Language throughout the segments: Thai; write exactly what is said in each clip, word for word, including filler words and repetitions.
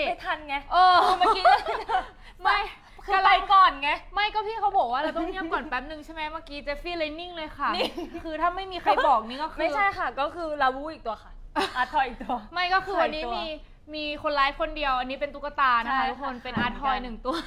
ไม่ทันไงเออเมื่อกี้ไม่คือไปก่อนไงไม่ก็พี่เขาบอกว่าเราต้องเงียบก่อนแป๊บนึงใช่ไหมเมื่อกี้เจฟฟี่เลยนิ่งเลยค่ะคือถ้าไม่มีใครบอกนี่ก็คือไม่ใช่ค่ะก็คือลาวูอีกตัวค่ะอาร์ทอยอีกตัวไม่ก็คือวันนี้มีมีคนไลฟ์คนเดียวอันนี้เป็นตุ๊กตานะคะทุกคนเป็นอาร์ทอยหนึ่งตัว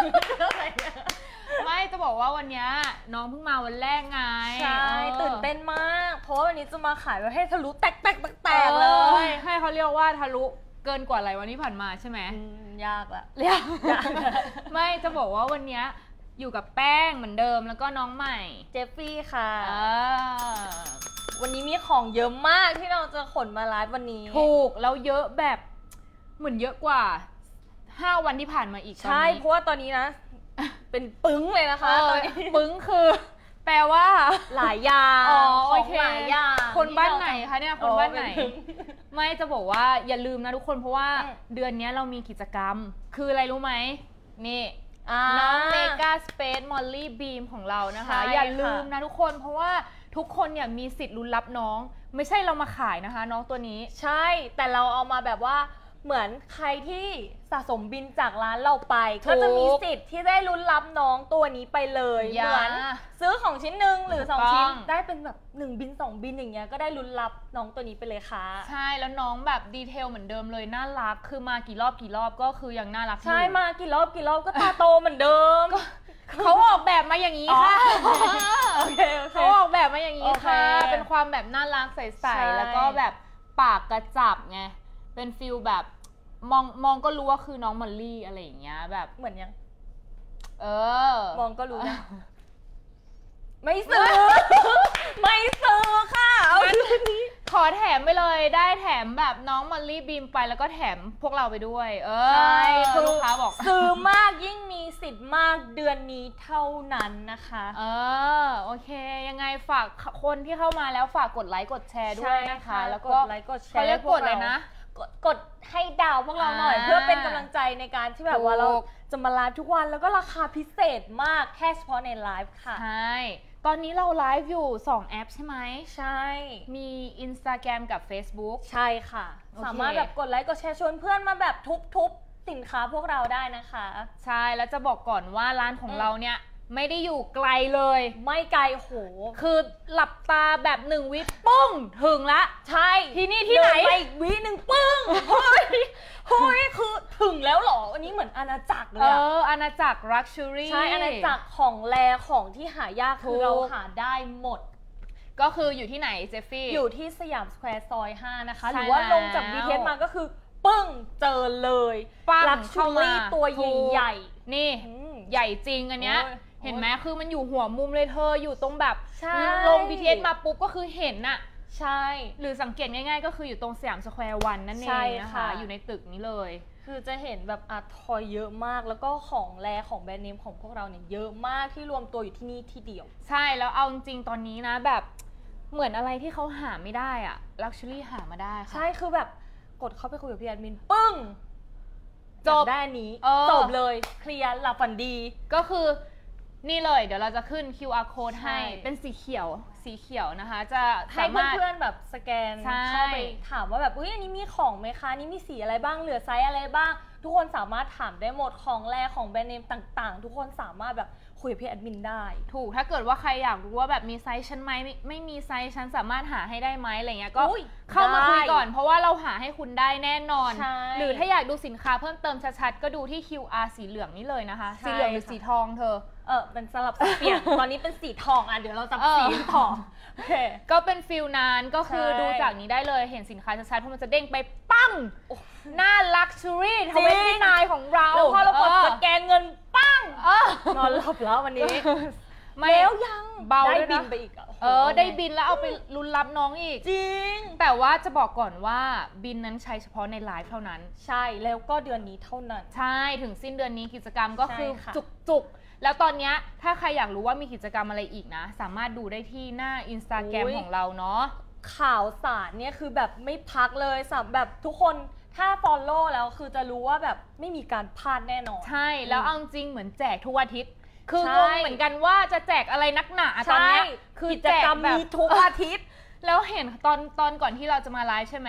ไม่จะบอกว่าวันนี้น้องเพิ่งมาวันแรกไงใช่ตื่นเต้นมากเพราะว่าวันนี้จะมาขายไว้ให้ทะลุแตกแตกแตกเลยให้เขาเรียกว่าทะลุเกินกว่าอะไรวันนี้ผ่านมาใช่ไหมยากละยากไม่จะบอกว่าวันนี้อยู่กับแป้งเหมือนเดิมแล้วก็น้องใหม่เจฟฟี่ค่ะวันนี้มีของเยอะมากที่เราจะขนมาไลฟ์วันนี้ถูกแล้วเยอะแบบเหมือนเยอะกว่าห้าวันที่ผ่านมาอีกใช่เพราะว่าตอนนี้นะเป็นปึ้งเลยนะคะตอนนี้ปึ้งคือแปลว่าหลายอย่างของหลายอย่างคนบ้านไหนคะเนี่ยคนบ้านไหนไม่จะบอกว่าอย่าลืมนะทุกคนเพราะว่าเดือนนี้เรามีกิจกรรมคืออะไรรู้ไหมนี่น้องเมกาสเปซมอลลี่บีมของเรานะคะอย่าลืมนะทุกคนเพราะว่าทุกคนเนี่ยมีสิทธิ์ลุ้นรับน้องไม่ใช่เรามาขายนะคะน้องตัวนี้ใช่แต่เราเอามาแบบว่าเหมือนใครที่สะสมบินจากร้านเราไปก็จะมีสิทธิ์ที่ได้ลุ้นรับน้องตัวนี้ไปเลยเหมือนซื้อของชิ้นหนึ่งหรือสองชิ้นได้เป็นแบบหนึ่งบินสองบินอย่างเงี้ยก็ได้ลุ้นรับน้องตัวนี้ไปเลยค่ะใช่แล้วน้องแบบดีเทลเหมือนเดิมเลยน่ารักคือมากี่รอบกี่รอบก็คือยังน่ารักใช่มากี่รอบกี่รอบก็ตาโตเหมือนเดิมเขาออกแบบมาอย่างนี้ค่ะเขาออกแบบมาอย่างนี้ค่ะเป็นความแบบน่ารักใสๆแล้วก็แบบปากกระจับไงเป็นฟิลแบบมองมองก็รู้ว่าคือน้องมอลลี่อะไรอย่างเงี้ยแบบเหมือนยังเออมองก็รู้นะไม่ซื้อไม่ซื้อค่ะเอานี้ขอแถมไปเลยได้แถมแบบน้องมอลลี่บีมไปแล้วก็แถมพวกเราไปด้วยเออใช่คือลูกค้าบอกซื้อมากยิ่งมีสิทธิ์มากเดือนนี้เท่านั้นนะคะเออโอเคยังไงฝากคนที่เข้ามาแล้วฝากกดไลค์กดแชร์ด้วยนะคะแล้วก็กดไลค์กดแชร์เขาเรียกกดเลยนะกดให้ดาวพวกเราหน่อยเพื่อเป็นกำลังใจในการที่แบบว่าเราจะมาไลฟ์ทุกวันแล้วก็ราคาพิเศษมากแค่เฉพาะในไลฟ์ค่ะใช่ตอนนี้เราไลฟ์อยู่สองแอปใช่ไหมใช่มี Instagram กับ Facebook ใช่ค่ะสามารถแบบกดไลค์กดแชร์ชวนเพื่อนมาแบบทุบๆสินค้าพวกเราได้นะคะใช่แล้วจะบอกก่อนว่าร้านของเราเนี่ยไม่ได้อยู่ไกลเลยไม่ไกลโหคือหลับตาแบบหนึ่งวิปุ้งถึงละใช่ที่นี่ที่ไหนไปวิหนึ่งปึ้งเฮ้ยเฮ้ยคือถึงแล้วหรออันนี้เหมือนอาณาจักรเลยเอออาณาจักร luxury ใช่อาณาจักรของแรของที่หายากคือเราหาได้หมดก็คืออยู่ที่ไหนเจฟฟี่อยู่ที่สยามสแควร์ซอยห้านะคะหรือว่าลงจาก บี ที เอส มาก็คือปึ้งเจอเลยลักชัวรี่ตัวใหญ่ๆนี่ใหญ่จริงอันเนี้ยเห็นไหมคือมันอยู่หัวมุมเลยเธออยู่ตรงแบบลง บี ที เอส มาปุ๊บก็คือเห็นน่ะใช่หรือสังเกตง่ายๆก็คืออยู่ตรงสยามสแควร์วันนั่นเองนะคะอยู่ในตึกนี้เลยคือจะเห็นแบบอาร์ทอยเยอะมากแล้วก็ของแรของแบรนด์เนมของพวกเราเนี่ยเยอะมากที่รวมตัวอยู่ที่นี่ที่เดียวใช่แล้วเอาจริงตอนนี้นะแบบเหมือนอะไรที่เขาหาไม่ได้อะลักชัวรี่หามาได้ค่ะใช่คือแบบกดเข้าไปคุยกับพี่แอดมินปึ้งจบได้นี้จบเลยเคลียร์หลับฝันดีก็คือนี่เลยเดี๋ยวเราจะขึ้น คิว อาร์ code ให้เป็นสีเขียวสีเขียวนะคะจะให้เพื่อนๆแบบสแกนเข้าไปถามว่าแบบอุ้ยอันนี้มีของไหมคะนี่มีสีอะไรบ้างเหลือไซส์อะไรบ้างทุกคนสามารถถามได้หมดของแรของแบรนด์เนมต่างๆทุกคนสามารถแบบคุยกับพี่แอดมินได้ถูกถ้าเกิดว่าใครอยากรู้ว่าแบบมีไซส์ชั้นไหมไม่ไม่มีไซส์ชั้นสามารถหาให้ได้ไหมอะไรเงี้ยก็เข้ามาคุยก่อนเพราะว่าเราหาให้คุณได้แน่นอนหรือถ้าอยากดูสินค้าเพิ่มเติมชัดๆก็ดูที่ คิว อาร์ สีเหลืองนี่เลยนะคะสีเหลืองหรือสีทองเธอเออเป็นสลับเปลี่ยนตอนนี้เป็นสีทองอ่ะเดี๋ยวเราจะสีทองโอเคก็เป็นฟิลนานก็คือดูจากนี้ได้เลยเห็นสินค้าชัดๆเพราะมันจะเด้งไปปั้งหน้าลักชัวรี่ทเวนตี้ไนน์ของเราแล้วพอเรากดสแกนเงินปั้งนอนหลับแล้ววันนี้แล้วยังเบาได้บินไปอีกเออได้บินแล้วเอาไปลุ้นรับน้องอีกจริงแต่ว่าจะบอกก่อนว่าบินนั้นใช้เฉพาะในไลฟ์เท่านั้นใช่แล้วก็เดือนนี้เท่านั้นใช่ถึงสิ้นเดือนนี้กิจกรรมก็คือจุกๆแล้วตอนนี้ถ้าใครอยากรู้ว่ามีกิจกรรมอะไรอีกนะสามารถดูได้ที่หน้า Instagram ของเราเนาะข่าวสารเนี่ยคือแบบไม่พักเลยสำหรับแบบทุกคนถ้า follow แล้วคือจะรู้ว่าแบบไม่มีการพลาดแน่นอนใช่แล้วเอาจริงเหมือนแจกทุกอาทิตย์คืองงเหมือนกันว่าจะแจกอะไรนักหนาตอนนี้คือแจกแบบทุกอาทิตย์แล้วเห็นตอนตอนก่อนที่เราจะมาไลฟ์ใช่ไหม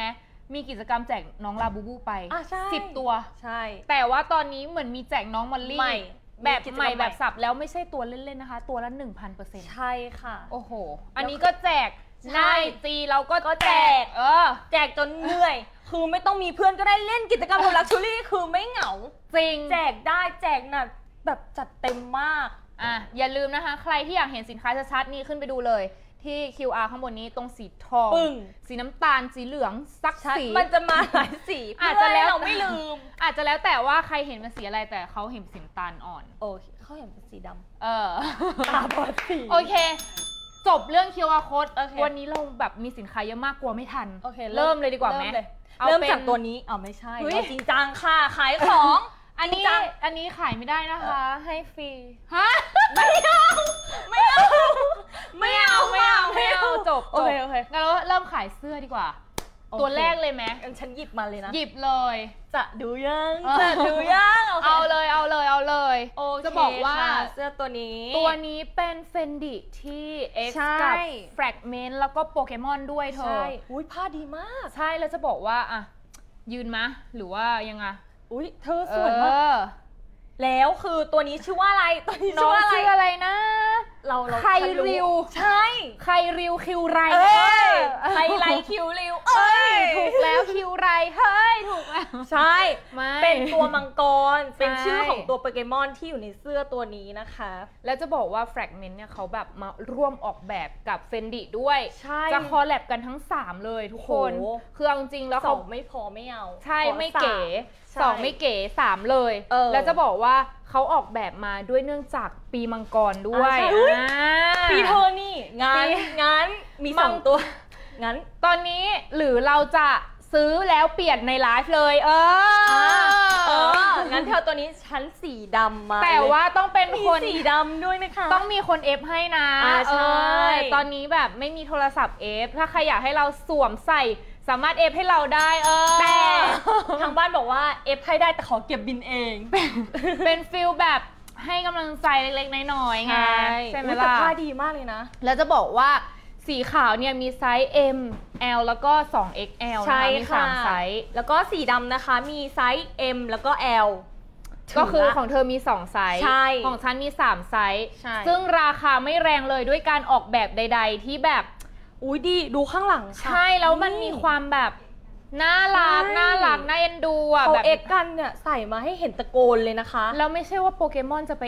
มีกิจกรรมแจกน้องลาบูบูไปสิบตัวใช่แต่ว่าตอนนี้เหมือนมีแจกน้องมอลลี่แบบใหม่แบบสับแล้วไม่ใช่ตัวเล่นๆนะคะตัวละ หนึ่งพันเปอร์เซ็นต์ใช่ค่ะโอ้โหอันนี้ก็แจกหน้าไอจีเราก็แจกเออแจกจนเหนื่อยคือไม่ต้องมีเพื่อนก็ได้เล่นกิจกรรมกับลักชูรี่คือไม่เหงาจริงแจกได้แจกหนักแบบจัดเต็มมากอ่ะอย่าลืมนะคะใครที่อยากเห็นสินค้าชัดๆนี่ขึ้นไปดูเลยที่ คิว อาร์ ข้างบนนี้ตรงสีทองสีน้ำตาลสีเหลืองสักสีมันจะมาหลายสีอาจจะแล้วเราไม่ลืมอาจจะแล้วแต่ว่าใครเห็นเป็นสีอะไรแต่เขาเห็นสีน้ำตาลอ่อนโอ้เขาเห็นเป็นสีดำเออตาบอดสีโอเคจบเรื่อง คิว อาร์ Code วันนี้เราแบบมีสินค้าเยอะมากกลัวไม่ทันโอเคเริ่มเลยดีกว่าไหมเริ่มจากตัวนี้อ๋อไม่ใช่เราจริงจังค่ะขายของอันนี้อันนี้ขายไม่ได้นะคะให้ฟรีฮะไม่เอาไม่เอาไม่เอาไม่เอาไม่เอาจบโอเคโอเคงั้นเราเริ่มขายเสื้อดีกว่าตัวแรกเลยไหมฉันหยิบมาเลยนะหยิบเลยจะดูยังจะดูยังเอาเลยเอาเลยเอาเลยจะบอกว่าเสื้อตัวนี้ตัวนี้เป็นเฟนดิที่ X กับ Fragment แล้วก็โปเกมอนด้วยเธอใช่อุ้ยผ้าดีมากใช่แล้วจะบอกว่าอ่ะยืนมะหรือว่ายังไงอุ้ยเธอสวยมากแล้วคือตัวนี้ชื่อว่าอะไรตัวนี้ชื่อว่าอะไรชื่ออะไรนะเราเราใครริวใช่ใครริวคิวไรใครไรคิวริวเอ้ยถูกแล้วคิวไรเฮ้ยถูกแล้วใช่เป็นตัวมังกรเป็นชื่อของตัวโปเกมอนที่อยู่ในเสื้อตัวนี้นะคะแล้วจะบอกว่า Fragment เนี่ยเขาแบบมาร่วมออกแบบกับ Fendi ด้วยจะคอลแลบกันทั้งสามเลยทุกคนคือเอาจริงแล้วเขาไม่พอไม่เอาใช่ไม่เก๋สองไม่เก๋สามเลยแล้วจะบอกว่าเขาออกแบบมาด้วยเนื่องจากปีมังกรด้วยปีเธอนี่งั้นงั้นมีสองตัวงั้นตอนนี้หรือเราจะซื้อแล้วเปลี่ยนในไลฟ์เลยเอองั้นเธอตัวนี้ชั้นสีดำมาแต่ว่าต้องเป็นคนสีดำด้วยนะคะต้องมีคนเอฟให้นะใช่ตอนนี้แบบไม่มีโทรศัพท์เอฟถ้าใครอยากให้เราสวมใส่สามารถเอฟให้เราได้เออแต่ทางบ้านบอกว่าเอฟให้ได้แต่ขอเก็บบินเองเป็นฟิลแบบให้กำลังใจเล็กๆน้อยๆไงใช่ไหมล่ะแต่ผ้าดีมากเลยนะแล้วจะบอกว่าสีขาวเนี่ยมีไซส์ M L แล้วก็ สอง เอ็กซ์ แอล นะคะมีสามไซส์แล้วก็สีดำนะคะมีไซส์ M แล้วก็ L ก็คือของเธอมีสองไซส์ของฉันมีสามไซส์ซึ่งราคาไม่แรงเลยด้วยการออกแบบใดๆที่แบบอุ้ยดีดูข้างหลังใช่แล้วมันมีความแบบน่ารักน่ารักน่าเอ็นดูอ่ะแบบเอ็กกันเนี่ยใส่มาให้เห็นตะโกนเลยนะคะแล้วไม่ใช่ว่าโปเกมอนจะไป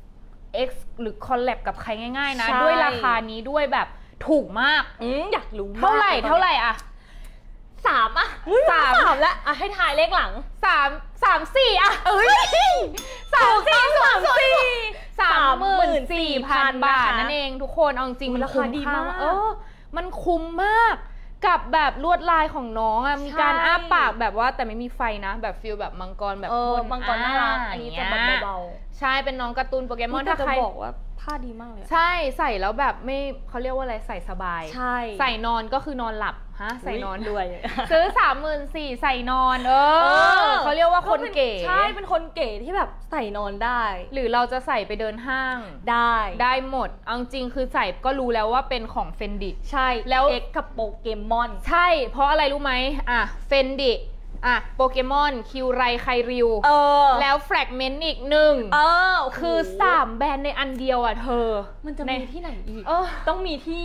X หรือคอลแลบกับใครง่ายๆนะด้วยราคานี้ด้วยแบบถูกมากอืมอยากรู้เท่าไหร่เท่าไหร่อะสามอะสามสามแล้วอะให้ทายเลขหลังสามสามสี่อะเอ้ยสามสี่สามสี่สามหมื่นสี่พันบาทนั่นเองทุกคนเอาจริงมันคุ้มค่าเออมันคุ้มมากกับแบบลวดลายของน้องอะมีการอ้าปากแบบว่าแต่ไม่มีไฟนะแบบฟิลแบบมังกรแบบมังกรน่ารักอันนี้จะแบบเบาๆใช่เป็นน้องการ์ตูนโปเกมอนถ้าใครบอกว่าผ้าดีมากเลยใช่ใส่แล้วแบบไม่เขาเรียกว่าอะไรใส่สบายใช่ใส่นอนก็คือนอนหลับฮะใส่นอนด้วยซื้อสามหมื่นสี่ใส่นอนเออเขาเรียกว่าคนเก๋ใช่เป็นคนเก๋ที่แบบใส่นอนได้หรือเราจะใส่ไปเดินห้างได้ได้หมดเอาจริงคือใส่ก็รู้แล้วว่าเป็นของเฟนดิใช่แล้วเอ็กกับโปเกมอนใช่เพราะอะไรรู้ไหมอ่ะเฟนดิอ่ะโปเกมอนคิวไรไคริวเออแล้วแฟรกเมนต์อีกหนึ่งเออคือสามแบรนด์ในอันเดียวอ่ะเธอมันจะมีที่ไหนอีกเออต้องมีที่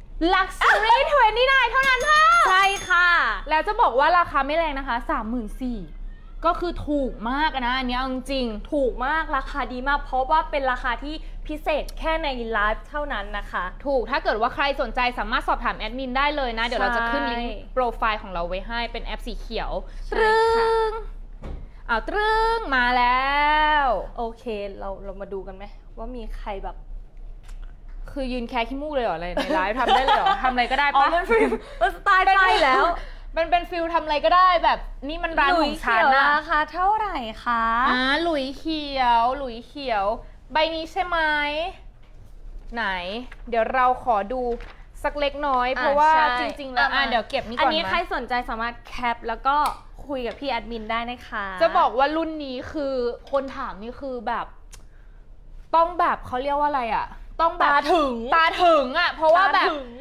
Luxury ยี่สิบเก้าเท่านั้นค่ะใช่ค่ะแล้วจะบอกว่าราคาไม่แรงนะคะ สามหมื่นสี่พัน ก็คือถูกมากนะอันนี้จริงถูกมากราคาดีมากเพราะว่าเป็นราคาที่พิเศษแค่ในไลฟ์เท่านั้นนะคะถูกถ้าเกิดว่าใครสนใจสามารถสอบถามแอดมินได้เลยนะเดี๋ยวเราจะขึ้นลิงก์โปรไฟล์ของเราไว้ให้เป็นแอปสีเขียวตรึงเอาตรึงมาแล้วโอเคเราเรามาดูกันไหมว่ามีใครแบบคือยืนแค่ขี้มูกเลยเหรออะไรในไลฟ์ทำได้เลยเหรอทำอะไรก็ได้ปะสไตล์ใช่แล้วมันเป็นฟิลทำอะไรก็ได้แบบนี่มันร้านของฉันนะราคาเท่าไหร่คะอ่าหลุยเขียวหลุยเขียวใบนี้ใช่ไหมไหนเดี๋ยวเราขอดูสักเล็กน้อยเพราะว่าจริงๆแล้วอ่ะเดี๋ยวเก็บนี่ก่อนอันนี้ใครสนใจสามารถแคปแล้วก็คุยกับพี่แอดมินได้นะคะจะบอกว่ารุ่นนี้คือคนถามนี่คือแบบต้องแบบเขาเรียกว่าอะไรอ่ะต้องแบบตาถึงตาถึงอ่ะเพราะว่าแบบ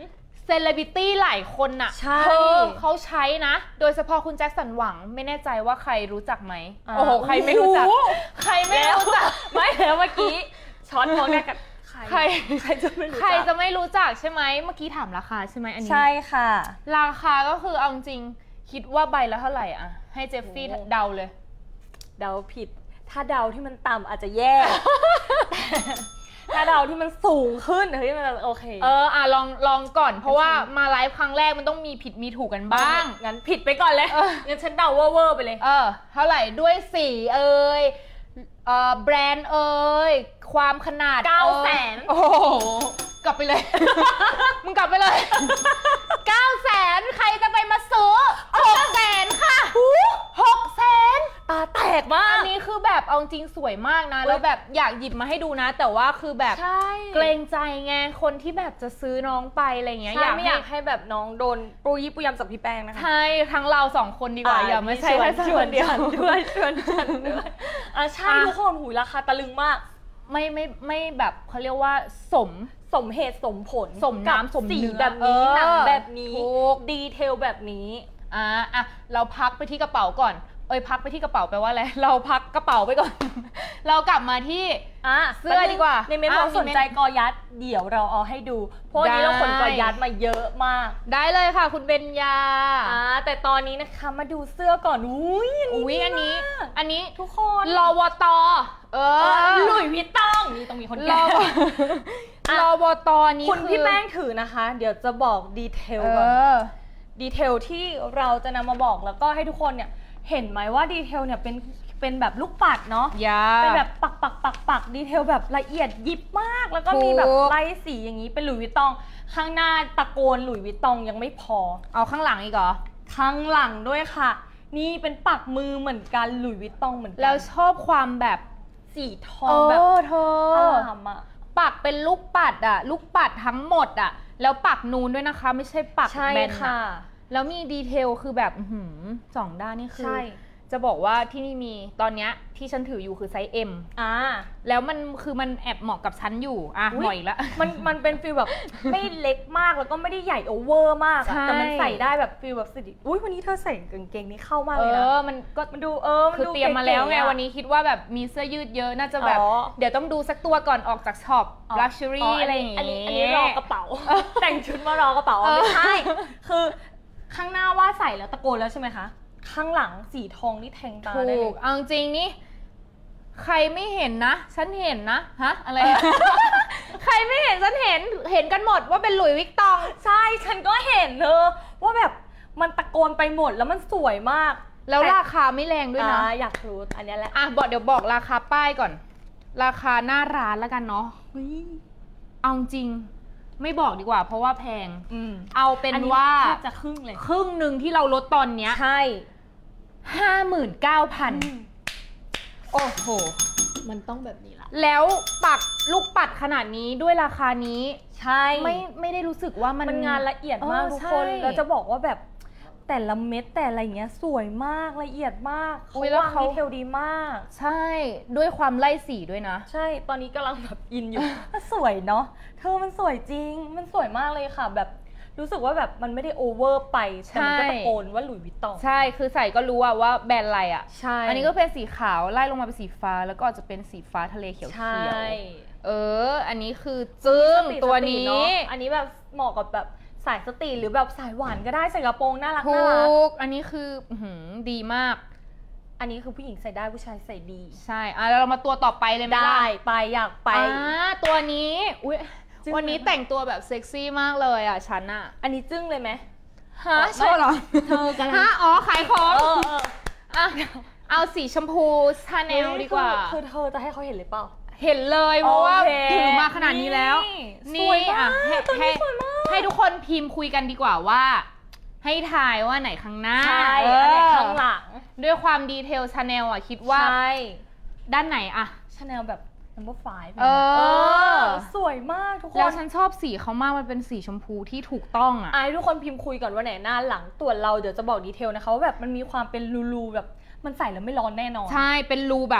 เซเลบริตี้หลายคนน่ะใช่เธอเขาใช้นะโดยเฉพาะคุณแจ็คสันหวังไม่แน่ใจว่าใครรู้จักไหมโอ้โหใครไม่รู้จักใครไม่รู้จักไม่แล้วเมื่อกี้ช็อตมองหน้ากันใครใครจะไม่รู้จักใครจะไม่รู้จักใช่ไหมเมื่อกี้ถามราคาใช่ไหมอันนี้ใช่ค่ะราคาก็คือเอาจริงคิดว่าใบละเท่าไหร่อะให้เจฟฟี่เดาเลยเดาผิดถ้าเดาที่มันต่ำอาจจะแย่ ถ้าเดาที่มันสูงขึ้นเฮ้ยมันโอเคเอออ่ะลองลองก่อนเพราะว่ามาไลฟ์ครั้งแรกมันต้องมีผิดมีถูกกันบ้างงั้นผิดไปก่อนเลยงั้นฉันเดาเวอร์ไปเลยเออเท่าไหร่ด้วยสีเอ่ยเอ่อแบรนด์เอ่ยความขนาดเก้าแสนโอ้โหกลับไปเลย มึงกลับไปเลยเก้าแสนใครจะไปมาซื้อหกแสนค่ะหกแสนตาแตกมากอันนี้คือแบบเอาจริงสวยมากนะแล้วแบบอยากหยิบมาให้ดูนะแต่ว่าคือแบบเกรงใจไงคนที่แบบจะซื้อน้องไปอะไรเงี้ยอยากไม่อยากให้แบบน้องโดนปูยิปุยำจากพี่แป้งนะคะใช่ทั้งเราสองคนดีกว่าอย่าไม่ใช่แค่ชวนเดียวด้วยชวนฉันด้วยอ่ะใช่ทุกคนหูราคาตะลึงมากไม่ไม่ไม่แบบเขาเรียกว่าสมสมเหตุสมผลสมน้ำสมสีแบบนี้หนังแบบนี้ดีเทลแบบนี้อ่ะอ่ะเราพักไปที่กระเป๋าก่อนเอ้ยพักไปที่กระเป๋าแปลว่าอะไรเราพักกระเป๋าไปก่อน เรากลับมาที่เสื้อดีกว่าในเมนบอกสนใจกอยัดเดี๋ยวเราเอาให้ดูเพราะวันนี้เราขนกอยัดมาเยอะมากได้เลยค่ะคุณเบญญาอ่าแต่ตอนนี้นะคะมาดูเสื้อก่อนอุ้ยอุ้ยอันนี้อันนี้ทุกคนลวตเออหลุยส์วิตตองนี่ต้องมีคนแก้ลวตนี้คุณพี่แป้งถือนะคะเดี๋ยวจะบอกดีเทลก่อนดีเทลที่เราจะนำมาบอกแล้วก็ให้ทุกคนเนี่ยเห็นไหมว่าดีเทลเนี่ยเป็นเป็นแบบลูกปัดเนาะเป็นแบบปักปักปักปักดีเทลแบบละเอียดยิบมากแล้วก็มีแบบลายสีอย่างนี้เป็นหลุยส์วิตตองข้างหน้าตะโกนหลุยส์วิตตองยังไม่พอเอาข้างหลังอีกเหรอข้างหลังด้วยค่ะนี่เป็นปักมือเหมือนกันหลุยส์วิตตองเหมือนกันแล้วชอบความแบบสีทองแบบเธอปักเป็นลูกปัดอะลูกปัดทั้งหมดอะแล้วปักนูนด้วยนะคะไม่ใช่ปักแบนค่ะแล้วมีดีเทลคือแบบสองด้านนี่คือจะบอกว่าที่นี่มีตอนนี้ที่ฉันถืออยู่คือไซส์ M อ่าแล้วมันคือมันแอบเหมาะกับฉันอยู่อ่ะหน่อยละมันมันเป็นฟีลแบบไม่เล็กมากแล้วก็ไม่ได้ใหญ่โอเวอร์มากแต่มันใส่ได้แบบฟีลแบบสิอุ้ยวันนี้เธอใส่กางเกงนี้เข้ามากเลยนะเออมันก็มันดูเออคือเตรียมมาแล้วไงวันนี้คิดว่าแบบมีเสื้อยืดเยอะน่าจะแบบเดี๋ยวต้องดูสักตัวก่อนออกจากช็อป luxury อะไรอย่างงี้อันนี้รอกระเป๋าแต่งชุดมารอกระเป๋าไม่ใช่คือข้างหน้าว่าใส่แล้วตะโกนแล้วใช่ไหมคะข้างหลังสีทองนี่แทงตาได้เลยเอาจริงนี่ใครไม่เห็นนะฉันเห็นนะฮะอะไร ใครไม่เห็นฉันเห็นเห็นกันหมดว่าเป็นหลุยส์วิกตองใช่ฉันก็เห็นเธอว่าแบบมันตะโกนไปหมดแล้วมันสวยมากแล้วราคาไม่แรงด้วยนะอยากรู้อันนี้แหละอ่ะบอกเดี๋ยวบอกราคาป้ายก่อนราคาหน้าร้านแล้วกันเนาะเอาจริงไม่บอกดีกว่าเพราะว่าแพงเอาเป็นว่าจะครึ่งเลยครึ่งหนึ่งที่เราลดตอนเนี้ยใช่ห้าหมื่นเก้าพันโอ้โหมันต้องแบบนี้ละแล้วปักลูกปัดขนาดนี้ด้วยราคานี้ใช่ไม่ไม่ได้รู้สึกว่ามันมันงานละเอียดมากทุกคนเราจะบอกว่าแบบแต่ละเม็ดแต่อะไรเงี้ยสวยมากละเอียดมากเขาวางดีเทลดีมากใช่ด้วยความไล่สีด้วยนะใช่ตอนนี้กำลังแบบอินอยู่สวยเนาะเธอมันสวยจริงมันสวยมากเลยค่ะแบบรู้สึกว่าแบบมันไม่ได้โอเวอร์ไปแต่มันก็ตะโกนว่าหลุยส์วิตตองใช่คือใส่ก็รู้ว่าแบรนด์อะไรอ่ะใช่อันนี้ก็เป็นสีขาวไล่ลงมาเป็นสีฟ้าแล้วก็จะเป็นสีฟ้าทะเลเขียวเขียวเอออันนี้คือจึ้งตัวนี้อันนี้แบบเหมาะกับแบบสายสตรีทหรือแบบสายหวานก็ได้ใส่กระโปรงน่ารักน่ารักอันนี้คือดีมากอันนี้คือผู้หญิงใส่ได้ผู้ชายใส่ดีใช่อ่ะแล้วเรามาตัวต่อไปเลยไหมล่ะได้ไปอยากไปอ่าตัวนี้อุ้ยวันนี้แต่งตัวแบบเซ็กซี่มากเลยอ่ะฉันอ่ะอันนี้จึ้งเลยไหมฮะโชว์เหรอเธอกันฮะอ๋อขายของอ่ะเอาสีชมพูชาแนลดีกว่าคือเธอจะให้เขาเห็นเลยเปล่าเห็นเลยเพราะว่าถือมาขนาดนี้แล้วนี่อ่ะให้ให้ทุกคนพิมพ์คุยกันดีกว่าว่าให้ทายว่าไหนข้างหน้าใช่อันไหนข้างหลังด้วยความดีเทลชาแนลอ่ะคิดว่าด้านไหนอะชาแนลแบบ number five เออสวยมากทุกคนแล้วฉันชอบสีเขามากมันเป็นสีชมพูที่ถูกต้องอ่ะไอ้ทุกคนพิมพ์คุยก่อนว่าไหนหน้าหลังตัวเราเดี๋ยวจะบอกดีเทลนะคะว่าแบบมันมีความเป็นรูๆแบบมันใส่แล้วไม่ร้อนแน่นอนใช่เป็นรูแบบ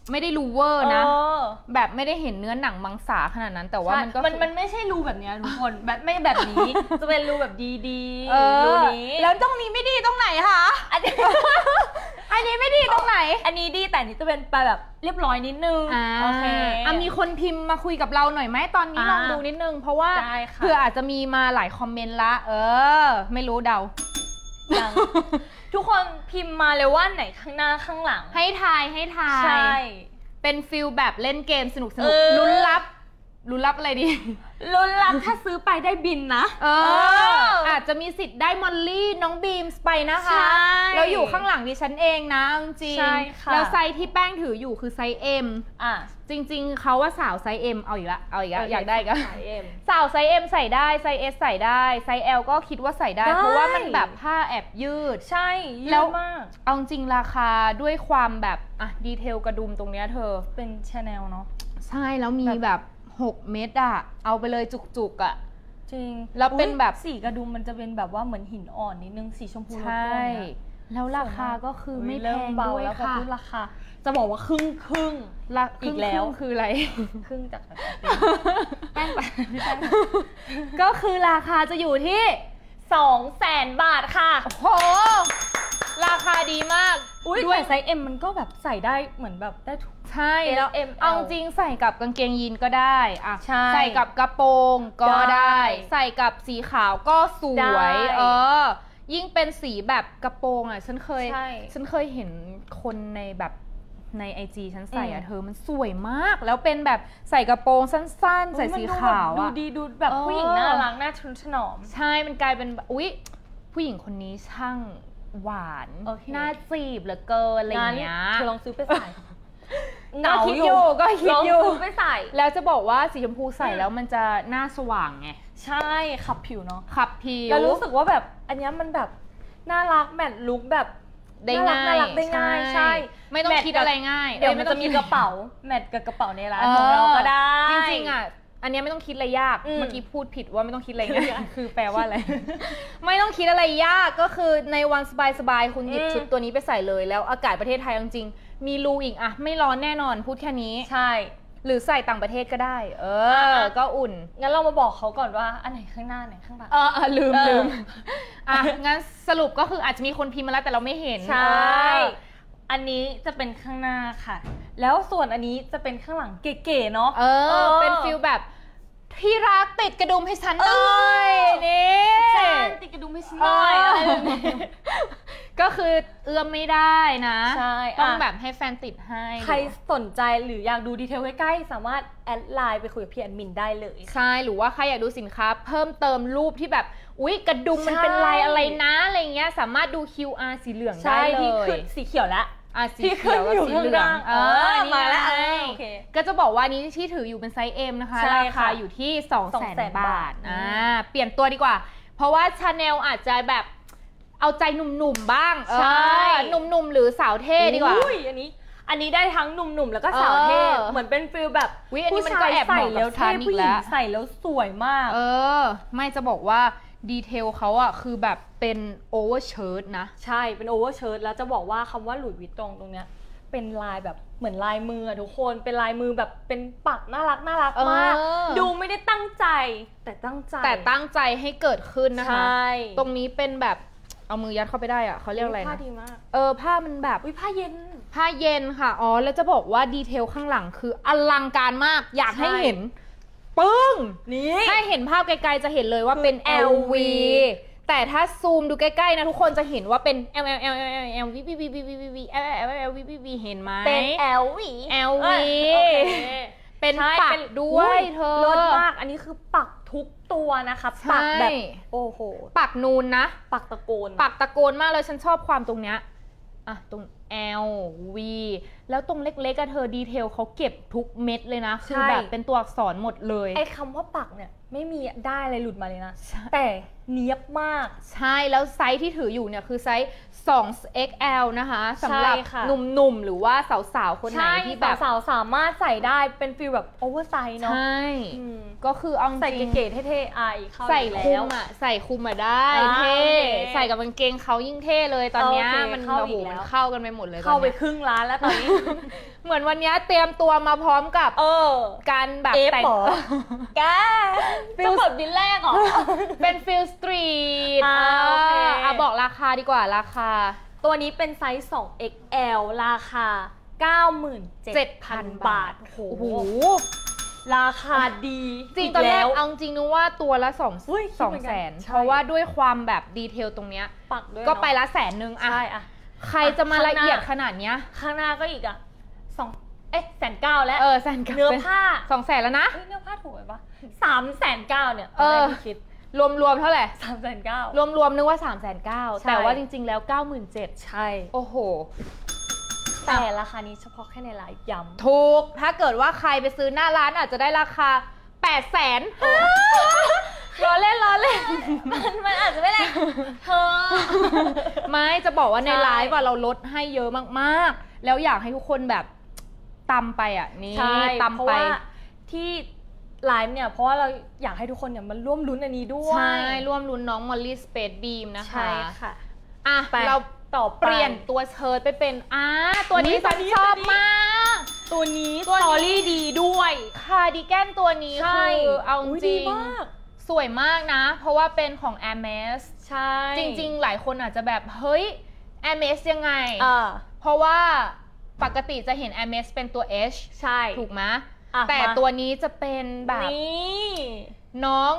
ไม่ได้รูเวอร์นะแบบไม่ได้เห็นเนื้อหนังมังสาขนาดนั้นแต่ว่ามันก็มันมันไม่ใช่รูแบบนี้ทุกคนแบบไม่แบบนี้จะเป็นรูแบบดีๆรูนี้แล้วตรงนี้ไม่ดีตรงไหนคะอันนี้อันนี้ไม่ดีตรงไหนอันนี้ดีแต่นี้จะเป็นไปแบบเรียบร้อยนิดนึงโอเคอ่ะมีคนพิมพ์มาคุยกับเราหน่อยไหมตอนนี้ลองดูนิดนึงเพราะว่าเผื่ออาจจะมีมาหลายคอมเมนต์ละเออไม่รู้เดาทุกคนพิมพ์มาเลยว่าไหนข้างหน้าข้างหลังให้ทายให้ทายใช่เป็นฟิลแบบเล่นเกมสนุกสนุกลุ้นลับลุ้นลับอะไรดีลุ้นลับถ้าซื้อไปได้บินนะเอออาจจะมีสิทธิ์ได้มอลลี่น้องบีมส์ไปนะคะแล้วอยู่ข้างหลังดิฉันเองนะจริงแล้วไซส์ที่แป้งถืออยู่คือไซส์ M อ่ะจริงๆเขาว่าสาวไซส์ M เอาอีกละเอาอีกละอยากได้ก็สาวไซส์ M ใส่ได้ไซส์ S ใส่ได้ไซส์ L ก็คิดว่าใส่ได้เพราะว่ามันแบบผ้าแอบยืดใช่แล้วมากเอาจริงราคาด้วยความแบบอ่ะดีเทลกระดุมตรงเนี้ยเธอเป็น Chanel เนาะใช่แล้วมีแบบหกเม็ดอะเอาไปเลยจุกๆอะจริงแล้วเป็นแบบสีกระดุมมันจะเป็นแบบว่าเหมือนหินอ่อนนิดนึงสีชมพูใช่แล้วราคาก็คือไม่แพงด้วยค่ะราคาจะบอกว่าครึ่งครึ่งอีกแล้วคืออะไรครึ่งจากแป้งไปก็คือราคาจะอยู่ที่สองแสนบาทค่ะโหราคาดีมากด้วยไซส์ M มันก็แบบใส่ได้เหมือนแบบได้ทุกใช่แล้วเอาจริงใส่กับกางเกงยีนก็ได้อะใส่กับกระโปรงก็ได้ใส่กับสีขาวก็สวยเออยิ่งเป็นสีแบบกระโปรงอ่ะฉันเคยฉันเคยเห็นคนในแบบในไอจีฉันใส่อ่ะเธอมันสวยมากแล้วเป็นแบบใส่กระโปรงสั้นๆใส่สีขาวอ่ะดูดีดูแบบผู้หญิงน่ารักน่าชุนฉนอมใช่มันกลายเป็นอุ๊ยผู้หญิงคนนี้ช่างหวานน่าจีบเหลือเกินอะไรเงี้ยเธอลองซื้อไปใส่ก็คิดอยู่ก็คิดอยู่ไปใส่แล้วจะบอกว่าสีชมพูใส่แล้วมันจะหน้าสว่างไงใช่ขับผิวเนาะขับผิวแล้วรู้สึกว่าแบบอันนี้มันแบบน่ารักแมทลุคแบบได้ง่ายได้ง่ายใช่ไม่ต้องคิดอะไรง่ายเดี๋ยวมันจะมีกระเป๋าแมทกับกระเป๋าในร้านของเราก็ได้จริงๆอ่ะอันนี้ไม่ต้องคิดอะไรยากเมื่อกี้พูดผิดว่าไม่ต้องคิดอะไรง่ายคือแปลว่าอะไรไม่ต้องคิดอะไรยากก็คือในวันสบายๆคุณหยิบชุดตัวนี้ไปใส่เลยแล้วอากาศประเทศไทยจริงๆมีรูอีกอ่ะไม่ร้อนแน่นอนพูดแค่นี้ใช่หรือใส่ต่างประเทศก็ได้เออก็อุ่นงั้นเรามาบอกเขาก่อนว่าอันไหนข้างหน้าไหนข้างหลังเออลืมลืมอ่ะงั้นสรุปก็คืออาจจะมีคนพิมพ์มาแล้วแต่เราไม่เห็นใช่อันนี้จะเป็นข้างหน้าค่ะแล้วส่วนอันนี้จะเป็นข้างหลังเก๋ๆเนาะเออเป็นฟิลแบบที่รักติดกระดุมให้ฉันหน่อยนี่ติดกระดุมให้ฉันหน่อยก็คือเอื้อมไม่ได้นะต้องแบบให้แฟนติดให้ใครสนใจหรืออยากดูดีเทลใกล้ๆสามารถแอดไลน์ไปคุยกับพี่แอดมินได้เลยใช่หรือว่าใครอยากดูสินค้าเพิ่มเติมรูปที่แบบอุ๊ยกระดุมมันเป็นลายอะไรนะอะไรเงี้ยสามารถดู คิว อาร์ สีเหลืองได้เลยที่ขึ้นสีเขียวแล้วอ่ะสีเขียวกับสีเหลืองเออมาแล้วก็จะบอกว่านี้ที่ถืออยู่เป็นไซส์ M นะคะราคาอยู่ที่ สองแสน บาทอ่าเปลี่ยนตัวดีกว่าเพราะว่า Chanel อาจจะแบบเอาใจหนุ่มๆบ้างใช่หนุ่มๆหรือสาวเท่ดีกว่าอุ้ยอันนี้อันนี้ได้ทั้งหนุ่มๆแล้วก็สาวเท่เหมือนเป็นฟิลแบบผู้ชายใส่แล้วเท่ผู้หญิงใส่แล้วสวยมากเออไม่จะบอกว่าดีเทลเขาอะคือแบบเป็นโอเวอร์เชิ้ตนะใช่เป็นโอเวอร์เชิ้ตแล้วจะบอกว่าคำว่าหลุยส์วิตตองตรงเนี้ยเป็นลายแบบเหมือนลายมือทุกคนเป็นลายมือแบบเป็นปักน่ารักน่ารักมากดูไม่ได้ตั้งใจแต่ตั้งใจแต่ตั้งใจให้เกิดขึ้นนะคะตรงนี้เป็นแบบเอามือยัดเข้าไปได้อะเขาเรียกอะไรนะผ้าดีมากเออผ้ามันแบบวิผ้าเย็นผ้าเย็นค่ะอ๋อแล้วจะบอกว่าดีเทลข้างหลังคืออลังการมากอยากให้เห็นปึ้งนี่ถ้าเห็นภาพไกลๆจะเห็นเลยว่าเป็น แอล วี แต่ถ้าซูมดูใกล้ๆนะทุกคนจะเห็นว่าเป็น L L L L L V V V V V V V L L L V V V เห็นไหมเป็น แอล วีแอล วี เป็นปักด้วยเธอเลิศมากอันนี้คือปักทุกตัวนะคะปักแบบโอ้โหปักนูนนะปักตะโกนปักตะโกนมากเลยฉันชอบความตรงเนี้ยอ่ะตรง L V แล้วตรงเล็กๆอะเธอดีเทลเขาเก็บทุกเม็ดเลยนะคือแบบเป็นตัวอักษรหมดเลยไอ้คำว่าปักเนี่ยไม่มีได้อะไรหลุดมาเลยนะแต่เนียบมากใช่แล้วไซส์ที่ถืออยู่เนี่ยคือไซส์ สอง เอ็กซ์ แอล นะคะสำหรับหนุ่มๆหรือว่าสาวๆคนไหนที่แบบสาวๆสามารถใส่ได้เป็นฟีลแบบโอเวอร์ไซส์เนาะใช่ก็คือเอาใส่เก๋ๆเท่ๆอ่ะอีกใส่คุมอ่ะใส่คุมมาได้เท่ใส่กับกางเกงเขายิ่งเท่เลยตอนนี้มันโอ้โหมันเข้ากันไปหมดเลยเข้าไปครึ่งร้านแล้วตอนนี้เหมือนวันนี้เตรียมตัวมาพร้อมกับเออการแบบแต่งแกฟิลแบบดินแรกเหรอเป็นฟิลสตรีทอ่ะบอกราคาดีกว่าราคาตัวนี้เป็นไซส์ สอง เอ็กซ์ แอล ราคา เก้าหมื่นเจ็ดพัน บาทโอ้โหราคาดีจริงตอนแรกเอาจริงนึกว่าตัวละ2 2แสนเพราะว่าด้วยความแบบดีเทลตรงเนี้ยก็ไปละแสนนึงอ่ะใครจะมาละเอียดขนาดเนี้ยข้างหน้าก็อีกอ่ะสองเอ๊ะแสนเก้าแล้วเออแสนเก้าเนื้อผ้าสองแสนแล้วนะเนื้อผ้าถูกไหมปะสามแสนเก้าเนี่ยเออคิดรวมๆเท่าไหร่สามแสนเก้ารวมๆนึกว่าสามแสนเก้าแต่ว่าจริงๆแล้วเก้าหมื่นเจ็ดใช่โอ้โหแต่ราคานี้เฉพาะแค่ในไลฟ์ย้ำถูกถ้าเกิดว่าใครไปซื้อหน้าร้านอาจจะได้ราคาแปดแสนล้อเล่นล้อเล่นมันมันอาจจะไม่แรงเธอไม่จะบอกว่าในไลฟ์เราลดให้เยอะมากๆแล้วอยากให้ทุกคนแบบตำไปอ่ะนี่ตำไปที่ไลฟ์เนี่ยเพราะว่าเราอยากให้ทุกคนเนี่ยมันร่วมลุ้นอันนี้ด้วยใช่ร่วมลุ้นน้องมอลลี่สเปซบีมนะคะใช่ค่ะอ่ะเราต่อเปลี่ยนตัวเชิ้ตไปเป็นอ่าตัวนี้ฉันชอบมากตัวนี้สตอรี่ดีด้วยคาร์ดิแกนตัวนี้คือเอาจริงสวยมากนะเพราะว่าเป็นของ Hermes ใช่จริงๆหลายคนอาจจะแบบเฮ้ย Hermes ยังไงเพราะว่าปกติจะเห็น Hermes เป็นตัว H ใช่ถูกไหมแต่ตัวนี้จะเป็นแบบน้อง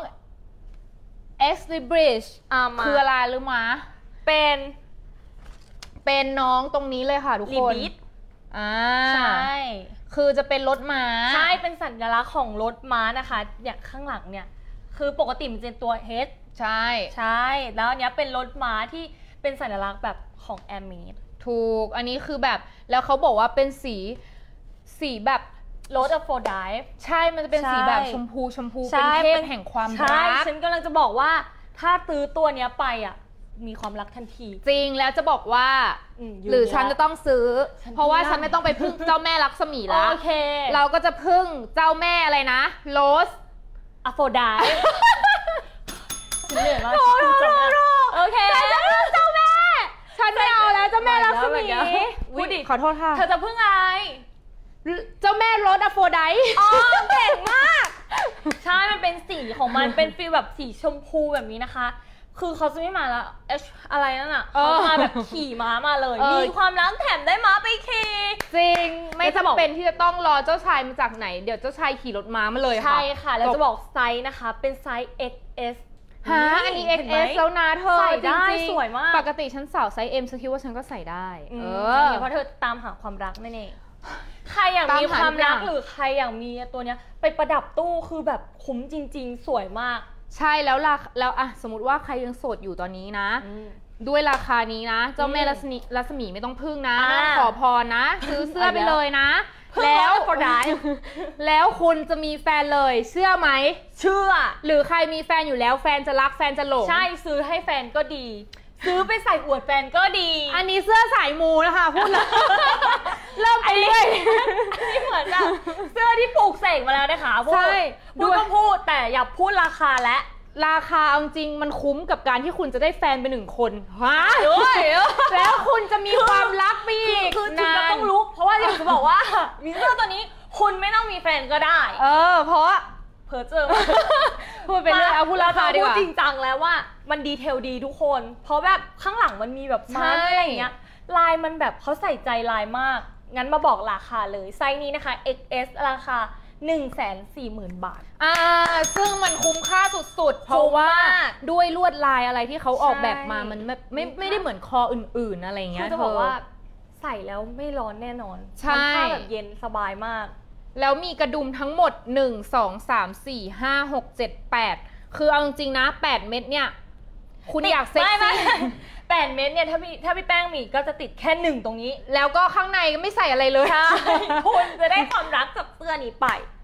X Libridge คืออะไรรู้มะเป็นเป็นน้องตรงนี้เลยค่ะทุกคนอ่าใช่คือจะเป็นรถม้าใช่เป็นสัญลักษณ์ของรถม้านะคะอย่างข้างหลังเนี่ยคือปกติมันเป็นตัว H ใช่ใช่แล้วอันนี้เป็นรถม้าที่เป็นสัญลักษณ์แบบของ Hermes ถูกอันนี้คือแบบแล้วเขาบอกว่าเป็นสีสีแบบรถอะโฟร์ไดฟ์ใช่มันจะเป็นสีแบบชมพูชมพูเป็นเทพแห่งความรักใช่ฉันกำลังจะบอกว่าถ้าซื้อตัวเนี้ยไปอ่ะมีความรักทันทีจริงแล้วจะบอกว่าหรือฉันจะต้องซื้อเพราะว่าฉันไม่ต้องไปพึ่งเจ้าแม่ลักษมีแล้วโอเคเราก็จะพึ่งเจ้าแม่อะไรนะโรสอะโฟร์ไดฟ์เหนื่อยมากโอเคเจ้าแม่ฉันไม่เอาแล้วเจ้าแม่ลักษมีพูดดิขอโทษค่ะเธอจะพึ่งอะไรเจ้าแม่โรสอะโฟไดท์อ๋อเก่งมากใช่มันเป็นสีของมันเป็นฟีลแบบสีชมพูแบบนี้นะคะคือเขาจะไม่มาแล้วเอชอะไรนั่นอ่ะเขามาแบบขี่ม้ามาเลยมีความรักแถมได้ม้าไปขี่จริงไม่จำเป็นที่จะต้องรอเจ้าชายมาจากไหนเดี๋ยวเจ้าชายขี่รถม้ามาเลยค่ะใช่ค่ะแล้วจะบอกไซส์นะคะเป็นไซส์ เอ็กซ์ เอสฮะอันนี้ เอ็กซ์ เอส แล้วนะเธอใส่ได้สวยมากปกติฉันสาวไซส์ M ฉันคิดว่าฉันก็ใส่ได้เออเพราะเธอตามหาความรักนั่นเองใครอยากมีความรักหรือใครอยากมีตัวเนี้ยไปประดับตู้คือแบบคุ้มจริงๆสวยมากใช่แล้วล่ะแล้วอะสมมติว่าใครยังโสดอยู่ตอนนี้นะด้วยราคานี้นะเจ้าแม่รัศมีรัศมีไม่ต้องพึ่งนะขอพรนะซื้อเสื้อไปเลยนะแล้วแล้วคุณจะมีแฟนเลยเชื่อไหมเชื่อหรือใครมีแฟนอยู่แล้วแฟนจะรักแฟนจะหลงใช่ซื้อให้แฟนก็ดีซื้อไปใส่อวดแฟนก็ดีอันนี้เสื้อสายมูนะคะพูดเลยเริ่มไปเรื่อยนี่เหมือนแบบเสื้อที่ปลูกเสกมาแล้วนะคะพูดพูดก็พูดแต่อย่าพูดราคาและราคาจริงมันคุ้มกับการที่คุณจะได้แฟนเป็นหนึ่งคนฮะด้วยแล้วคุณจะมีความรักไปอีกคือคุณจะต้องรู้เพราะว่าอยากจะบอกว่ามีเสื้อตัวนี้คุณไม่ต้องมีแฟนก็ได้เออเพราะเพอเจอพูดไปเลยเอาพูดราคาดีกว่าพูดจริงจังแล้วว่ามันดีเทลดีทุกคนเพราะแบบข้างหลังมันมีแบบม้าอะไรอย่างเงี้ยลายมันแบบเขาใส่ใจลายมากงั้นมาบอกราคาเลยไซส์นี้นะคะ เอ็กซ์ เอส ราคา หนึ่งแสนสี่หมื่น บาทอ่าซึ่งมันคุ้มค่าสุดๆเพราะว่าด้วยลวดลายอะไรที่เขาออกแบบมามันไม่ไม่ไม่ได้เหมือนคออื่นๆอะไรเงี้ยจะบอกว่าใส่แล้วไม่ร้อนแน่นอนใช่แบบเย็นสบายมากแล้วมีกระดุมทั้งหมดหนึ่ง สอง สาม สี่ ห้า หก เจ็ด แปดคือเอาจริงๆนะแปดเม็ดเนี่ยคุณอยากเซ็กซี่แปดเม็ดเนี่ยถ้าพี่ถ้าพี่แป้งมีก็จะติดแค่หนึ่งตรงนี้แล้วก็ข้างในไม่ใส่อะไรเลยใช่คุณจะได้ความรักจากเสื้อนี้ไป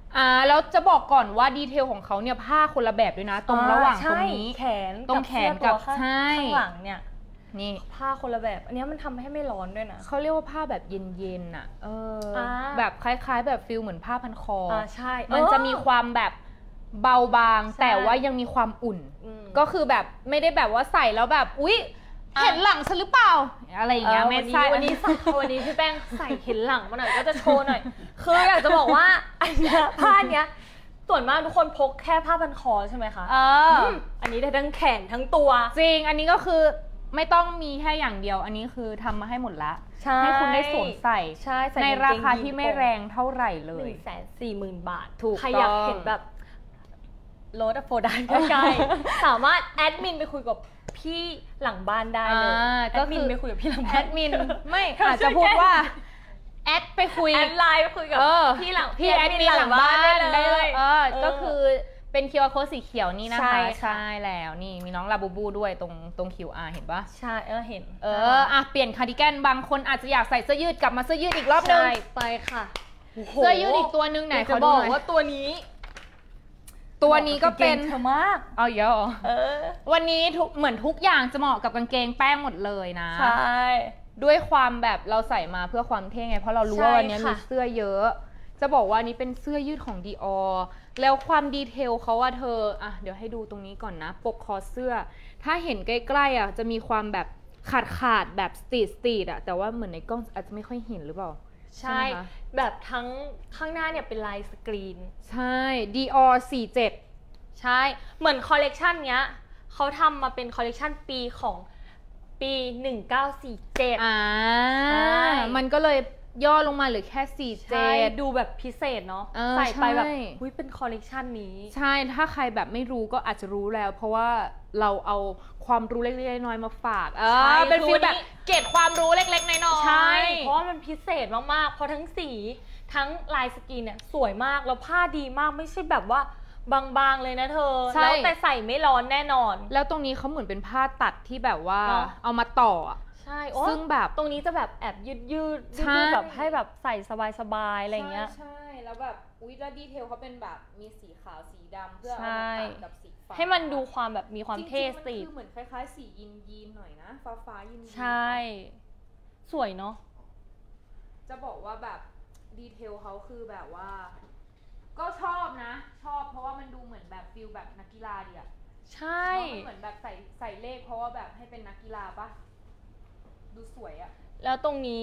อ่าแล้วจะบอกก่อนว่าดีเทลของเขาเนี่ยผ้าคนละแบบด้วยนะตรงระหว่างตรงนี้แขนตรงแขนกับใช่ข้างหลังเนี่ยนี่ผ้าคนละแบบอันนี้มันทำให้ไม่ร้อนด้วยนะเขาเรียกว่าผ้าแบบเย็นๆอ่ะเออแบบคล้ายๆแบบฟิลเหมือนผ้าพันคออ่าใช่มันจะมีความแบบเบาบางแต่ว่ายังมีความอุ่นก็คือแบบไม่ได้แบบว่าใส่แล้วแบบอุ๊ยเห็นหลังฉันหรือเปล่าอะไรอย่างเงี้ยไม่ใช่วันนี้วันนี้พี่แป้งใส่เห็นหลังมาหน่อยก็จะโชว์หน่อยคืออยากจะบอกว่าอันเนี้ยผ้าเนี้ยส่วนมากทุกคนพกแค่ผ้าพันคอใช่ไหมคะเอออันนี้ได้ทั้งแขนทั้งตัวจริงอันนี้ก็คือไม่ต้องมีแค่อย่างเดียวอันนี้คือทำมาให้หมดละให้คุณได้สวมใส่ในราคาที่ไม่แรงเท่าไหร่เลยหนึ่งแสนสี่หมื่นบาทถูกใครอยากเห็นแบบรถโฟดันใกล้ๆสามารถแอดมินไปคุยกับพี่หลังบ้านได้เลยแอดมินไปคุยกับพี่หลังบ้านแอดมินไม่อาจจะพูดว่าแอดไปคุยแอดไลน์ไปคุยกับพี่หลังพี่แอดมินหลังบ้านได้เลยเออก็คือเป็น คิว อาร์ code สีเขียวนี่นะคะใช่แล้วนี่มีน้องลาบูบูด้วยตรงตรง คิว อาร์ เห็นปะใช่เออเห็นเอออ่ะเปลี่ยนคาร์ดิแกนบางคนอาจจะอยากใส่เสื้อยืดกลับมาเสื้อยืดอีกรอบนึงไปค่ะเสื้อยืดอีกตัวนึงไหนจะบอกว่าตัวนี้ตัวนี้ก็เป็นเธอมากเอาเยอะวันนี้ทุกเหมือนทุกอย่างจะเหมาะกับกางเกงแป้งหมดเลยนะใช่ด้วยความแบบเราใส่มาเพื่อความเท่ไงเพราะเรารู้ว่าวันนี้มีเสื้อเยอะจะบอกว่านี้เป็นเสื้อยืดของ Dior แล้วความดีเทลเขาว่าเธออ่ะเดี๋ยวให้ดูตรงนี้ก่อนนะปกคอเสื้อถ้าเห็นใกล้ๆอ่ะจะมีความแบบขาดขาดแบบสตรีทสตรีทอ่ะแต่ว่าเหมือนในกล้องอาจจะไม่ค่อยเห็นหรือเปล่าใช่แบบทั้งข้างหน้าเนี่ยเป็นลายสกรีนใช่ Dior สี่สิบเจ็ดใช่เหมือนคอลเลกชันเนี้ยเขาทำมาเป็นคอลเลกชันปีของปีหนึ่งเก้าสี่เจ็ดอ่ามันก็เลยย่อลงมาเหลือแค่สี่สิบเจ็ดดูแบบพิเศษเนาะใส่ไปแบบอุ้ยเป็นคอลเลกชันนี้ใช่ถ้าใครแบบไม่รู้ก็อาจจะรู้แล้วเพราะว่าเราเอาความรู้เล็กๆน้อยๆมาฝากเออเป็นฟีลแบบเก็บความรู้เล็กๆน้อยๆใช่เพราะว่ามันพิเศษมากๆเพราะทั้งสีทั้งลายสกรีนเนี่ยสวยมากแล้วผ้าดีมากไม่ใช่แบบว่าบางๆเลยนะเธอแล้วแต่ใส่ไม่ร้อนแน่นอนแล้วตรงนี้เขาเหมือนเป็นผ้าตัดที่แบบว่าเอามาต่อใช่ซึ่งแบบตรงนี้จะแบบแอบยืดยืดยืดแบบให้แบบใส่สบายๆอะไรเงี้ยใช่แล้วแบบอุ๊ยแล้วดีเทลเขาเป็นแบบมีสีขาวสีดำเพื่อเอามาตัดกับสีฟ้าให้มันดูความแบบมีความเท่สีคือเหมือนคล้ายๆสียีนยีนหน่อยนะฟ้าฟ้ายีนใช่สวยเนาะจะบอกว่าแบบดีเทลเขาคือแบบว่าก็ชอบนะชอบเพราะว่ามันดูเหมือนแบบฟิลแบบนักกีฬาดีอะใช่มันเหมือนแบบใส่ใส่เลขเพราะว่าแบบให้เป็นนักกีฬาปะดูสวยอะแล้วตรงนี้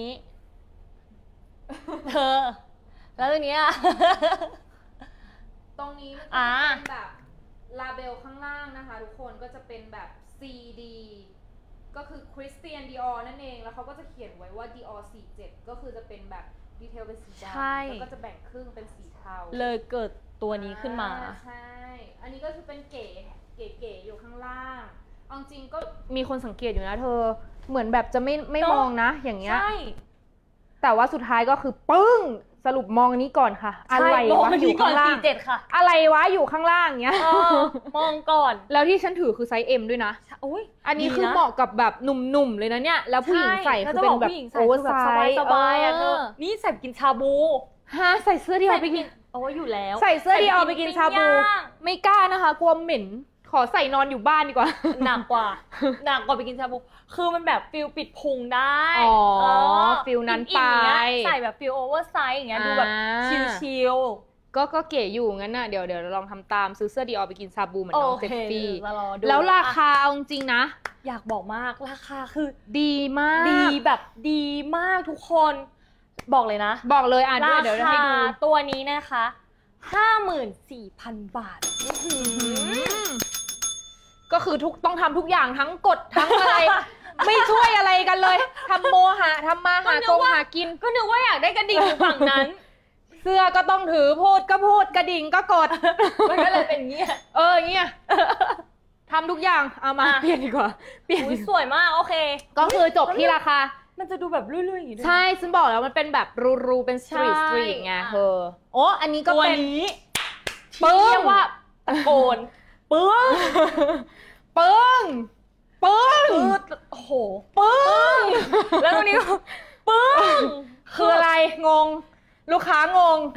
เธอแล้วตรงนี้อะตรงนี้มันเป็นแบบลาเบลข้างล่างนะคะทุกคนก็จะเป็นแบบ ซี ดี ก็คือ Christian Dior นั่นเองแล้วเขาก็จะเขียนไว้ว่า Dior สี่สิบเจ็ดก็คือจะเป็นแบบดีเทลเป็นสีดำแล้วก็จะแบ่งครึ่งเป็นสีเทาเลยเกิดตัวนี้ขึ้นมาใช่อันนี้ก็คือเป็นเก๋เก๋ๆอยู่ข้างล่างเอาจริงก็มีคนสังเกตอยู่นะเธอเหมือนแบบจะไม่ไม่มองนะอย่างเงี้ยแต่ว่าสุดท้ายก็คือปึ้งสรุปมองนี้ก่อนค่ะอะไรวะอยู่ข้างล่างอะไรวะอยู่ข้างล่างเงี้ยมองก่อนแล้วที่ฉันถือคือไซส์ เอ็ม ด้วยนะอันนี้คือเหมาะกับแบบหนุ่มๆเลยนะเนี่ยแล้วผู้หญิงใส่คือเป็นแบบโอเวอร์ไซส์สบายๆอ่ะเธอนี่ใส่กินชาบูฮะใส่เสื้อที่เอาไปกินเอาไว้อยู่แล้วใส่เสื้อที่เอาไปกินชาบูไม่กล้านะคะกลัวเหม็นขอใส่นอนอยู่บ้านดีกว่าหนักกว่าหนักกว่าไปกินชาบูคือมันแบบฟิลปิดพุงได้อ๋อฟิลนั้นไปใส่แบบฟิลโอเวอร์ไซส์อย่างเงี้ยดูแบบชิลๆก็ก็เก๋อยู่งั้นน่ะเดี๋ยวเดี๋ยวลองทำตามซื้อเสื้อดีออไปกินชาบูเหมือนน้องเซฟฟี่แล้วราคาเอาจริงนะอยากบอกมากราคาคือดีมากดีแบบดีมากทุกคนบอกเลยนะบอกเลยอ่ะเดี๋ยวให้ดูตัวนี้นะคะ ห้าหมื่นสี่พัน บาทก็คือทุกต้องทำทุกอย่างทั้งกดทั้งอะไรไม่ช่วยอะไรกันเลยทำโมหะทำมาหาตรงหากินก็นึกว่าอยากได้กระดิ่งอยู่ฝั่งนั้นเสื้อก็ต้องถือพูดก็พูดกระดิ่งก็กดมันก็เลยเป็นเงี้ยเออเงี้ยทำทุกอย่างเอามาเปลี่ยนดีกว่าเปลี่ยนสวยมากโอเคก็คือจบที่ราคามันจะดูแบบรุ่ยๆอย่างนี้ด้วยใช่ฉันบอกแล้วมันเป็นแบบรูๆเป็นสตรีทสตรีทไงเธอโอ้อันนี้ก็เป็นปึ้งว่าตะโกนปึ้งปึ้งปึ้งโอ้โหปึ้งแล้วตรงนี้ปึ้งคืออะไรงงลูกค้างง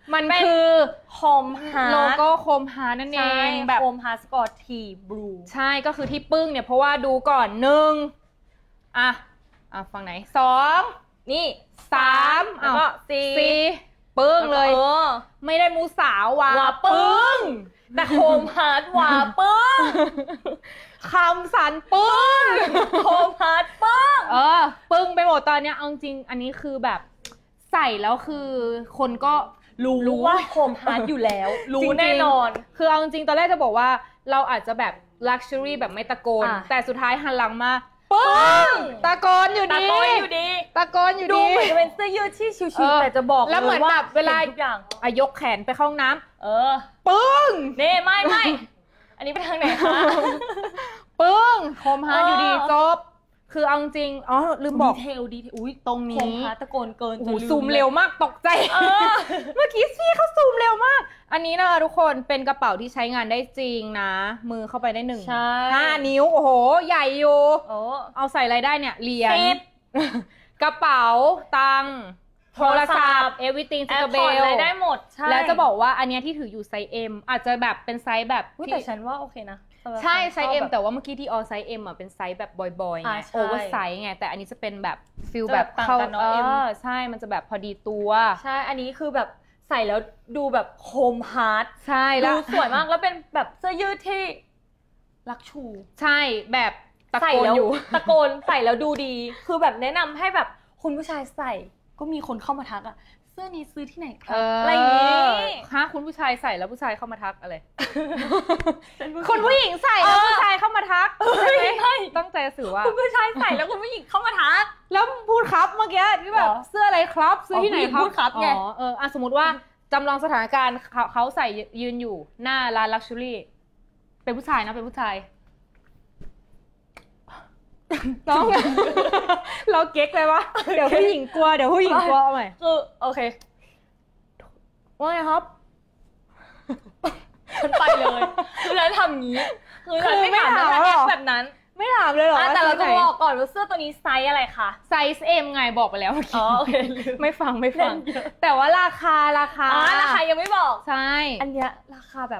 มันคือโคมฮาร์ดโลโก้โคมฮาร์ดนั่นเองแบบโคมฮาร์ดสกอร์ทีบลูใช่ก็คือที่ปึ้งเนี่ยเพราะว่าดูก่อนหนึ่งอ่ะอ่ะฝั่งไหนสองนี่สามแล้วก็สี่ปึ้งเลยไม่ได้มูสาววาปึ้งแต่โคมฮาร์ดวาปึ้งคำสันปึ้งโคมฮาร์ดปึ้งเออปึ้งไปหมดตอนเนี้ยเอาจริงอันนี้คือแบบใส่แล้วคือคนก็รู้ว่าโคมฮาร์ดอยู่แล้วรู้แน่นอนคือเอาจริงตอนแรกจะบอกว่าเราอาจจะแบบลักชัวรี่แบบไม่ตะโกนแต่สุดท้ายหันหลังมาปึ้งตะโกนอยู่ดีตะโกนอยู่ดีตะโกนอยู่ดีดูเหมือนจะเป็นเสื้อยืดที่ชิวๆแต่จะบอกแล้วเหมือนแบบเวลาทุกอย่างอ่ะยกแขนไปเข้าห้องน้ำเออปึ้งนี่ไม่ไม่อันนี้ไปทางไหนคะปึ้งโคมฮาร์ดอยู่ดีจบคือเอาจริงอ๋อลืมบอกดีเทลดีอุ้ยตรงนี้โคมฮาร์ดตะโกนเกินจนซูมเร็วมากตกใจเมื่อกี้พี่เขาซูมเร็วมากอันนี้นะคะทุกคนเป็นกระเป๋าที่ใช้งานได้จริงนะมือเข้าไปได้หนึ่งห้านิ้วโอ้โหใหญ่อยู่เอาใส่อะไรได้เนี่ยเหรียญกระเป๋าตังค์โทรศัพท์ everything สกเบลอะไรได้หมดแล้วจะบอกว่าอันนี้ที่ถืออยู่ไซส์ M อาจจะแบบเป็นไซส์แบบแต่ฉันว่าโอเคนะใช่ไซส์ M แต่ว่าเมื่อกี้ที่ออไซส์ M อ่ะเป็นไซส์แบบบอยๆไงโอเวอร์ไซส์ไงแต่อันนี้จะเป็นแบบฟิลแบบเข้าเออใช่มันจะแบบพอดีตัวใช่อันนี้คือแบบใส่แล้วดูแบบโคมฮาร์ดใช่แล้วดูสวยมากแล้วเป็นแบบเสื้อยืดที่ลักชูใช่แบบตะโกนอยู่ตะโกนใส่แล้วดูดีคือแบบแนะนำให้แบบคุณผู้ชายใส่ก็มีคนเข้ามาทักอะเสื้อนี้ซื้อที่ไหนครับอะไรนี้ฮะคุณผู้ชายใส่แล้วผู้ชายเข้ามาทักอะไรคนผู้หญิงใส่แล้วผู้ชายเข้ามาทักใช่ไหมตั้งใจสื่อว่าคุณผู้ชายใส่แล้วคุณผู้หญิงเข้ามาทักแล้วพูดครับเมื่อกี้ที่แบบเสื้ออะไรครับซื้อที่ไหนครับพูดครับไงเออสมมติว่าจำลองสถานการณ์เขาใส่ยืนอยู่หน้าร้านลักชัวรี่เป็นผู้ชายนะเป็นผู้ชายต้องเราเก๊กเลยวะเดี๋ยวผู้หญิงกลัวเดี๋ยวผู้หญิงกลัวเอาใหม่คือโอเคว่าไงครับฉันไปเลยคือฉันทำงี้คือฉันไม่ถามแล้วแบบนั้นไม่ถามเลยหรอแต่เราจะบอกก่อนว่าเสื้อตัวนี้ไซส์อะไรคะไซส์ M ไงบอกไปแล้วเมื่อกี้อ๋อโอเคไม่ฟังไม่ฟังแต่ว่าราคาราคาอ๋อราคายังไม่บอกใช่อันเนี้ยราคาแบบ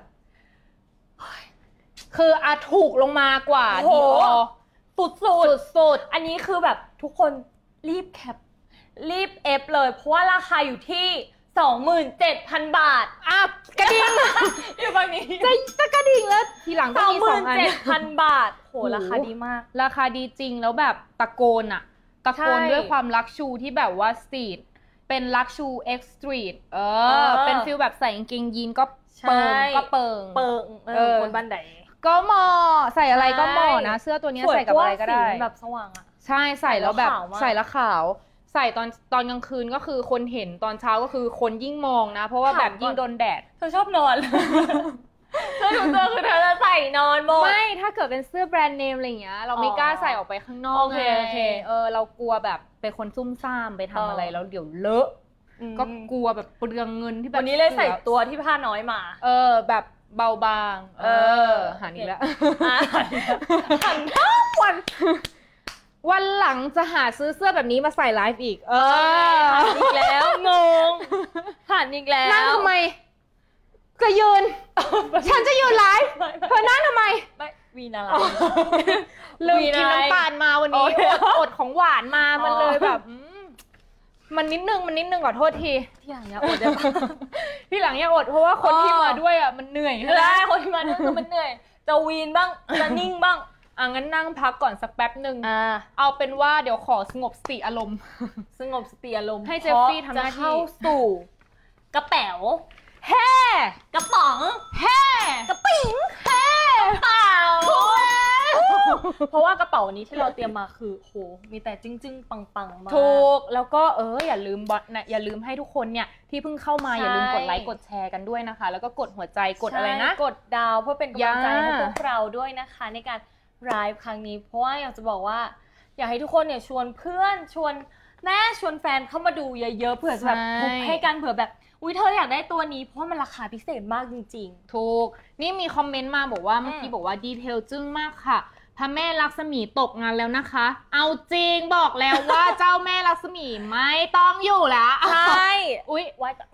คืออะถูกลงมากว่าดีออสุดสุดสุดอันนี้คือแบบทุกคนรีบแคปรีบเอฟเลยเพราะว่าราคาอยู่ที่ สองหมื่นเจ็ดพัน บาทอ่ะกระดิ่งอยู่ฝั่งนี้จะจะกระดิ่งแล้วทีหลังก็มีสองอัน สองหมื่นเจ็ดพัน บาทโหราคาดีมากราคาดีจริงแล้วแบบตะโกนอะตะโกนด้วยความลักชูที่แบบว่าสตรีทเป็นลักชูเอ็กซ์สตรีทเออเป็นฟิลแบบใส่กางเกงยีนก็เปิงก็เปิงเปิงเออคนบ้านไหนก็เหมาะใส่อะไรก็เหมาะนะเสื้อตัวนี้ใส่กับอะไรก็ได้แบบสว่างอ่ะใช่ใส่แล้วแบบใส่แล้วขาวใส่ตอนตอนกลางคืนก็คือคนเห็นตอนเช้าก็คือคนยิ่งมองนะเพราะว่าแบบยิ่งโดนแดดเธอชอบนอนเสื้อถุงเสื้อคือเธอจะใส่นอนหมดไม่ถ้าเกิดเป็นเสื้อแบรนด์เนมอะไรอย่างเงี้ยเราไม่กล้าใส่ออกไปข้างนอกไงเออเรากลัวแบบเป็นคนซุ่มซ่ามไปทำอะไรแล้วเดี๋ยวเลอะก็กลัวแบบเปลืองเงินที่แบบวันนี้เลยใส่ตัวที่ผ้าน้อยมาเออแบบเบาบางเออหันอีกแล้วหันทั้งวันวันหลังจะหาซื้อเสื้อแบบนี้มาใส่ไลฟ์อีกเออหันอีกแล้วงงหันอีกแล้วนั่งทำไมจะยืนฉันจะยืนไลฟ์เธอนั่งทำไมไม่วีนาไลลืมกินน้ำตาลมาวันนี้อดของหวานมามันเลยแบบมันนิดนึงมันนิดนึงขอโทษทีที่หลังอย่าอดได้ปะที่หลังอย่าอดเพราะว่าคนที่มาด้วยอ่ะมันเหนื่อยได้คนที่มาด้วยมันเหนื่อยจะวีนบ้างจะนิ่งบ้างอ่ะงั้นนั่งพักก่อนสักแป๊บหนึ่งเอาเป็นว่าเดี๋ยวขอสงบสติอารมณ์สงบสติอารมณ์ให้เจฟฟี่ทำหน้าที่เข้าสู่กระเป๋าแฮ่กระป๋องแฮ่กระปิ๋งแฮ่กระเป๋าเพราะว่ากระเป๋านี้ที่เราเตรียมมาคือโหมีแต่จึ้งจึ้งปังปังมาถูกแล้วก็เอออย่าลืมบอทนะอย่าลืมให้ทุกคนเนี่ยที่เพิ่งเข้ามาอย่าลืมกดไลค์กดแชร์กันด้วยนะคะแล้วก็กดหัวใจกดอะไรนะกดดาวเพื่อเป็นกำลังใจให้พวกเราด้วยนะคะในการไลฟ์ครั้งนี้เพราะว่าอยากจะบอกว่าอยากให้ทุกคนเนี่ยชวนเพื่อนชวนแม่ชวนแฟนเข้ามาดูเยอะๆเผื่อจะแบบทุกให้กันเผื่อแบบอุ้ยเธออยากได้ตัวนี้เพราะมันราคาพิเศษมากจริงๆถูกนี่มีคอมเมนต์มาบอกว่าเมื่อกี้บอกว่าดีเทลจึ้งมากค่ะพระแม่ลักษมีตกงานแล้วนะคะเอาจริงบอกแล้วว่าเจ้าแม่ลักษมีไม่ต้องอยู่แล้วใช่อุ๊ยไว้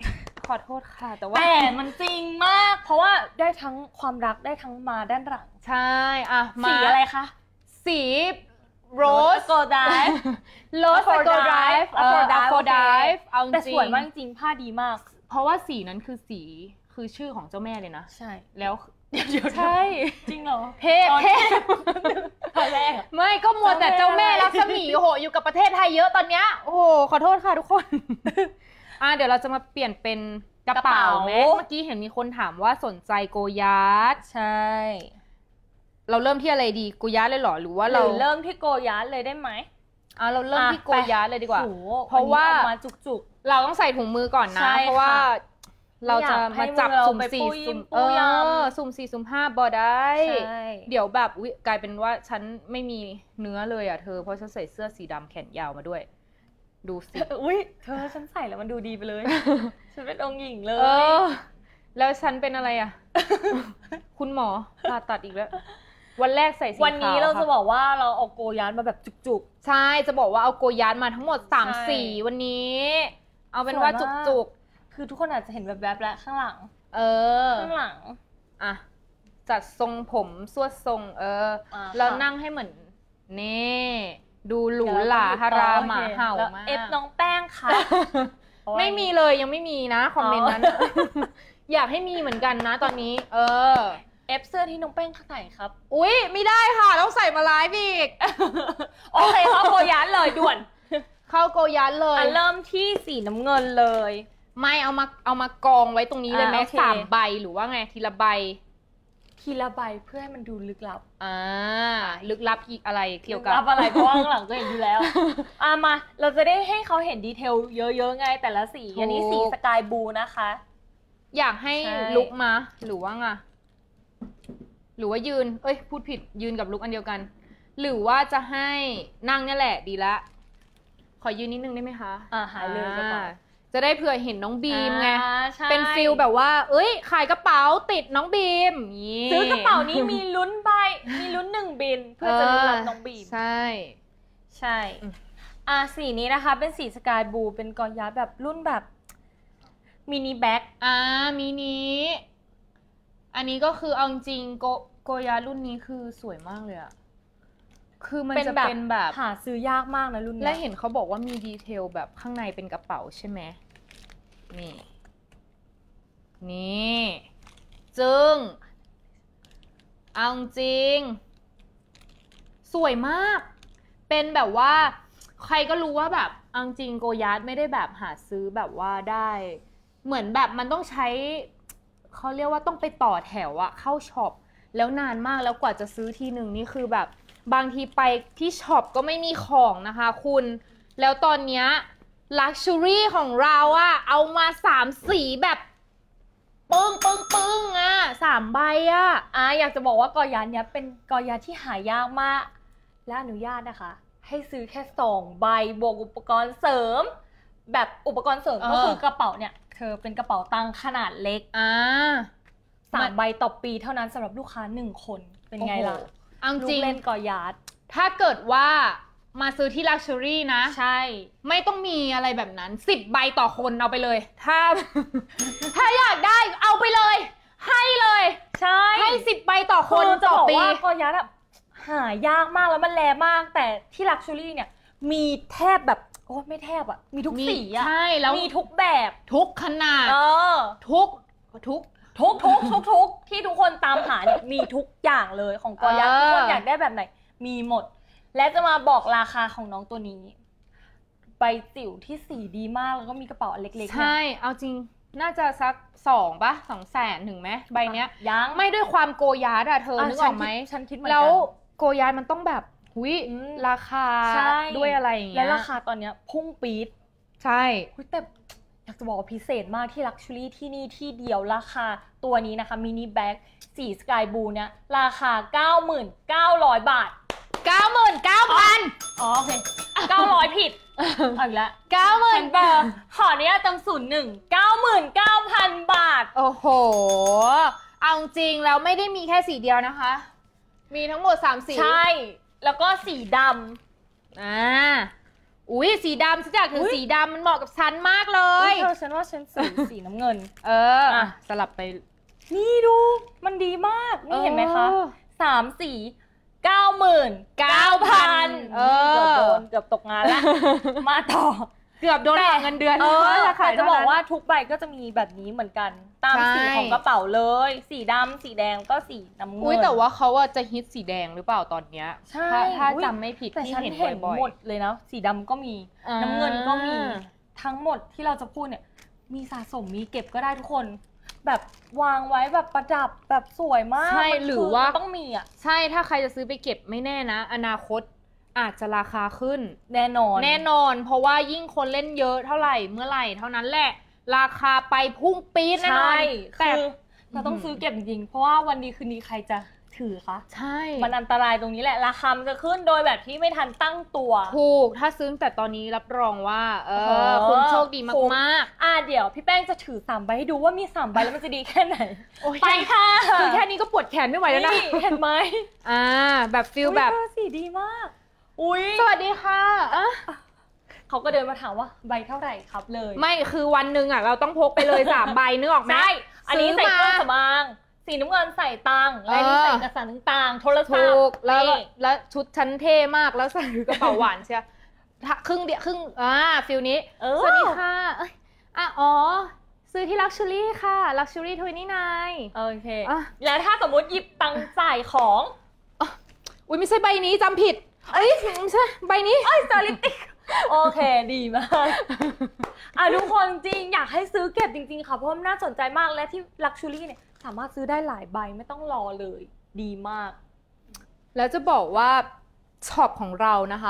ขอโทษค่ะแต่ว่าแต่มันจริงมากเพราะว่าได้ทั้งความรักได้ทั้งมาด้านหลังใช่อ่ะสีอะไรคะสีโรสโกลไดฟ์โรสโกลไดฟ์เออโกลไดฟ์เอาจริงแต่สวยมากจริงผ้าดีมากเพราะว่าสีนั้นคือสีคือชื่อของเจ้าแม่เลยนะใช่แล้วเดี๋ยวใช่จริงเหรอเทพเทพตอนแรกไม่ก็มัวแต่เจ้าแม่รัศมีโอ้โหอยู่กับประเทศไทยเยอะตอนเนี้ยโอ้โหขอโทษค่ะทุกคนอ่ะเดี๋ยวเราจะมาเปลี่ยนเป็นกระเป๋าไหมเมื่อกี้เห็นมีคนถามว่าสนใจโกยาร์ดใช่เราเริ่มที่อะไรดีโกยาร์ดเลยเหรอหรือว่าเราเริ่มที่โกยาร์ดเลยได้ไหมอ่ะเราเริ่มที่โกยาร์ดเลยดีกว่าเพราะว่ามาจุกๆเราต้องใส่ถุงมือก่อนนะเพราะว่าเราจะมาจับสุ่มสี่สุ่มเออสุ่มสี่สุ่มห้าบอได้เดี๋ยวแบบกลายเป็นว่าฉันไม่มีเนื้อเลยอ่ะเธอเพราะฉันใส่เสื้อสีดำแขนยาวมาด้วยดูสิอุ้ยเธอฉันใส่แล้วมันดูดีไปเลยฉันเป็นองค์หญิงเลยแล้วฉันเป็นอะไรอ่ะคุณหมอผ่าตัดอีกแล้ววันแรกใส่สีขาววันนี้เราจะบอกว่าเราเอาโกยาร์ดมาแบบจุกๆใช่จะบอกว่าเอาโกยาร์ดมาทั้งหมดสามสีวันนี้เอาเป็นว่าจุกๆคือทุกคนอาจจะเห็นแบบๆแล้วข้างหลังเออข้างหลังอ่ะจัดทรงผมสวดทรงเออแล้วนั่งให้เหมือนนี่ดูหรูหราฮาราหมาเห่ามากเอฟน้องแป้งค่ะไม่มีเลยยังไม่มีนะคอมเมนต์นั้นอยากให้มีเหมือนกันนะตอนนี้เออเอฟเสื้อที่น้องแป้งใส่ครับอุ๊ยไม่ได้ค่ะต้องใส่มาไลฟ์อีกโอเคเข้าโกยาร์ดเลยด่วนเข้าโกยาร์ดเลยเริ่มที่สีน้ำเงินเลยไม่เอามาเอามากองไว้ตรงนี้เลยไหมสามใบหรือว่าไงทีละใบทีละใบเพื่อให้มันดูลึกลับอ่าลึกลับอีกอะไรเกี่ยวกับลึกลับอะไรเพราะว่าข้างหลังก็เห็นอยู่แล้วอ่ะมาเราจะได้ให้เขาเห็นดีเทลเยอะๆไงแต่ละสีอันนี้สีสกายบลูนะคะอยากให้ลุกมาหรือว่าไงหรือว่ายืนเอ้ยพูดผิดยืนกับลุกอันเดียวกันหรือว่าจะให้นั่งนี่แหละดีละขอยืนนิดนึงได้ไหมคะอ่าหายเลยกระเป๋าจะได้เผื่อเห็นน้องบีมไงเป็นฟิลแบบว่าเอ้ยขายกระเป๋าติดน้องบีมซื้อกระเป๋านี้มีลุ้นใบมีลุ้นหนึ่งบินเพื่อจะรับน้องบีมใช่ใช่อ่าสีนี้นะคะเป็นสีสกายบลูเป็นกอยาร์ดแบบรุ่นแบบมินิแบ็คอ่ามินิอันนี้ก็คือเอาจริงโกโกยาร์ดรุ่นนี้คือสวยมากเลยอะคือมันจะเป็นแบบหาซื้อยากมากนะรุ่นนี้และเห็นเขาบอกว่ามีดีเทลแบบข้างในเป็นกระเป๋าใช่ไหมนี่นี่จึงเอาจริงสวยมากเป็นแบบว่าใครก็รู้ว่าแบบเอาจริงโกยาร์ดไม่ได้แบบหาซื้อแบบว่าได้เหมือนแบบมันต้องใช้เขาเรียกว่าต้องไปต่อแถวอะเข้าช็อปแล้วนานมากแล้วกว่าจะซื้อทีหนึ่งนี่คือแบบบางทีไปที่ช็อปก็ไม่มีของนะคะคุณแล้วตอนเนี้ยลักชัวรี่ของเราอะเอามาสามสีแบบปึ้งปึ้งปึ้งอะสามใบอะอ่ะอยากจะบอกว่ากอยาร์ดเนี้ยเป็นกอยาร์ดที่หายากมากและอนุญาตนะคะให้ซื้อแค่สองใบบวกอุปกรณ์เสริมแบบอุปกรณ์เสริมก็คือกระเป๋าเนี่ยเธอเป็นกระเป๋าตังค์ขนาดเล็กอ่าสามใบต่อปีเท่านั้นสำหรับลูกค้าหนึ่งคนเป็นไงล่ะจริงเล่นกอยาร์ดถ้าเกิดว่ามาซื้อที่ Luxury นะใช่ไม่ต้องมีอะไรแบบนั้นสิบใบต่อคนเอาไปเลยถ้าถ้าอยากได้เอาไปเลยให้เลยใช่ให้สิบใบต่อคนต่อปีจะบอกว่ากอยาร์ดแบบหายากมากแล้วมันแรงมากแต่ที่ Luxury เนี่ยมีแทบแบบโอ้ไม่แทบอ่ะมีทุกสีอ่ะใช่แล้วมีทุกแบบทุกขนาดเออทุกทุกทุกทุกทุกทุกที่ทุกคนตามหาเนี่ยมีทุกอย่างเลยของกอยาร์ดทุกคนอยากได้แบบไหนมีหมดและจะมาบอกราคาของน้องตัวนี้ใบจิ๋วที่สีดีมากแล้วก็มีกระเป๋าเล็กๆใช่เอาจริงน่าจะสักสองป่ะสองแสนถึงไหมใบเนี้ยยังไม่ด้วยความโกยาร์ดอะเธอนึกออกไหมฉันคิดเหมือนกันแล้วโกยาร์ดมันต้องแบบหุยราคาด้วยอะไรอย่างเงี้ยและราคาตอนเนี้ยพุ่งปี๊ดใช่แต่อยากจะบอกว่าพิเศษมากที่ Luxury ที่นี่ที่เดียวราคาตัวนี้นะคะมินิแบ็คสีสกายบลูเนี่ยราคา เก้าหมื่นเก้าร้อย บาทเก้าหมื่นเก้าพันอ๋อโอเคเก้าร้อยผิดเอาอีกแล้วเก้าหมื่นบาทขอเนี้ยตังศูนย์หนึ่ง เก้าหมื่นเก้าพัน บาทโอ้โหเอาจริงแล้วไม่ได้มีแค่สีเดียวนะคะมีทั้งหมดสามสีใช่แล้วก็สีดำอ่าอุ้ยสีดำฉันอยากถือสีดำมันเหมาะกับฉันมากเลยเธอฉันว่าฉันสีสีน้ำเงินเอออ่ะสลับไปนี่ดูมันดีมากนี่เห็นไหมคะสามสีเก้าหมื่นเก้าพันเออเกือบโดนเกือบตกงานแล้วมาต่อเกือบโดนหักเงินเดือนแต่จะบอกว่าทุกใบก็จะมีแบบนี้เหมือนกันตามสีของกระเป๋าเลยสีดำสีแดงก็สีน้ำเงินอุ้ยแต่ว่าเขาจะฮิตสีแดงหรือเปล่าตอนเนี้ยถ้าถ้าจำไม่ผิดที่เห็นบ่อยๆหมดเลยนะสีดำก็มีน้ำเงินก็มีทั้งหมดที่เราจะพูดเนี่ยมีสะสมมีเก็บก็ได้ทุกคนแบบวางไว้แบบประดับแบบสวยมากใช่หรือว่าต้องมีอ่ะใช่ถ้าใครจะซื้อไปเก็บไม่แน่นะอนาคตอาจจะราคาขึ้นแน่นอนแน่นอนเพราะว่ายิ่งคนเล่นเยอะเท่าไหร่เมื่อไหร่เท่านั้นแหละราคาไปพุ่งปี๊ดแน่นอนแต่เราต้องซื้อเก็บจริงเพราะว่าวันนี้คืนนี้ใครจะถือคะใช่มันอันตรายตรงนี้แหละราคามันจะขึ้นโดยแบบที่ไม่ทันตั้งตัวถูกถ้าซื้อแต่ตอนนี้รับรองว่าเออคุณโชคดีมากๆอ่ะเดี๋ยวพี่แป้งจะถือสามใบให้ดูว่ามีสามใบแล้วมันจะดีแค่ไหนไปค่ะคือแค่นี้ก็ปวดแขนไม่ไหวแล้วนะเห็นไหมอ่าแบบฟิลแบบสีดีมากอุ้ยสวัสดีค่ะอ่ะเขาก็เดินมาถามว่าใบเท่าไหร่ครับเลยไม่คือวันหนึ่งอ่ะเราต้องพกไปเลยสามใบนึกออกไหมใช่อันนี้ใส่เครื่องสำอางสีน้ำเงินใส่ตังและนี่ใส่เอกสารต่างๆโทรศัพท์แล้วแล้วชุดชั้นเท่มากแล้วใส่กระเป๋าหวานเชียครึ่งเดียวครึ่งอ่าฟิลนี้สวัสดีค่ะอ่ะอ๋อซื้อที่ Luxury ค่ะ Luxury ทเวนตี้ไนน์โอเคแล้วถ้าสมมติหยิบตังจ่ายของอุ้ยไม่ใช่ใบนี้จำผิดเอ้ยไม่ใช่ใบนี้เอ้ยสลิปติกโอเคดีมากอ่ะทุกคนจริงอยากให้ซื้อเก็บจริงๆค่ะเพราะมันน่าสนใจมากและที่ Luxury เนี่ยสามารถซื้อได้หลายใบไม่ต้องรอเลยดีมากแล้วจะบอกว่าช็อปของเรานะคะ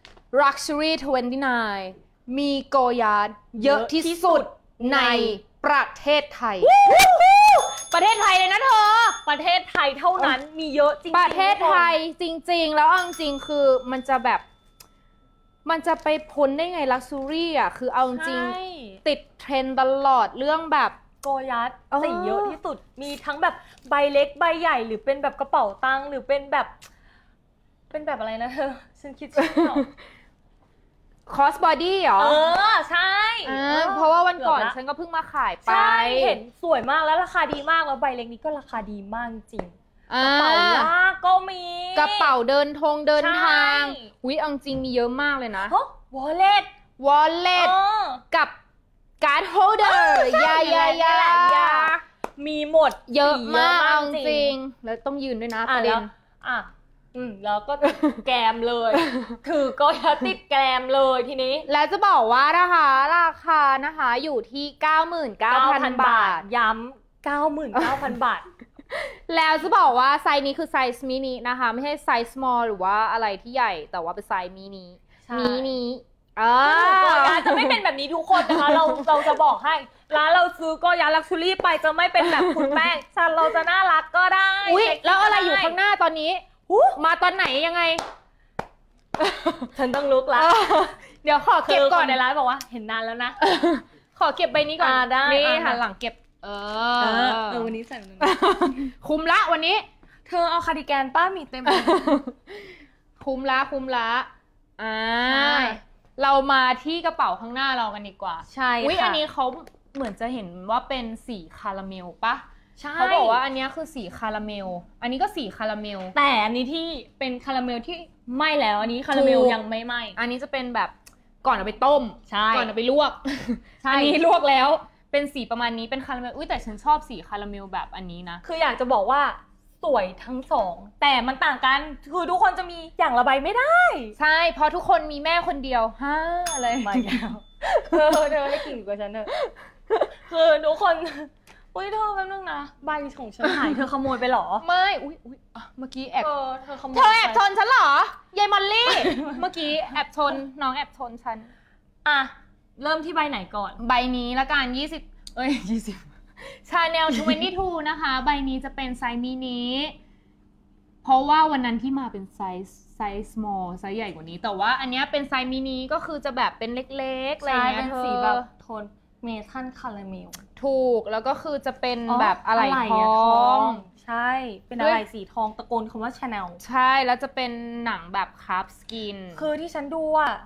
Luxury ทเวนตี้ไนน์ มีโกยาร์ดเยอะที่สุดในประเทศไทยประเทศไทยเลยนะเธอประเทศไทยเท่านั้นมีเยอะจริงๆประเทศไทยจริงๆแล้วจริงๆคือมันจะแบบมันจะไปพ้นได้ไง Luxury อ่ะคือเอาจริงติดเทรนด์ตลอดเรื่องแบบโกยัดสีเยอะที่สุดมีทั้งแบบใบเล็กใบใหญ่หรือเป็นแบบกระเป๋าตังค์หรือเป็นแบบเป็นแบบอะไรนะเธอฉันคิดชื่อไม่ออกคอสบอดี้เหรอเออใช่เพราะว่าวันก่อนฉันก็เพิ่งมาขายไปเห็นสวยมากแล้วราคาดีมากแล้วใบเล็กนี้ก็ราคาดีมากจริงกระเป๋าลากก็มีกระเป๋าเดินทงเดินทางอุ๊ยเอาจริงมีเยอะมากเลยนะวอลเล็ตวอลเล็ตกับการ์ดโฮลเดอร์ยายายามีหมดเยอะมากจริงแล้วต้องยืนด้วยนะประเด็นอ่ะอืมแล้วก็ติดแกมเลยถือก็ติดแกมเลยทีนี้แล้วจะบอกว่านะคะราคานะคะอยู่ที่ เก้าหมื่นเก้าพัน บาทย้ำ เก้าหมื่นเก้าพัน บาทแล้วจะบอกว่าไซส์นี้คือไซส์มินินะคะไม่ใช่ไซส์ small หรือว่าอะไรที่ใหญ่แต่ว่าเป็นไซส์มินิมินิอ่าร้านจะไม่เป็นแบบนี้ทุกคนนะคะเราเราจะบอกให้ร้านเราซื้อก็ยาลักชูรี่ไปจะไม่เป็นแบบคุณแป้งฉันเราจะน่ารักก็ได้อุ๊ยแล้วอะไรอยู่ข้างหน้าตอนนี้มาตอนไหนยังไงฉันต้องลุกแล้วเดี๋ยวขอเก็บก่อนในร้านบอกว่าเห็นนานแล้วนะขอเก็บใบนี้ก่อนนี่หันหลังเก็บเออเออวันนี้ใส่คุ้มละวันนี้เธอเอาคาร์ดิแกนป้ามีเต็มคุ้มละคุ้มละอ่าเรามาที่กระเป๋าข้างหน้าเรากันดีกว่าใช่ค่ะอุ๊ยอันนี้เขาเหมือนจะเห็นว่าเป็นสีคาราเมลปะเขาบอกว่าอันนี้คือสีคาราเมลอันนี้ก็สีคาราเมลแต่อันนี้ที่เป็นคาราเมลที่ไหม้แล้วอันนี้คาราเมลยังไม่ไหม้อันนี้จะเป็นแบบก่อนเอาไปต้มก่อนเอาไปลวกอันนี้ลวกแล้วเป็นสีประมาณนี้เป็นคาราเมลอุ้ยแต่ฉันชอบสีคาราเมลแบบอันนี้นะคืออยากจะบอกว่าสวยทั้งสองแต่มันต่างกันคือทุกคนจะมีอย่างละใบไม่ได้ใช่เพราะทุกคนมีแม่คนเดียวฮ่าอะไรมาแล้วเธอเธอได้กลิ่นกว่าฉันเนอะคือทุกคนอุ้ยเธอแป๊บนึงนะใบของฉันหายเธอขโมยไปหรอไม่อุ้ยอุ้ยเมื่อกี้แอบเธอขโมยเธอแอบชนฉันหรอยายมอลลี่เมื่อกี้แอบชนน้องแอบชนฉันอ่ะเริ่มที่ใบไหนก่อนใบนี้ละกันยี่สิบเอ้ยยี่สิบ Chanel ยี่สิบสองนะคะใบนี้จะเป็นไซส์มินิเพราะว่าวันนั้นที่มาเป็นไซส์ไซส์ small ไซส์ใหญ่กว่านี้แต่ว่าอันนี้เป็นไซส์มินิก็คือจะแบบเป็นเล็กๆอะไรเงี้ยเป็นสีแบบโทนเมทัลคาราเมลถูกแล้วก็คือจะเป็นแบบอะไรทองใช่เป็นอะไรสีทองตะโกนคำว่า Chanel ใช่แล้วจะเป็นหนังแบบคราฟสกินคือที่ฉันดูอะท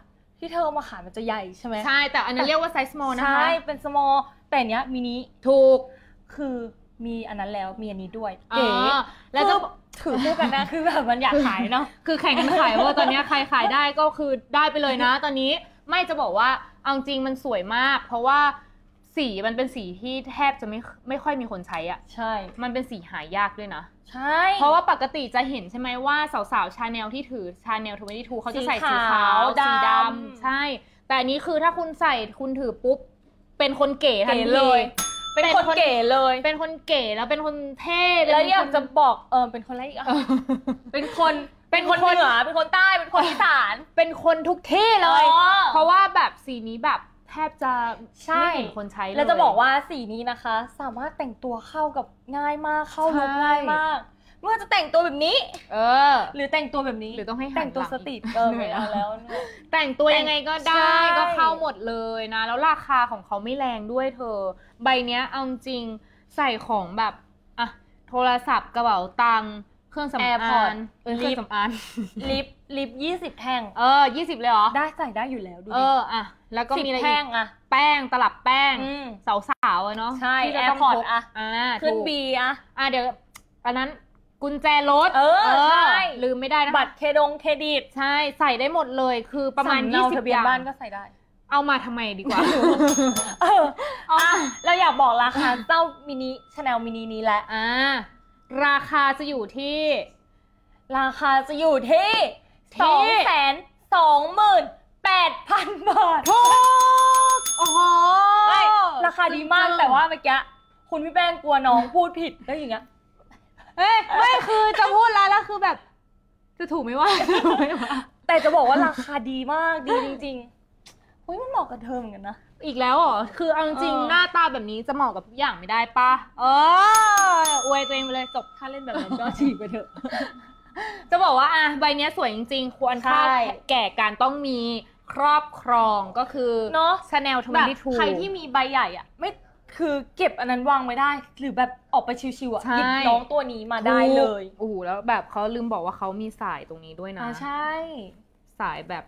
ที่เธอเอามาขายมันจะใหญ่ใช่ไหมใช่แต่อันนั้นเรียกว่าไซส์ small นะคะใช่เป็น small แต่เนี้ยมินิถูกคือมีอันนั้นแล้วมีอันนี้ด้วยเก๋แล้วจะถือคู่กันนะคือแบบมันอยากขายเนาะคือแข่งกันขายว่าตอนนี้ใครขายได้ก็คือได้ไปเลยนะตอนนี้ไม่จะบอกว่าเอาจริงมันสวยมากเพราะว่าสีมันเป็นสีที่แทบจะไม่ไม่ค่อยมีคนใช้อ่ะใช่มันเป็นสีหายากด้วยนะใช่เพราะว่าปกติจะเห็นใช่ไหมว่าสาวๆชาแนลที่ถือชาแนลทเวนตี้ทูเขาจะใส่สีขาวสีดำใช่แต่อันนี้คือถ้าคุณใส่คุณถือปุ๊บเป็นคนเก๋ทันทีเลยเป็นคนเก๋เลยเป็นคนเก๋แล้วเป็นคนเท่แล้วอยากจะบอกเออเป็นคนอะไรอีกอ่ะเป็นคนเป็นคนเหนือเป็นคนใต้เป็นคนอีสานเป็นคนทุกที่เลยเพราะว่าแบบสีนี้แบบแทบจะไม่เห็นคนใช้เลยแล้วจะบอกว่าสีนี้นะคะสามารถแต่งตัวเข้ากับง่ายมากเข้าลุคง่ายมากไม่ว่าจะแต่งตัวแบบนี้เออหรือแต่งตัวแบบนี้หรือต้องให้แต่งตัวสตรีทเออเอาแล้วแต่งตัวยังไงก็ได้ก็เข้าหมดเลยนะแล้วราคาของเขาไม่แรงด้วยเธอใบเนี้ยเอาจริงใส่ของแบบอ่ะโทรศัพท์กระเป๋าตังค์เครื่องสำอางเครื่องสำอางลิปลิปยี่สิบแท่งเออยี่สิบเลยเหรอได้ใส่ได้อยู่แล้วดูดิเอออ่ะแล้วก็มีอะไรแท่งอ่ะแป้งตลับแป้งสาวๆเนาะใช่แอร์พอร์ตอ่ะขึ้นบีอ่ะอ่ะเดี๋ยวอันนั้นกุญแจรถเออใช่ลืมไม่ได้นะบัตรเครดงเครดิตใช่ใส่ได้หมดเลยคือประมาณยี่สิบอย่างบ้านก็ใส่ได้เอามาทำไมดีกว่าเอออ่ะเราอยากบอกราคาเจ้ามินิชาแนลมินินี้แหละอ่าราคาจะอยู่ที่ราคาจะอยู่ที่สองแสนสองหมื่นแปดพันบาทถูกโอ้โหราคาดีมากแต่ว่าเมื่อกี้คุณพี่แป้งกลัวน้องพูดผิดได้อย่างเงี้ยเอ้ยไม่คือจะพูดแล้วแล้วคือแบบจะถูกไหมวะแต่จะบอกว่าราคาดีมากดีจริงๆเฮ้ยมันเหมาะกับเธอเหมือนกันนะอีกแล้วเหรอคือเอาจริงหน้าตาแบบนี้จะเหมาะกับทุกอย่างไม่ได้ป่ะเอออวยตัวเองไปเลยจบถ้าเล่นแบบนั้นก็ฉีกไปเถอะจะบอกว่าอ่ะใบนี้สวยจริงๆควรค่าแก่การต้องมีครอบครองก็คือเนาะ Chanel ทเวนตี้ทูใครที่มีใบใหญ่อ่ะไม่คือเก็บอันนั้นวางไม่ได้หรือแบบออกไปชิวๆอ่ะหยิบน้องตัวนี้มาได้เลยโอ้โหแล้วแบบเขาลืมบอกว่าเขามีสายตรงนี้ด้วยนะใช่สายแบบ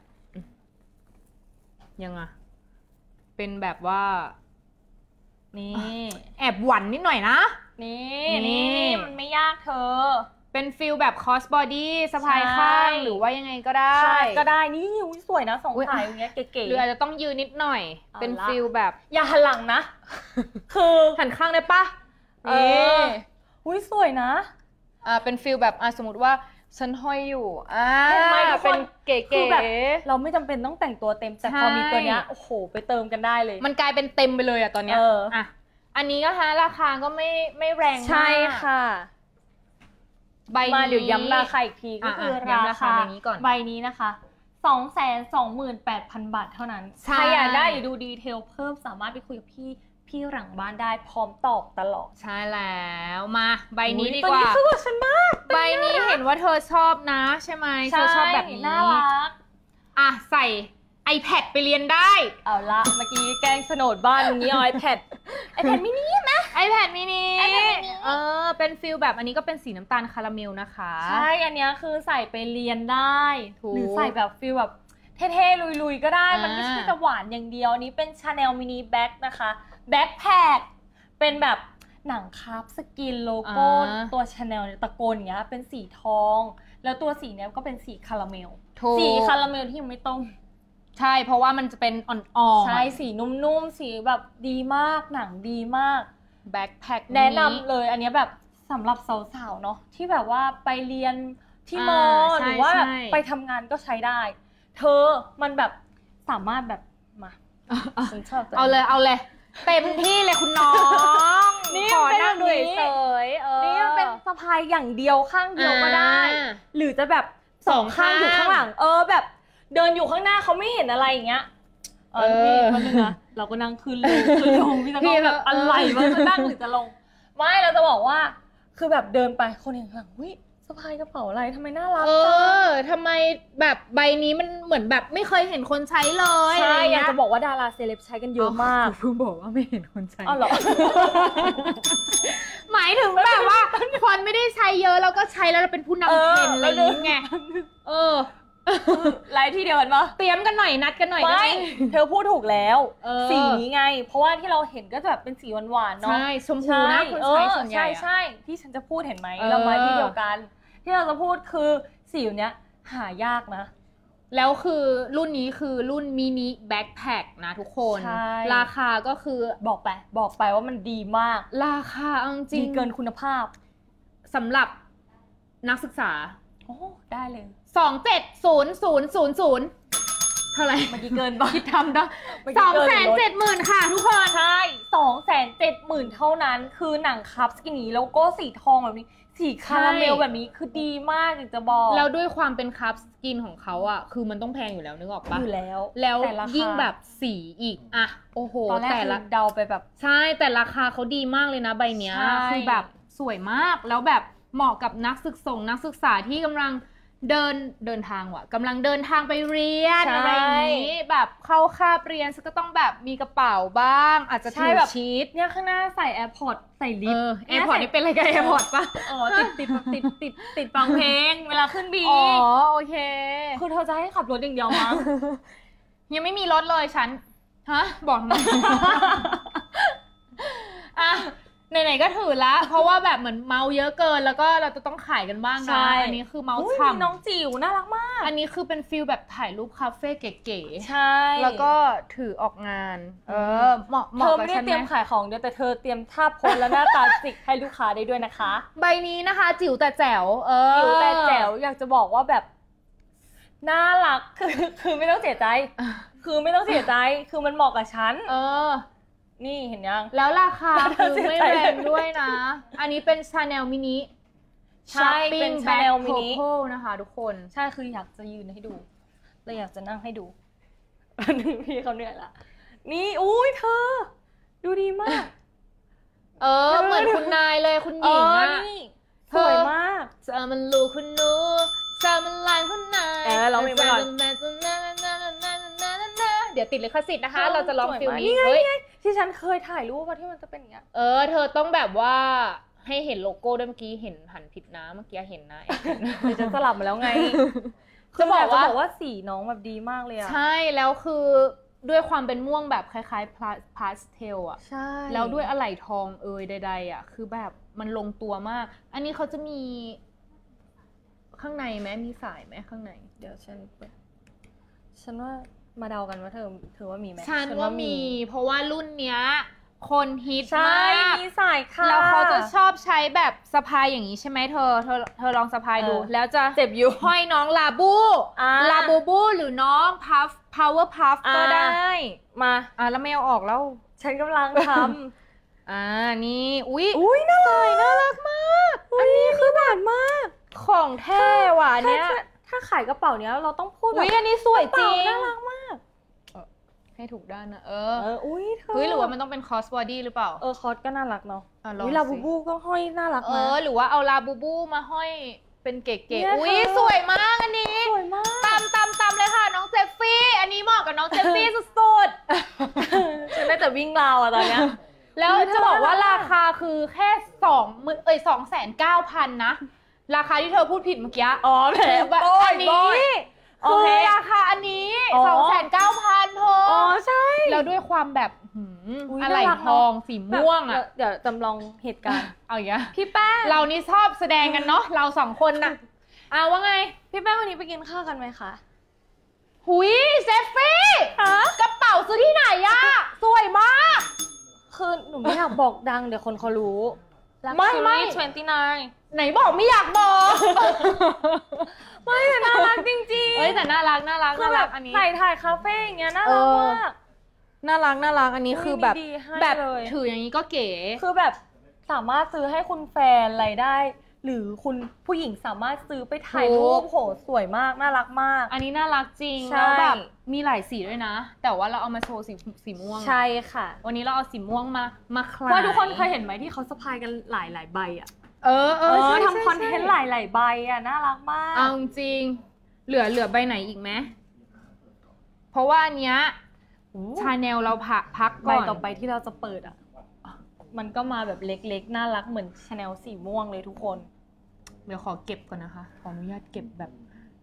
ยังไงเป็นแบบว่านี่แอบหวั่นนิดหน่อยนะนี่นี่มันไม่ยากเธอเป็นฟิลแบบคอสบอดี้สะพายข้างหรือว่ายังไงก็ได้ก็ได้นี่สวยนะสองสายอย่างเงี้ยเก๋ๆหรืออาจจะต้องยืนนิดหน่อยเป็นฟิลแบบอย่าหันหลังนะคือหันข้างได้ปะเอออุ้ยสวยนะอ่าเป็นฟิลแบบอ่ะสมมติว่าฉันห้อยอยู่อ่าเป็นเก๋ๆแบบเราไม่จำเป็นต้องแต่งตัวเต็มแต่พอมีตัวเนี้ยโอ้โหไปเติมกันได้เลยมันกลายเป็นเต็มไปเลยอ่ะตอนเนี้ยอ่ะอันนี้ก็ฮะราคาก็ไม่ไม่แรงมากใช่ค่ะใบนี้เดี๋ยวย้ำราคาอีกทีก็คือราคาใบนี้นะคะ สองแสนสองหมื่นแปดพัน บาทเท่านั้นใครอยากได้หรือดูดีเทลเพิ่มสามารถไปคุยกับพี่พี่หลังบ้านได้พร้อมตอบตลอดใช่แล้วมาใบนี้ดีกว่าตัวนี้คือว่าฉันมากใบนี้เห็นว่าเธอชอบนะใช่ไหมเธอชอบแบบนี้น่ารักอ่ะใส่ iPad ไปเรียนได้เอาละเมื่อกี้แกล้งโฉนดบ้านอย่างนี้เอา iPad iPad mini ไหม iPad mini เออเป็นฟิลแบบอันนี้ก็เป็นสีน้ำตาลคาราเมลนะคะใช่อันนี้คือใส่ไปเรียนได้หรือใส่แบบฟิลแบบเท่ๆลุยๆก็ได้มันไม่ใช่จะหวานอย่างเดียวนี้เป็น Chanel mini bag นะคะแบ็คแพคเป็นแบบหนังคาร์บสกินโลโก้ตัว Chanel ตะโกนอย่างเงี้ยเป็นสีทองแล้วตัวสีเนี้ยก็เป็นสีคาราเมลสีคาราเมลที่ยังไม่ต้มใช่เพราะว่ามันจะเป็นอ่อนๆใช่สีนุ่มๆสีแบบดีมากหนังดีมากแบ็คแพ็คแนะนำเลยอันนี้แบบสำหรับสาวๆเนาะที่แบบว่าไปเรียนที่มอหรือว่าไปทำงานก็ใช้ได้เธอมันแบบสามารถแบบมาฉันชอบเอาเลยเอาเลยเต็มที่เลยคุณน้องนี่เป็นแบบนี้นี่เป็นสะพายอย่างเดียวข้างเดียวก็ได้หรือจะแบบสองข้างอยู่ข้างหลังเออแบบเดินอยู่ข้างหน้าเขาไม่เห็นอะไรอย่างเงี้ยเออพี่คนนึงนะเราก็นั่งขึ้นลงขึ้นลงพี่ตะก้อแบบอะไรวะจะนั่งหรือจะลงไม่เราจะบอกว่าคือแบบเดินไปคนเห็นข้างหลังวิสะพายกระเป๋าอะไรทำไมน่ารักเออทำไมแบบใบนี้มันเหมือนแบบไม่เคยเห็นคนใช้เลยใช่อยากจะบอกว่าดาราเซเลบใช้กันเยอะมากเพิ่งบอกว่าไม่เห็นคนใช้อ๋อเหรอหมายถึงแบบว่าคนไม่ได้ใช้เยอะแล้วก็ใช้แล้วเราเป็นผู้นำเทรนด์อะไรอย่างเงี้ยเออไลฟ์ที่เดียวกันปะเตรียมกันหน่อยนัดกันหน่อยไม่เธอพูดถูกแล้วสีนี้ไงเพราะว่าที่เราเห็นก็จะแบบเป็นสีหวานๆเนาะใช่ชมพูนะคนใช้ส่วนใหญ่ใช่ใช่ที่ฉันจะพูดเห็นไหมเรามาที่เดียวกันที่เราจะพูดคือสีเนี้ยหายากนะแล้วคือรุ่นนี้คือรุ่นมินิแบ็คแพ็คนะทุกคนราคาก็คือบอกไปบอกไปว่ามันดีมากราคาจริงดีเกินคุณภาพสำหรับนักศึกษาโอ้ได้เลยสองเจ็ดศูนย์ศูนย์ศูนย์ศูนย์เท่าไหร่เมื่อกี้เกินบ้างคิดทำได้สองแสนเจ็ดหมื่นค่ะทุกคนใช่สองแสนเจ็ดหมื่นเท่านั้นคือหนังคัพสกินนี้โลโก้สีทองแบบนี้สีคาราเมลแบบนี้คือดีมากอยากจะบอกแล้วด้วยความเป็นคัพสกินของเขาอ่ะคือมันต้องแพงอยู่แล้วนึกออกปะอยู่แล้วแล้วยิ่งแบบสีอีกอ่ะโอ้โหแต่ละเดาไปแบบใช่แต่ราคาเขาดีมากเลยนะใบเนี้ยคือแบบสวยมากแล้วแบบเหมาะกับนักศึกษานักศึกษาที่กำลังเดินเดินทางว่ะกำลังเดินทางไปเรียนอะไรอย่างนี้แบบเข้าคาบเรียนก็ต้องแบบมีกระเป๋าบ้างอาจจะถือชีทเนี่ยข้างหน้าใส่แอร์พอร์ตใส่ลิฟต์แอร์พอร์ตนี่เป็นอะไรกับแอร์พอร์ตปะอ๋อติดติดติดติดติดฟังเพลงเวลาขึ้นบีอ๋อโอเคคือเธอจะให้ขับรถอย่างเดียวมั้งยังไม่มีรถเลยฉันฮะบอกทำไมอ่ะไหนๆก็ถือละเพราะว่าแบบเหมือนเมาเยอะเกินแล้วก็เราจะต้องขายกันบ้างนะอันนี้คือเมาฉ่ำน้องจิ๋วน่ารักมากอันนี้คือเป็นฟิลแบบถ่ายรูปคาเฟ่เก๋ๆใช่แล้วก็ถือออกงานเออเหมาะเหมาะกับฉันเธอไม่ได้เตรียมขายของเดียวแต่เธอเตรียมท่าโพสและหน้าตาจิกให้ลูกค้าได้ด้วยนะคะใบนี้นะคะจิ๋วแต่แจ๋วเออจิ๋วแต่แจ๋วอยากจะบอกว่าแบบน่ารักคือคือไม่ต้องเสียใจคือไม่ต้องเสียใจคือมันเหมาะกับฉันเออนี่เห็นยังแล้วราคาคือไม่แรงด้วยนะอันนี้เป็น Chanel Mini ใช่เป็น Chanel Mini นะคะทุกคนใช่คืออยากจะยืนให้ดูเลยอยากจะนั่งให้ดูพี่เขาเหนื่อยละนี่อุ้ยเธอดูดีมากเออเหมือนคุณนายเลยคุณหญิงอ่ะสวยมากจะมันลูกคุณหนูจะมันลายคุณนายเออร้องเพลงไปก่อนเดี๋ยวติดลิขสิทธิ์นะคะเราจะร้องฟิลนี้เฮ้ยที่ฉันเคยถ่ายรูปว่าที่มันจะเป็นอย่างเงี้ยเออเธอต้องแบบว่าให้เห็นโลโก้ด้วยเมื่อกี้เห็นหันผิดนะเมื่อกี้เห็นนะเดี๋ยวจะสลับมาแล้วไงจะบอกว่าบอกว่าสีน้องแบบดีมากเลยอะใช่แล้วคือด้วยความเป็นม่วงแบบคล้ายๆพาสเทลอะใช่แล้วด้วยอะไหล่ทองเอยใดๆอะคือแบบมันลงตัวมากอันนี้เขาจะมีข้างในไหมมีสายไหมข้างในเดี๋ยวฉันฉันว่ามาเดากันว่าเธอเธอว่ามีไหมฉันว่ามีเพราะว่ารุ่นเนี้ยคนฮิตมากมีสายค่ะแล้วเขาจะชอบใช้แบบสะพายอย่างนี้ใช่ไหมเธอเธอเธอลองสะพายดูแล้วจะเจ็บอยู่ห้อยน้องลาบูลาบูบูหรือน้องพัฟพาวเวอร์พัฟก็ได้มาอ่ะแล้วไม่เอาออกแล้วฉันกำลังทำอ่านี่อุ้ยอุ้ยน่ารักน่ารักมากอันนี้คือหวานมากของแท้ว่ะเนี้ยถ้าขายกระเป๋าเนี้ยเราต้องพูดแบบอุ้ยอันนี้สวยจริงน่ารักมากให้ถูกด้านนะเออเอออุ้ยเธอเฮ้ยหรือว่ามันต้องเป็นคอสบอดี้หรือเปล่าเออคอสก็น่ารักเนาะอุ้ยลาบูบูก็ห้อยน่ารักนะเออหรือว่าเอาลาบูบูมาห้อยเป็นเก๋ๆอุ้ยสวยมากอันนี้สวยมากตามตามตามเลยค่ะน้องเจฟฟี่อันนี้เหมาะกับน้องเจฟฟี่สุดๆฉันได้แต่วิ่งราวอะตอนเนี้ยแล้วจะบอกว่าราคาคือแค่สองหมื่นเอ้ยสองแสนเก้าพันนะราคาที่เธอพูดผิดเมื่อกี้อ๋อแผลแบบอันนี้คือราคาอันนี้สองแสนเก้าพันเธออ๋อใช่แล้วด้วยความแบบอะไรทองสีม่วงอ่ะเดี๋ยวจำลองเหตุการณ์เอาอย่างเงี้ยพี่แป้งเรานี่ชอบแสดงกันเนาะเราสองคนน่ะเอาว่าไงพี่แป้งวันนี้ไปกินข้าวกันไหมคะหุยเซฟฟี่กระเป๋าซื้อที่ไหนอะสวยมากคือหนูไม่อยากบอกดังเดี๋ยวคนเขารู้ไม่ไม่ยี่สิบเก้าไหนบอกไม่อยากบอกไม่แต่น่ารักจริงๆเอ้ยแต่น่ารักน่ารักน่ารักอันนี้ถ่ายถ่ายคาเฟ่อย่างเงี้ยน่ารักมากน่ารักน่ารักอันนี้คือแบบแบบถืออย่างนี้ก็เก๋คือแบบสามารถซื้อให้คุณแฟนอะไรได้หรือคุณผู้หญิงสามารถซื้อไปถ่ายรูปโหสวยมากน่ารักมากอันนี้น่ารักจริงแล้วแบบมีหลายสีด้วยนะแต่ว่าเราเอามาโชว์สีสีม่วงใช่ค่ะวันนี้เราเอาสีม่วงมามาคลายว่าทุกคนเคยเห็นไหมที่เขาสะพายกันหลายหลายใบอ่ะเออเออทำคอนเทนต์หลายหลายใบอ่ะน่ารักมากเอาจริงเหลือเหลือใบไหนอีกไหมเพราะว่าอันเนี้ยชาแนลเราพักพักก่อนใบต่อไปที่เราจะเปิดอ่ะมันก็มาแบบเล็กๆน่ารักเหมือนชาแนลสีม่วงเลยทุกคนเดี๋ยวขอเก็บก่อนนะคะขออนุญาตเก็บแบบ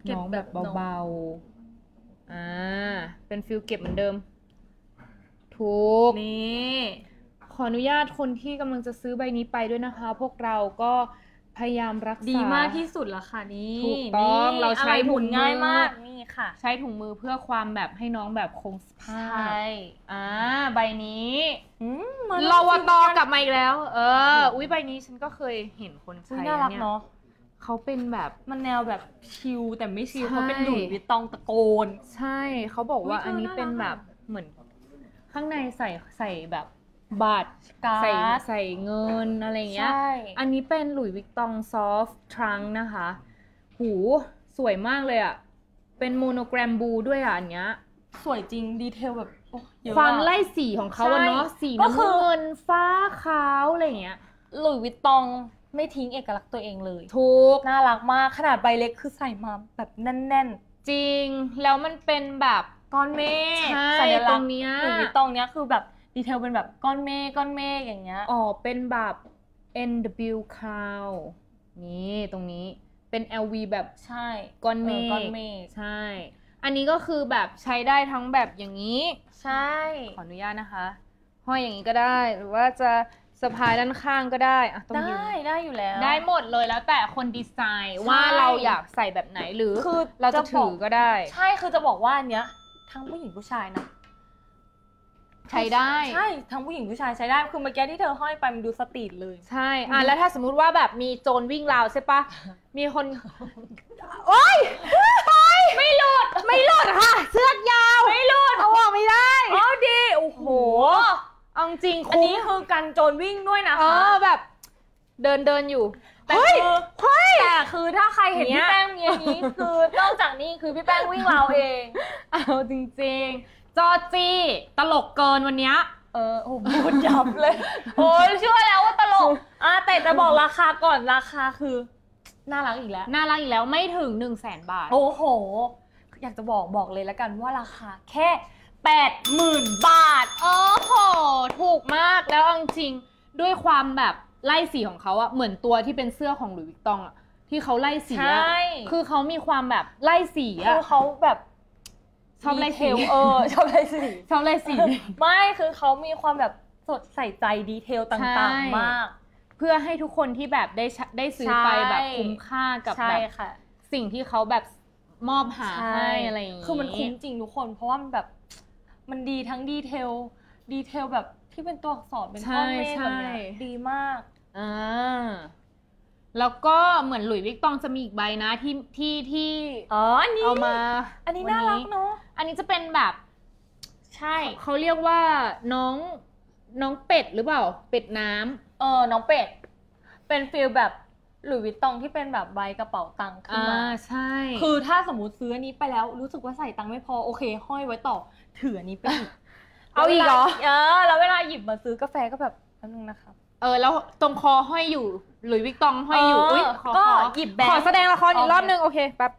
น้องแบบเบาๆอ่าเป็นฟิลเก็บเหมือนเดิมถูกนี่ขออนุญาตคนที่กำลังจะซื้อใบนี้ไปด้วยนะคะพวกเราก็พยายามรักษาดีมากที่สุดละค่ะนี่ถูกต้องเราใช้ถุงง่ายมากนี่ค่ะใช้ถุงมือเพื่อความแบบให้น้องแบบคงสภาพใช่อ่าใบนี้ลวตกลับมาอีกแล้วเอออุ้ยใบนี้ฉันก็เคยเห็นคนใช้น่ารักเนาะเขาเป็นแบบมันแนวแบบชิลแต่ไม่ชิลเขาเป็นหลุยส์วิตตองตะโกนใช่เขาบอกว่าอันนี้เป็นแบบเหมือนข้างในใส่ใส่แบบบัตรใส่ใส่เงินอะไรเงี้ยอันนี้เป็นหลุยส์วิตตองซอฟต์ทรังก์นะคะหูสวยมากเลยอ่ะเป็นโมโนแกรมบูด้วยอ่ะอันเนี้ยสวยจริงดีเทลแบบความไล่สีของเขาอะเนาะสีน้ำเงินฟ้าขาวอะไรเงี้ยหลุยส์วิตตองไม่ทิ้งเอกลักษณ์ตัวเองเลยถูกน่ารักมากขนาดใบเล็กคือใส่มาแบบแน่นๆจริงแล้วมันเป็นแบบก้อนเมฆสัญลักษณ์เนี้ยหลุยส์วิตตองเนี้ยคือแบบดีเทลเป็นแบบก้อนเมฆก้อนเมฆอย่างเงี้ยอ๋อเป็นแบบ เอ็น ดับเบิลยู Crown นี่ตรงนี้เป็น แอล วี แบบใช่ก้อนเมฆก้อนเมฆใช่อันนี้ก็คือแบบใช้ได้ทั้งแบบอย่างนี้ใช่ขออนุญาตนะคะห้อยอย่างนี้ก็ได้หรือว่าจะสะพายด้านข้างก็ได้อะต้องได้ได้อยู่แล้วได้หมดเลยแล้วแต่คนดีไซน์ว่าเราอยากใส่แบบไหนหรือคือเราจะถือก็ได้ใช่คือจะบอกว่าอันเนี้ยทั้งผู้หญิงผู้ชายนะใช้ได้ใช่ทั้งผู้หญิงผู้ชายใช้ได้คือเมื่อกี้ที่เธอห้อยไปมันดูสตรีทเลยใช่อ่ะแล้วถ้าสมมุติว่าแบบมีโจรวิ่งราวใช่ปะมีคนโอ๊ยไม่หลุดไม่หลุดค่ะเสื้อยาวไม่หลุดเอาออกไม่ได้อ๋อดีโอ้โหเอาจริงอันนี้คือกันโจรวิ่งด้วยนะคะเออแบบเดินเดินอยู่แต่คือแต่คือถ้าใครเห็นพี่แป้งมีอันนี้คือนอกจากนี้คือพี่แป้งวิ่งราวเองเอาจริงๆจอจี้ตลกเกินวันนี้เออโอ้โหพูดยับเลยโอ้ยเชื่อแล้วว่าตลกอ่ะแต่จะบอกราคาก่อนราคาคือน่ารักอีกแล้วน่ารักอีกแล้วไม่ถึงหนึ่งแสนบาทโอ้โหอยากจะบอกบอกเลยแล้วกันว่าราคาแค่แปดหมื่นบาทโอ้โหถูกมากแล้วจริงๆด้วยความแบบไล่สีของเขาอะเหมือนตัวที่เป็นเสื้อของหลุยส์วิตตองอะที่เขาไล่สีอะคือเขามีความแบบไล่สีอะคือเขาแบบชอบไล่สีเออชอบไล่สีชอบไล่สีไม่คือเขามีความแบบสดใส่ใจดีเทลต่างๆมากเพื่อให้ทุกคนที่แบบได้ได้ซื้อไปแบบคุ้มค่ากับแบบสิ่งที่เขาแบบมอบหาให้อะไรอย่างนี้คือมันคุ้มจริงทุกคนเพราะว่ามันแบบมันดีทั้งดีเทลดีเทลแบบที่เป็นตัวอักษรเป็นก้อนเมฆแบบนี้ดีมากอ่าแล้วก็เหมือนหลุยส์วิตตองจะมีอีกใบนะที่ที่ที่อ๋ออันนี้เอามาอันนี้น่ารักเนาะอันนี้จะเป็นแบบใช่เขาเรียกว่าน้องน้องเป็ดหรือเปล่าเป็ดน้ำเออน้องเป็ดเป็นฟีลแบบหลุยส์วิตตองที่เป็นแบบใบกระเป๋าตังค์ขึ้นมาใช่คือถ้าสมมติซื้ออันนี้ไปแล้วรู้สึกว่าใส่ตังค์ไม่พอโอเคห้อยไว้ต่อถืออันนี้ไปอีกเอาอีกเหรอเออแล้วเวลาหยิบมาซื้อกาแฟก็แบบนั่นนึงนะครับเออแล้วตรงคอห้อยอยู่หลุยส์วิตตองห้อยอยู่อุ้ยก็หยิบแบงค์ขอแสดงละครอีกรอบนึงโอเคแป๊บ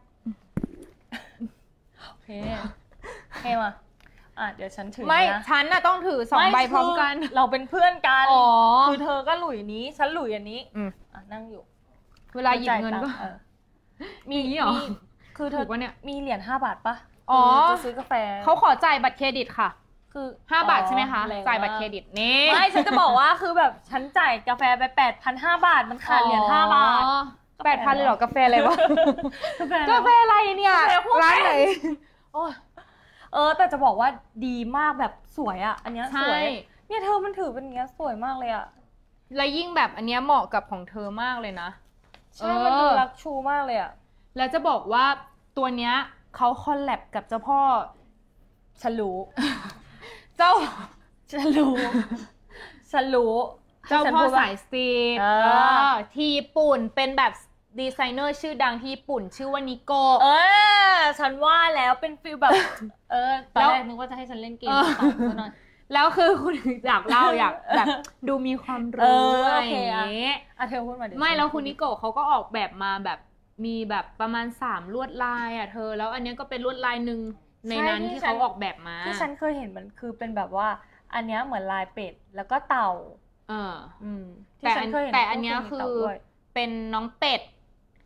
โอเคโอเคมาอ่ะเดี๋ยวฉันถือนะไม่ฉันน่ะต้องถือสองใบพร้อมกันเราเป็นเพื่อนกันคือเธอก็หลุยนี้ฉันหลุยอันนี้อ่ะนั่งอยู่เวลาหยิบเงินก็มีนี้หรอคือเธอว่าเนี่ยมีเหรียญห้าบาทปะอ๋อจะซื้อกาแฟเขาขอจ่ายบัตรเครดิตค่ะคือห้าบาทใช่ไหมคะจ่ายบัตรเครดิตนี่ไม่ฉันจะบอกว่าคือแบบฉันจ่ายกาแฟไปแปดพันห้าบาทมันขาดเหรียญห้าบาทแปดพันเลยเหรอกาแฟอะไรวะกาแฟอะไรเนี่ยร้านไหนเออแต่จะบอกว่าดีมากแบบสวยอ่ะอันเนี้ยสวยเนี่ยเธอมันถือเป็นเงี้ยสวยมากเลยอ่ะและยิ่งแบบอันเนี้ยเหมาะกับของเธอมากเลยนะใช่มันดูรักชูมากเลยอ่ะแล้วจะบอกว่าตัวเนี้ยเขาคอลแลบกับเจ้าพ่อฉันรู้เจ้าฉันรู้ฉันรู้เจ้าพ่อสายสตรีทที่ญี่ปุ่นเป็นแบบดีไซเนอร์ชื่อดังที่ญี่ปุ่นชื่อว่านิโกะเออฉันว่าแล้วเป็นฟีลแบบเออตอนแรกนึกว่าจะให้ฉันเล่นเกมต่อซะหน่อยแล้วคือคุณอยากเล่าอยากแบบดูมีความรู้อะไรอย่างเงี้ยอ่ะเธอพูดมาดิไม่แล้วคุณนิโกะเขาก็ออกแบบมาแบบมีแบบประมาณสามลวดลายอ่ะเธอแล้วอันนี้ก็เป็นลวดลายหนึ่งในนั้นที่เขาออกแบบมาที่ฉันเคยเห็นมันคือเป็นแบบว่าอันนี้เหมือนลายเป็ดแล้วก็เต่าเอออืมแต่แต่อันนี้คือเป็นน้องเป็ด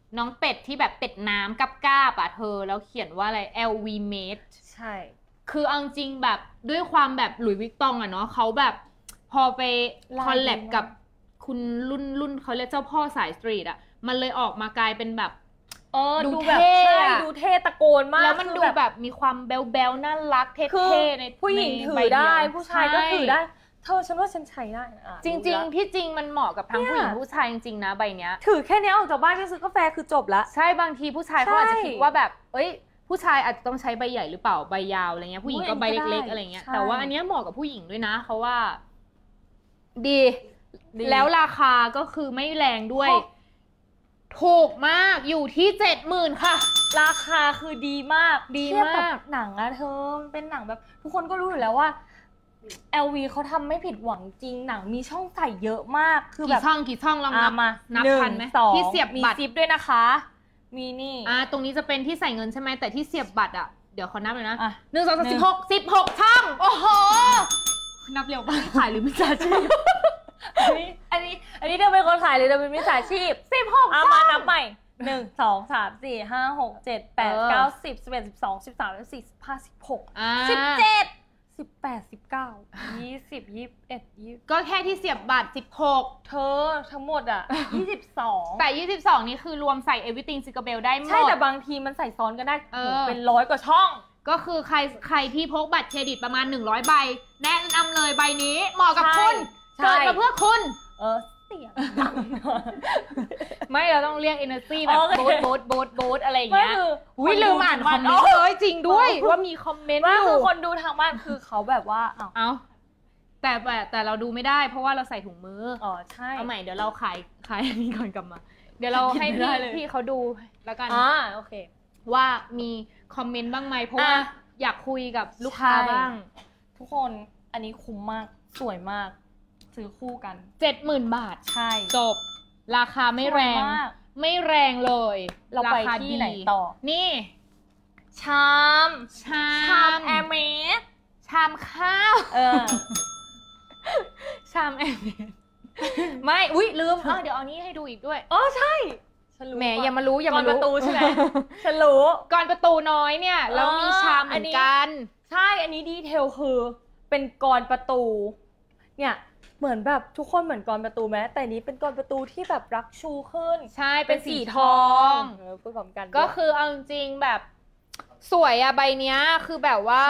น้องเป็ดที่แบบเป็ดน้ำกับกาบอะเธอแล้วเขียนว่าอะไร แอล วี Made ใช่คือเอาจริงแบบด้วยความแบบหลุยส์วิกตองอะเนาะเขาแบบพอไปคอลแลบกับคุณรุ่นรุ่นเขาเรียกเจ้าพ่อสายสตรีทอะมันเลยออกมากลายเป็นแบบเออดูเท่ดูเท่ตะโกนมากแล้วมันดูแบบมีความแบลๆน่ารักเท่ๆในผู้หญิงถือได้ผู้ชายก็ถือได้เธอฉันว่าฉันใช้ได้จริงๆที่จริงมันเหมาะกับทั้งผู้หญิงผู้ชายจริงๆนะใบเนี้ยถือแค่นี้ออกจากบ้านไปซื้อกาแฟคือจบละใช่บางทีผู้ชายเขาอาจจะคิดว่าแบบเอ้ยผู้ชายอาจจะต้องใช้ใบใหญ่หรือเปล่าใบยาวอะไรเงี้ยผู้หญิงก็ใบเล็กๆอะไรเงี้ยแต่ว่าอันนี้เหมาะกับผู้หญิงด้วยนะเขาว่าดีแล้วราคาก็คือไม่แรงด้วยถูกมากอยู่ที่เจ็ดหมื่นค่ะราคาคือดีมากดีมากหนังอะเธอเป็นหนังแบบทุกคนก็รู้อยู่แล้วว่า แอล วี เขาทำไม่ผิดหวังจริงหนังมีช่องใส่เยอะมากคือแบบกี่ช่องกี่ช่องลองนับมานับทันไหมที่เสียบบัตรมีซิปด้วยนะคะมีนี่อ่าตรงนี้จะเป็นที่ใส่เงินใช่ไหมแต่ที่เสียบบัตรอ่ะเดี๋ยวขอนับเลยนะหนึ่งสองสามสิบหกสิบหกช่องโอ้โหนับเร็วมากขายหรือมิจฉาชีพอันนี้อันนี้อันนี้เธอเป็นคนขายหรือเธอเป็นมิจฉาชีพสิบหกเอามานับใหม่หนึ่งสองสามสี่ห้าหกเจ็ดแปดเก้าสิบสิบเอ็ดสิบสองสิบสามสิบสี่สิบห้าสิบหกสิบเจ็ดสิบแปดสิบเก้ายี่สิบยี่สิบเอ็ดยี่ก็แค่ที่เสียบบัตรสิบหกเธอทั้งหมดอ่ะยี่สิบสองแต่ยี่สิบสองนี่คือรวมใส่ everything Jingle ได้หมดใช่แต่บางทีมันใส่ซ้อนกันได้เป็นร้อยกว่าช่องก็คือใครใครที่พกบัตรเครดิตประมาณหนึ่งร้อยใบแนะนำเลยใบนี้เหมาะกับคุณเกิดมาเพื่อคุณเออเสียงดังไม่เราต้องเรียก energy แบบโบ๊ทโบ๊ทโบ๊ทโบ๊ทอะไรอย่างเงี้ยอุ้ยลืมอ่านคอมเมนต์เลยจริงด้วยว่ามีคอมเมนต์อยู่คือคนดูทางบ้านคือเขาแบบว่าเอ้าแต่แต่แต่เราดูไม่ได้เพราะว่าเราใส่ถุงมืออ๋อใช่เอาใหม่เดี๋ยวเราขายขายอันนี้ก่อนกลับมาเดี๋ยวเราให้พี่พี่เขาดูแล้วกันอ่าโอเคว่ามีคอมเมนต์บ้างไหมเพราะว่าอยากคุยกับลูกค้าบ้างทุกคนอันนี้คุ้มมากสวยมากซื้อคู่กันเจ็ดหมื่น บาทใช่จบราคาไม่แรงไม่แรงเลยเราไปที่ไหนต่อนี่ชามชามชามแอร์เมสชามข้าวเออชามแอร์เมสไม่อุ๊ยลืมเดี๋ยวเอานี้ให้ดูอีกด้วยอ๋อใช่แหมอย่ามารู้อย่ามารู้ก่อนประตูใช่ไหมฉันรู้ก่อนประตูน้อยเนี่ยเรามีชามเหมือนกันใช่อันนี้ดีเทลคือเป็นกรประตูเนี่ยเหมือนแบบทุกคนเหมือนกรประตูไหมแต่นี้เป็นกรประตูที่แบบรักชูขึ้นใช่เป็นสีทองพูดพร้อมกันก็คือเอาจริงแบบสวยอะใบเนี้ยคือแบบว่า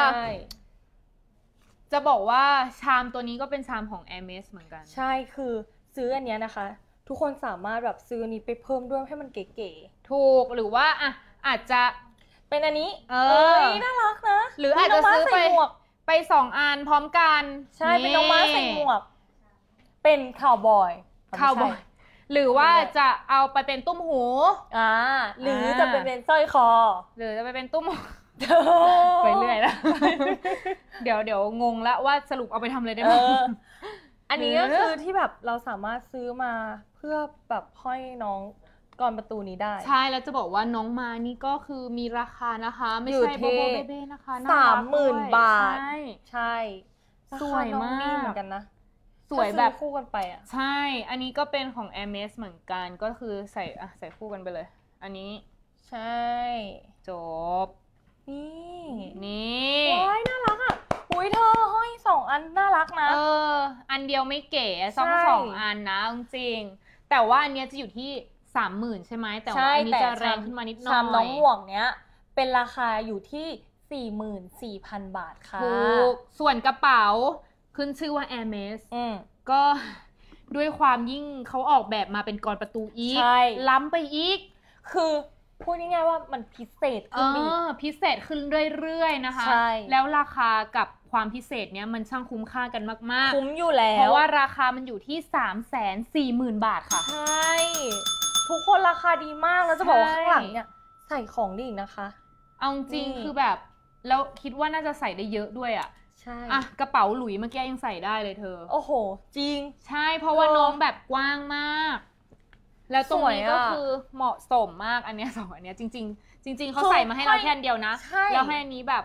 จะบอกว่าชามตัวนี้ก็เป็นชามของ Hermes เหมือนกันใช่คือซื้ออันเนี้ยนะคะทุกคนสามารถแบบซื้อนี้ไปเพิ่มด้วยให้มันเก๋ๆถูกหรือว่าอ่ะอาจจะเป็นอันนี้เออน่ารักนะหรืออาจจะซื้อไปไปสองอันพร้อมกันใช่เป็นน้องม้าใส่หมวกเป็นคาวบอยคาวบอยหรือว่าจะเอาไปเป็นตุ้มหูอ่าหรือจะไปเป็นสร้อยคอหรือจะไปเป็นตุ้มไปเรื่อยแล้วเดี๋ยวเดี๋ยวงงละว่าสรุปเอาไปทำอะไรได้บ้างอันนี้ก็คือที่แบบเราสามารถซื้อมาเพื่อแบบห้อยน้องกรประตูนี้ได้ใช่แล้วจะบอกว่าน้องมานี่ก็คือมีราคานะคะไม่ใช่โบโบเบเบ้นะคะสามหมื่นบาทใช่ใช่สวยมากเหมือนกันนะสวยแบบคู่กันไปอ่ะใช่อันนี้ก็เป็นของ Hermes เหมือนกันก็คือใส่อ่ะใส่คู่กันไปเลยอันนี้ใช่จบนี่นี่ว้ายน่ารักอ่ะอุ้ยเธอห้อยสองอันน่ารักนะเอออันเดียวไม่เก๋สองสองอันนะจริงแต่ว่าอันเนี้ยจะอยู่ที่สามหมื่นใช่ไหมแต่ว่าอันนี้จะแรงขึ้นมานิดหน่อยชามน้องหมวกเนี้ยเป็นราคาอยู่ที่สี่หมื่นสี่พันบาทค่ะถูกส่วนกระเป๋าขึ้นชื่อว่า Hermes ก็ด้วยความยิ่งเขาออกแบบมาเป็นกรประตูอีกล้ำไปอีกคือพูดง่ายๆว่ามันพิเศษขึ้นอีกพิเศษขึ้นเรื่อยๆนะคะแล้วราคากับความพิเศษเนี้ยมันช่างคุ้มค่ากันมากๆคุ้มอยู่แล้วเพราะว่าราคามันอยู่ที่ สามแสนสี่หมื่น บาทค่ะใช่ทุกคนราคาดีมากแล้วจะบอกว่าข้างหลังเนี่ยใส่ของดีอีกนะคะเอาจริงคือแบบแล้วคิดว่าน่าจะใส่ได้เยอะด้วยอ่ะใช่อ่ะกระเป๋าหลุยเมื่อกี้ยังใส่ได้เลยเธอโอ้โหจริงใช่เพราะว่าน้องแบบกว้างมากแล้วตรงนี้ก็คือเหมาะสมมากอันเนี้ยสองอันเนี้ยจริงๆจริงๆเขาใส่มาให้เราแค่เดียวนะแล้วให้อันนี้แบบ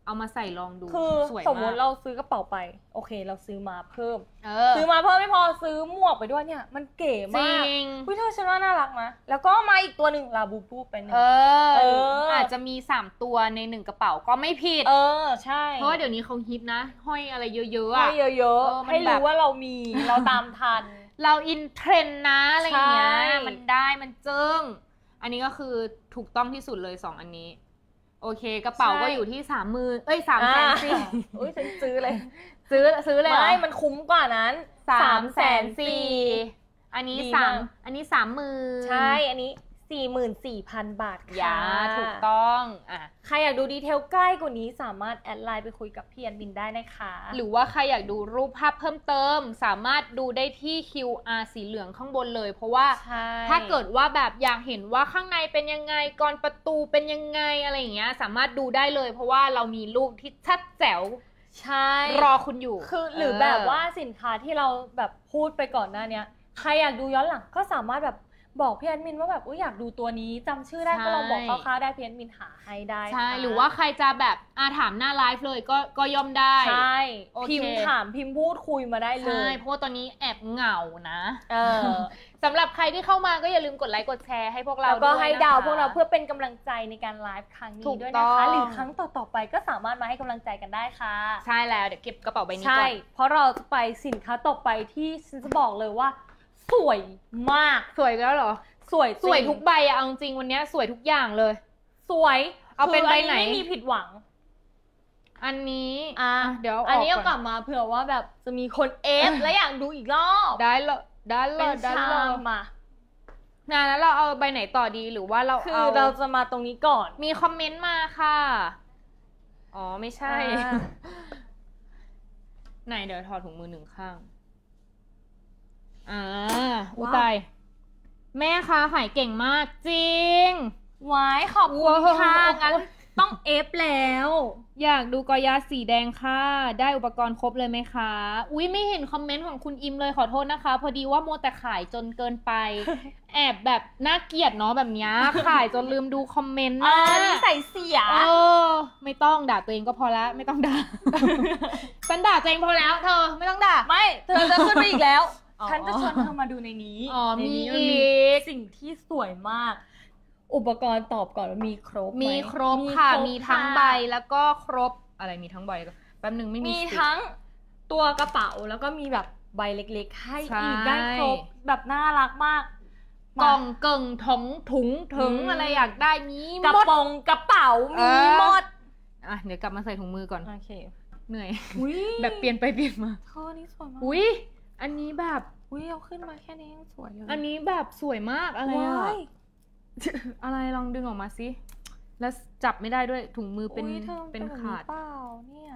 เอามาใส่ลองดูคือสวยสมมมาติกเราซื้อกระเป๋าไปโอเคเราซื้อมาเพิ่มเออซื้อมาเพิ่มไม่พอซื้อหมวกไปด้วยเนี่ยมันเก๋จมาริกงวิเธอฉันว่าน่ารักนะแล้วก็มาอีกตัวหนึ่งลาบูบูไปหนึ่งเออเอออาจจะมีสามตัวในหนึ่งกระเป๋าก็ไม่ผิดเออใช่เพราะว่าเดี๋ยวนี้เขาฮิตนะ ห้อยอะไรเยอะๆให้อะเยอะเออๆมันให้แบบรู้ว่าเรามีเราตามทันเราอินเทรนด์นะอะไรอย่างเงี้ยใช่มันได้มันเจิ้งอันนี้ก็คือถูกต้องที่สุดเลยสองอันนี้ โอเคกระเป๋าก็อยู่ที่สามหมื่นเอ้ยสามแสนสี่อุ้ยฉันซื้อเลยซื้อซื้อเลยเหรอไม่มันคุ้มกว่านั้นสามแสนสี่อันนี้ดีสามมากอันนี้สามหมื่นใช่อันนี้ สี่หมื่นสี่พัน บาทค่ะอย่าถูกต้องอ่ะใครอยากดูดีเทลใกล้กว่านี้สามารถแอดไลน์ไปคุยกับพี่แอนบินได้นะคะหรือว่าใครอยากดูรูปภาพเพิ่มเติม สามารถดูได้ที่ คิว อาร์ สีเหลืองข้างบนเลย เพราะว่าใช่ถ้าเกิดว่าแบบอยากเห็นว่าข้างในเป็นยังไงกรประตูเป็นยังไงอะไรอย่างเงี้ยสามารถดูได้เลย เพราะว่าเรามีรูปที่ชัดแจ๋วใช่รอคุณอยู่คือหรือแบบว่าสินค้าที่เราแบบพูดไปก่อนหน้าเนี้ยใครอยากดูย้อนหลังก็สามารถแบบบอกพี่แอดมินว่าแบบอุ๊ยอยากดูตัวนี้จำชื่อได้ใช่ก็ลองบอกคร่าวๆได้พี่แอดมินหาให้ได้ใช่ค่ะหรือว่าใครจะแบบอาถามหน้าไลฟ์เลยก็ก็ย่อมได้ใช่โอเคพิมพ์ถามพิมพ์พูดคุยมาได้เลใช่ยเพราะว่าตอนนี้แอบเหงานะเออสำหรับใครที่เข้ามาก็อย่าลืมกดไลค์กดแชร์ให้พวกเราแล้วก็ด้วยให้นะคะดาวพวกเราเพื่อเป็นกำลังใจในการไลฟ์ครั้งถูนี้กด้วยต้นะองคะหรือครั้งต่อๆไปก็สามารถมาให้กำลังใจกันได้ค่ะใช่แล้วเดี๋ยวเก็บกระเป๋าใบนี้ใช่ก่อนเพราะเราจะไปสินค้าต่อไปที่ฉันจะบอกเลยว่า สวยมากสวยแล้วเหรอสวยจริงสวยทุกใบอะเอาจริงวันนี้สวยทุกอย่างเลยสวยเอาเป็นคืใบไหนไม่มีผิดหวังอันนี้อ่ะเดี๋ยวอันนี้อก็อกกก่ลัอนบมาเผื่อว่าแบบจะมีคนเอฟ และอยากดูอีกรอบได้เลยได้เลเป็ยนได้ชาเลยมมานะแล้วเราเอาใบไหนต่อดีหรือว่าเราคือเอาเราจะมาตรงนี้ก่อนมีคอมเมนต์มาค่ะ อ๋อไม่ใช่อ่าไหนเดี๋ยวถอดถุงมือหนึ่งข้าง อ่าอุยว้าวตาย แม่ค้าขายเก่งมากจริงไว้ขอบคุณค่ะ งั้นต้องเอฟแล้วอยากดูกอยาสีแดงค่ะ ได้อุปกรณ์ครบเลยไหมคะ อุ้ยไม่เห็นคอมเมนต์ของคุณอิมเลยขอโทษนะคะ พอดีว่าโมวแต่ขายจนเกินไป แอบแบบน่าเกลียดเนาะแบบเนี้ยขายจนลืมดูคอมเมนต์อ่านะนิสัยเสียเออ ไม่ต้องด่าตัวเองก็พอละไม่ต้องด่า ฉันด่าตัวเองพอแล้วเธอไม่ต้องด่าไม่ เธอจะขึ้นไปอีกแล้วอ๋อฉันจะชวนเธอมาดูในนี้อ๋อในมีนี้อีกสิ่งที่สวยมาก อุปกรณ์ตอบก่อนว่ามีครบไหมีครบค่ะรบมีทั้งค่ะใบแล้วก็ครบอะไรมีทั้งใบแป๊บนึงไม่มีมีสติ๊กทั้งตัวกระเป๋าแล้วก็มีแบบใบเล็กๆ ให้ใช่อีกได้ครบแบบน่ารักมากกล่องเกิ่งถุงถุงถึงอืมอะไรอยากได้มีหกระมดโปรงกระเป๋าเอมีอหมดอ่ะเดี๋ยวกลับมาใส่ถุงมือก่อนโอเคเหนื่อยอุ้ยแบบเปลี่ยนไปเปลี่ยนมาเธอนี่สวยมากอุ้ยอันนี้แบบอุ้ยเอาขึ้นมาแค่นี้ยังสวยเลยอันนี้แบบสวยมากอะไรอะว้ายอะไรลองดึงออกมาสิแล้วจับไม่ได้ด้วยถุงมือเป็นอุ๊ยธอเป็นแบบขาดเปล่าเนี่ย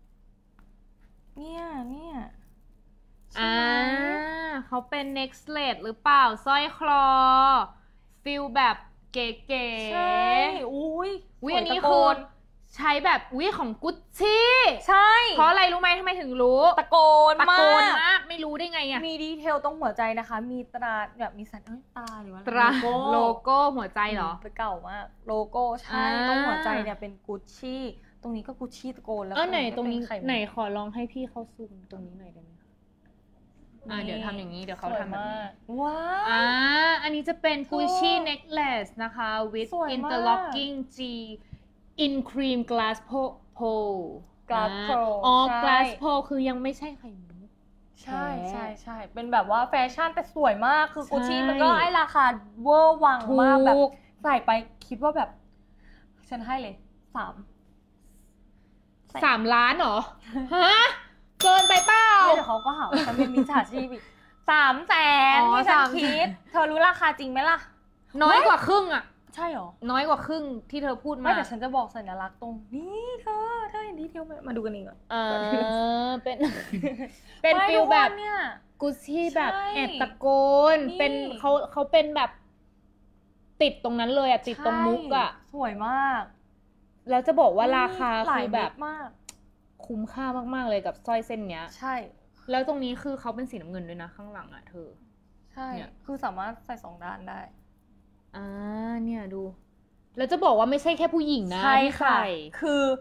เนี่ยเนี่ยใช่อ่าไหมเขาเป็น necklace หรือเปล่าสร้อยคลอฟิลแบบเก๋ๆใช่อุ้ยอุ้ยสวอันนี้ตะโกคือน ใช้แบบอุ้ยของกุชชี่ใช่เพราะอะไรรู้ไหมทำไมถึงรู้ตะโกนตะมาโกนกมากไม่รู้ได้ไงอะมีดีเทลตรงหัวใจนะคะ มีตราแบบมีสัญเอ้ยตราหรือว่าตราโลโลโก้โก้หัวใจเหรอไปเก่ามากโลโก้ใช่อ่าตรงหัวใจเนี่ยเป็นกุชชี่ตรงนี้ก็กุชชี่ตะโกนแล้วเออไหนก็ตรงนี้เป็ข่มุกไหนขอลองให้พี่เขาซูมตรงนี้หน่อยได้ไหมคะอ่าเดี๋ยวทำอย่างนี้เดี๋ยวเขาสวยทำแบบนี้มากว้าอ่า อันนี้จะเป็นถูก Gucci necklace นะคะ with สวยมาก interlocking G in cream glass po- pole Glass อ่า pole อ๋อใช่ glass pole คือยังไม่ใช่ไข่มุกใช่แท้ใช่ใช่เป็นแบบว่าแฟชั่นแต่สวยมากคือใช่กุชชี่มันก็ให้ราคาเวอร์วังมากแบบถูกใส่ไปคิดว่าแบบ ฉันให้เลยสามสามล้านเหรอ ฮะ เกินไปเปล่าเดี๋ยวเขาก็หาว่าฉันเป็นมิจฉาชีพอีกสามแสนอ๋อที่ฉันสามคิด เธอรู้ราคาจริงไหมล่ะน้อยกว่าครึ่งอ่ะใช่หรอน้อยกว่าครึ่งที่เธอพูดมาไม่แต่ฉันจะบอกสัญลักษณ์ตรงนี่เธอเธอเห็นดีเทลไหมมาดูกันอีกอ่ะเออเป็น เป็นไม่ฟิลทุกแบวับนเนี่ยกุชชี่แบบใช่แอบตะโกนนี่เป็นเขาเขาเป็นแบบ ติดตรงนั้นเลยอะติดตรงมุกอะใช่สวยมากแล้วจะบอกว่าราคาหลคืยอแบบเม็ดมากคุ้มค่ามากๆเลยกับสร้อยเส้นเนี้ยใช่แล้วตรงนี้คือเขาเป็นสีน้ำเงินด้วยนะข้างหลังอะเธอใช่เนี่ยคือสามารถใส่สองด้านได้อ่าเนี่ยดู แล้วจะบอกว่าไม่ใช่แค่ผู้หญิงนะใช่ที่ค่ะใส่คือ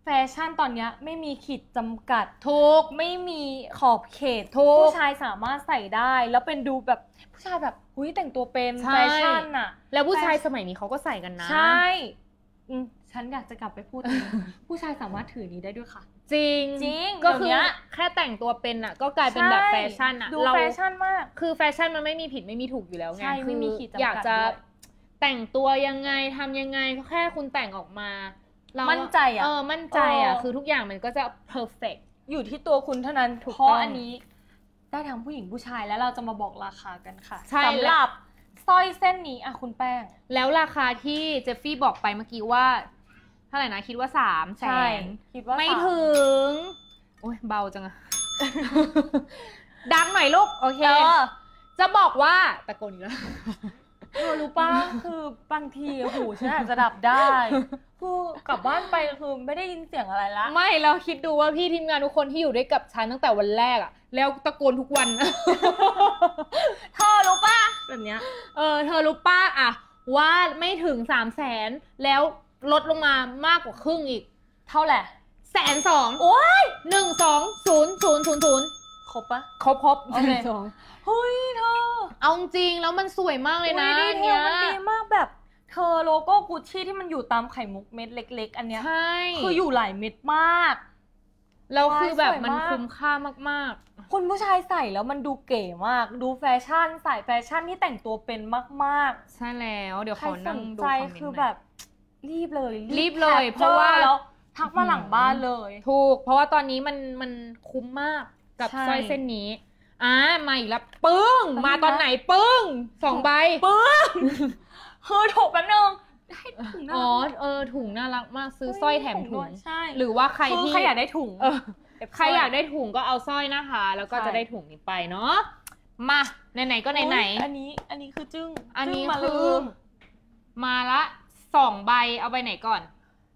แฟชั่นตอนนี้ไม่มีขีดจำกัดถูกไม่มีขอบเขตถูกผู้ชายสามารถใส่ได้ แล้วเป็นดูแบบผู้ชายแบบหุ้ยแต่งตัวเป็นแฟชั่นอะแล้วผู้ชายสมัยนี้เขาก็ใส่กันนะใช่ฉันอยากจะกลับไปพูด ผู้ชายสามารถถือนี้ได้ด้วยค่ะจริงจริงก็คือแค่แต่งตัวเป็นอ่ะก็กลายเป็นแบบแฟชั่นอ่ะดูแฟชั่นมากคือแฟชั่นมันไม่มีผิดไม่มีถูกอยู่แล้วไงใช่ไม่มีขีดจำกัดอยากจะแต่งตัวยังไงทำยังไงก็แค่คุณแต่งออกมาเรามั่นใจอ่ะเออมั่นใจอ่ะคือทุกอย่างมันก็จะ perfect อยู่ที่ตัวคุณเท่านั้นเพราะอันนี้ได้ทั้งผู้หญิงผู้ชายแล้วเราจะมาบอกราคากันค่ะสำหรับสร้อยเส้นนี้อ่ะคุณแป้งแล้วราคาที่เจฟฟี่บอกไปเมื่อกี้ว่าเท่าไหร่นะคิดว่าสามแสนคิดว่าไม่ถึงโอ้ยเบาจังอะ ดังหน่อยลูกโอเคจะบอกว่าตะโกนอีกแล้วเธอรู้ป่ะคือบางทีหูฉันอาจจะดับได้คือกลับบ้านไปคือไม่ได้ยินเสียงอะไรละไม่เราคิดดูว่าพี่ทีมงานทุกคนที่อยู่ด้วยกับฉันตั้งแต่วันแรกอะแล้วตะโกนทุกวันเธอรู้ป่ะแบบเนี้ยเออเธอรู้ป่ะอะว่าไม่ถึงสามแสนแล้วลดลงมามากกว่าครึ่งอีกเท่าไหร่แสนสองโอ้ยหนึ่งสองศูนย์ศูนย์ศูนย์ศูนย์ครบปะครบครบโอเคเฮ้ยเธอเอาจริงแล้วมันสวยมากเลยนะดีเทลมันดีมากแบบเธอโลโก้กุชชี่ที่มันอยู่ตามไข่มุกเม็ดเล็กๆอันเนี้ยใช่คืออยู่หลายเม็ดมากแล้วคือแบบมันคุ้มค่ามากๆคุณผู้ชายใส่แล้วมันดูเก๋มากดูแฟชั่นใส่แฟชั่นที่แต่งตัวเป็นมากๆใช่แล้วเดี๋ยวขอนั่งดูคอมเมนต์คือแบบรีบเลยรีบเลยเพราะว่าแล้วทักมาหลังบ้านเลยถูกเพราะว่าตอนนี้มันมันคุ้มมากกับสร้อยเส้นนี้อ่ามาอีกแล้วปึ้งมาตอนไหนปึ้งสองใบปึ้งคือถูกแป๊บนึงได้ถุงน่ารักอ๋อเออถุงน่ารักมากซื้อสร้อยแถมถุงหรือว่าใครที่ใครอยากได้ถุงใครอยากได้ถุงก็เอาสร้อยนะคะแล้วก็จะได้ถุงนี้ไปเนาะมาไหนๆก็ไหนๆอันนี้อันนี้คือจึ้งอันนี้คือมาละสองใบเอาใบไหนก่อน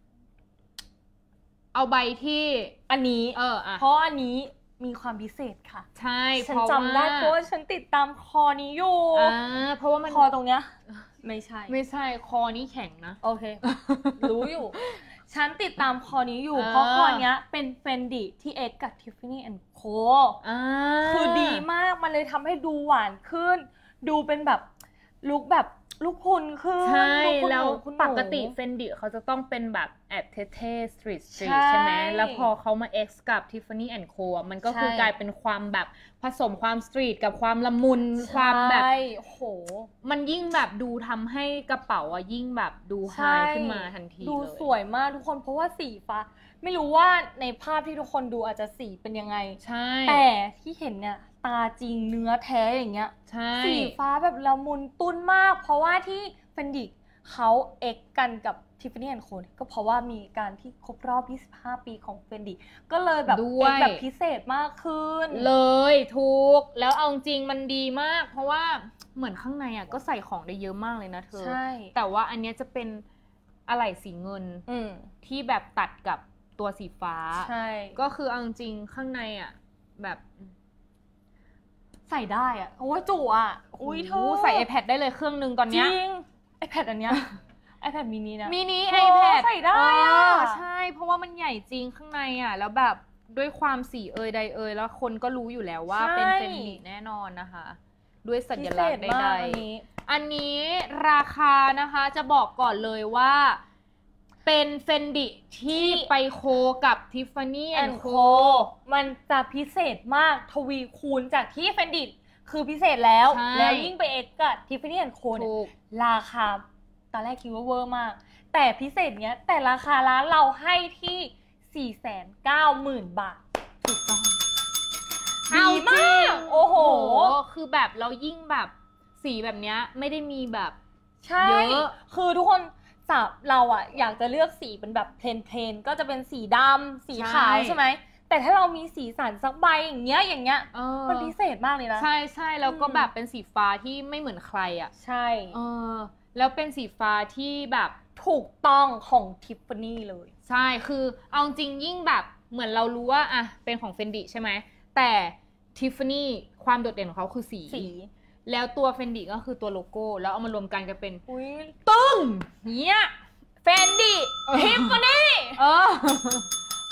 เอาใบที่อันนี้เออเพราะอันนี้มีความพิเศษค่ะใช่ฉันจำได้เพราะว่าฉันติดตามคอนี้อยู่อ่าเพราะว่ามันคอตรงเนี้ยไม่ใช่ไม่ใช่คอนี้แข็งนะโอเครู้อยู่ฉันติดตามคอนี้อยู่เพราะคอเนี้ยเป็น Fendi ที่ X กับ Tiffany แอนด์ Co อ่าคือดีมากมันเลยทำให้ดูหวานขึ้นดูเป็นแบบลุคแบบลูกคุณคือใช่แล้วปกติเฟนดิเขาจะต้องเป็นแบบแอบเท่ๆสตรีทสตรีทใช่ไหมแล้วพอเขามา X กับ Tiffany แอนด์ Co มันก็คือกลายเป็นความแบบผสมความสตรีทกับความละมุนความแบบโหมันยิ่งแบบดูทำให้กระเป๋าอะยิ่งแบบดูไฮขึ้นมาทันทีเลยดูสวยมากทุกคนเพราะว่าสีฟ้าไม่รู้ว่าในภาพที่ทุกคนดูอาจจะสีเป็นยังไงใช่แต่ที่เห็นเนี่ยตาจริงเนื้อแท้อย่างเงี้ยสีฟ้าแบบละมุนตุ้นมากเพราะว่าที่เฟนดิเขาเอ็กกันกับ Tiffany แอนด์ Co ก็เพราะว่ามีการที่ครบรอบยี่สิบห้าปีของเฟนดิก็เลยแบบเอ็กแบบพิเศษมากขึ้นเลยถูกแล้วเอาจริงมันดีมากเพราะว่าเหมือนข้างในอ่ะก็ใส่ของได้เยอะมากเลยนะเธอใช่แต่ว่าอันนี้จะเป็นอะไหล่สีเงินที่แบบตัดกับตัวสีฟ้าใช่ก็คือเอาจริงข้างในอ่ะแบบใส่ได้อ่ะโอ้ยจุ๋อ่ะอุ้ยเธอใส่ iPad ได้เลยเครื่องนึงตอนเนี้ยจริง iPad อันเนี้ย iPad mini นะ mini iPad ใส่ได้อ่ะใช่เพราะว่ามันใหญ่จริงข้างในอ่ะแล้วแบบด้วยความสีเอยใดเอยแล้วคนก็รู้อยู่แล้วว่าเป็นเฟนดิแน่นอนนะคะด้วยสัญลักษณ์ใดๆอันนี้ราคานะคะจะบอกก่อนเลยว่าเป็นเฟนดิที่ไปโคกับ Tiffany แอนด์ Co มันจะพิเศษมากทวีคูณจากที่เฟนดิคือพิเศษแล้วแล้วยิ่งไปเอ็กกับ Tiffany แอนด์ Co เนี่ยราคาตอนแรกคิดว่าเวอร์มากแต่พิเศษเนี้ยแต่ราคาร้านเราให้ที่ สี่แสนเก้าหมื่น บาทถูกต้องดีมากโอ้โหคือแบบเรายิ่งแบบสีแบบเนี้ยไม่ได้มีแบบเยอะคือทุกคนเราอะอยากจะเลือกสีเป็นแบบเพลนๆก็จะเป็นสีดำสีขาวใช่ไหมแต่ถ้าเรามีสีสันสักใบอย่างเงี้ยอย่างเงี้ยมันพิเศษมากเลยนะใช่ใช่แล้วก็แบบเป็นสีฟ้าที่ไม่เหมือนใครอะใช่เออแล้วเป็นสีฟ้าที่แบบถูกต้องของ Tiffany เลยใช่คือเอาจริงยิ่งแบบเหมือนเรารู้ว่าอะเป็นของ Fendi ใช่ไหมแต่ Tiffany ความโดดเด่นของเขาคือสีแล้วตัว Fendi ก็คือตัวโลโก้แล้วเอามารวมกันกันเป็นตึ้งเนี้ย Fendi Tiffany เออ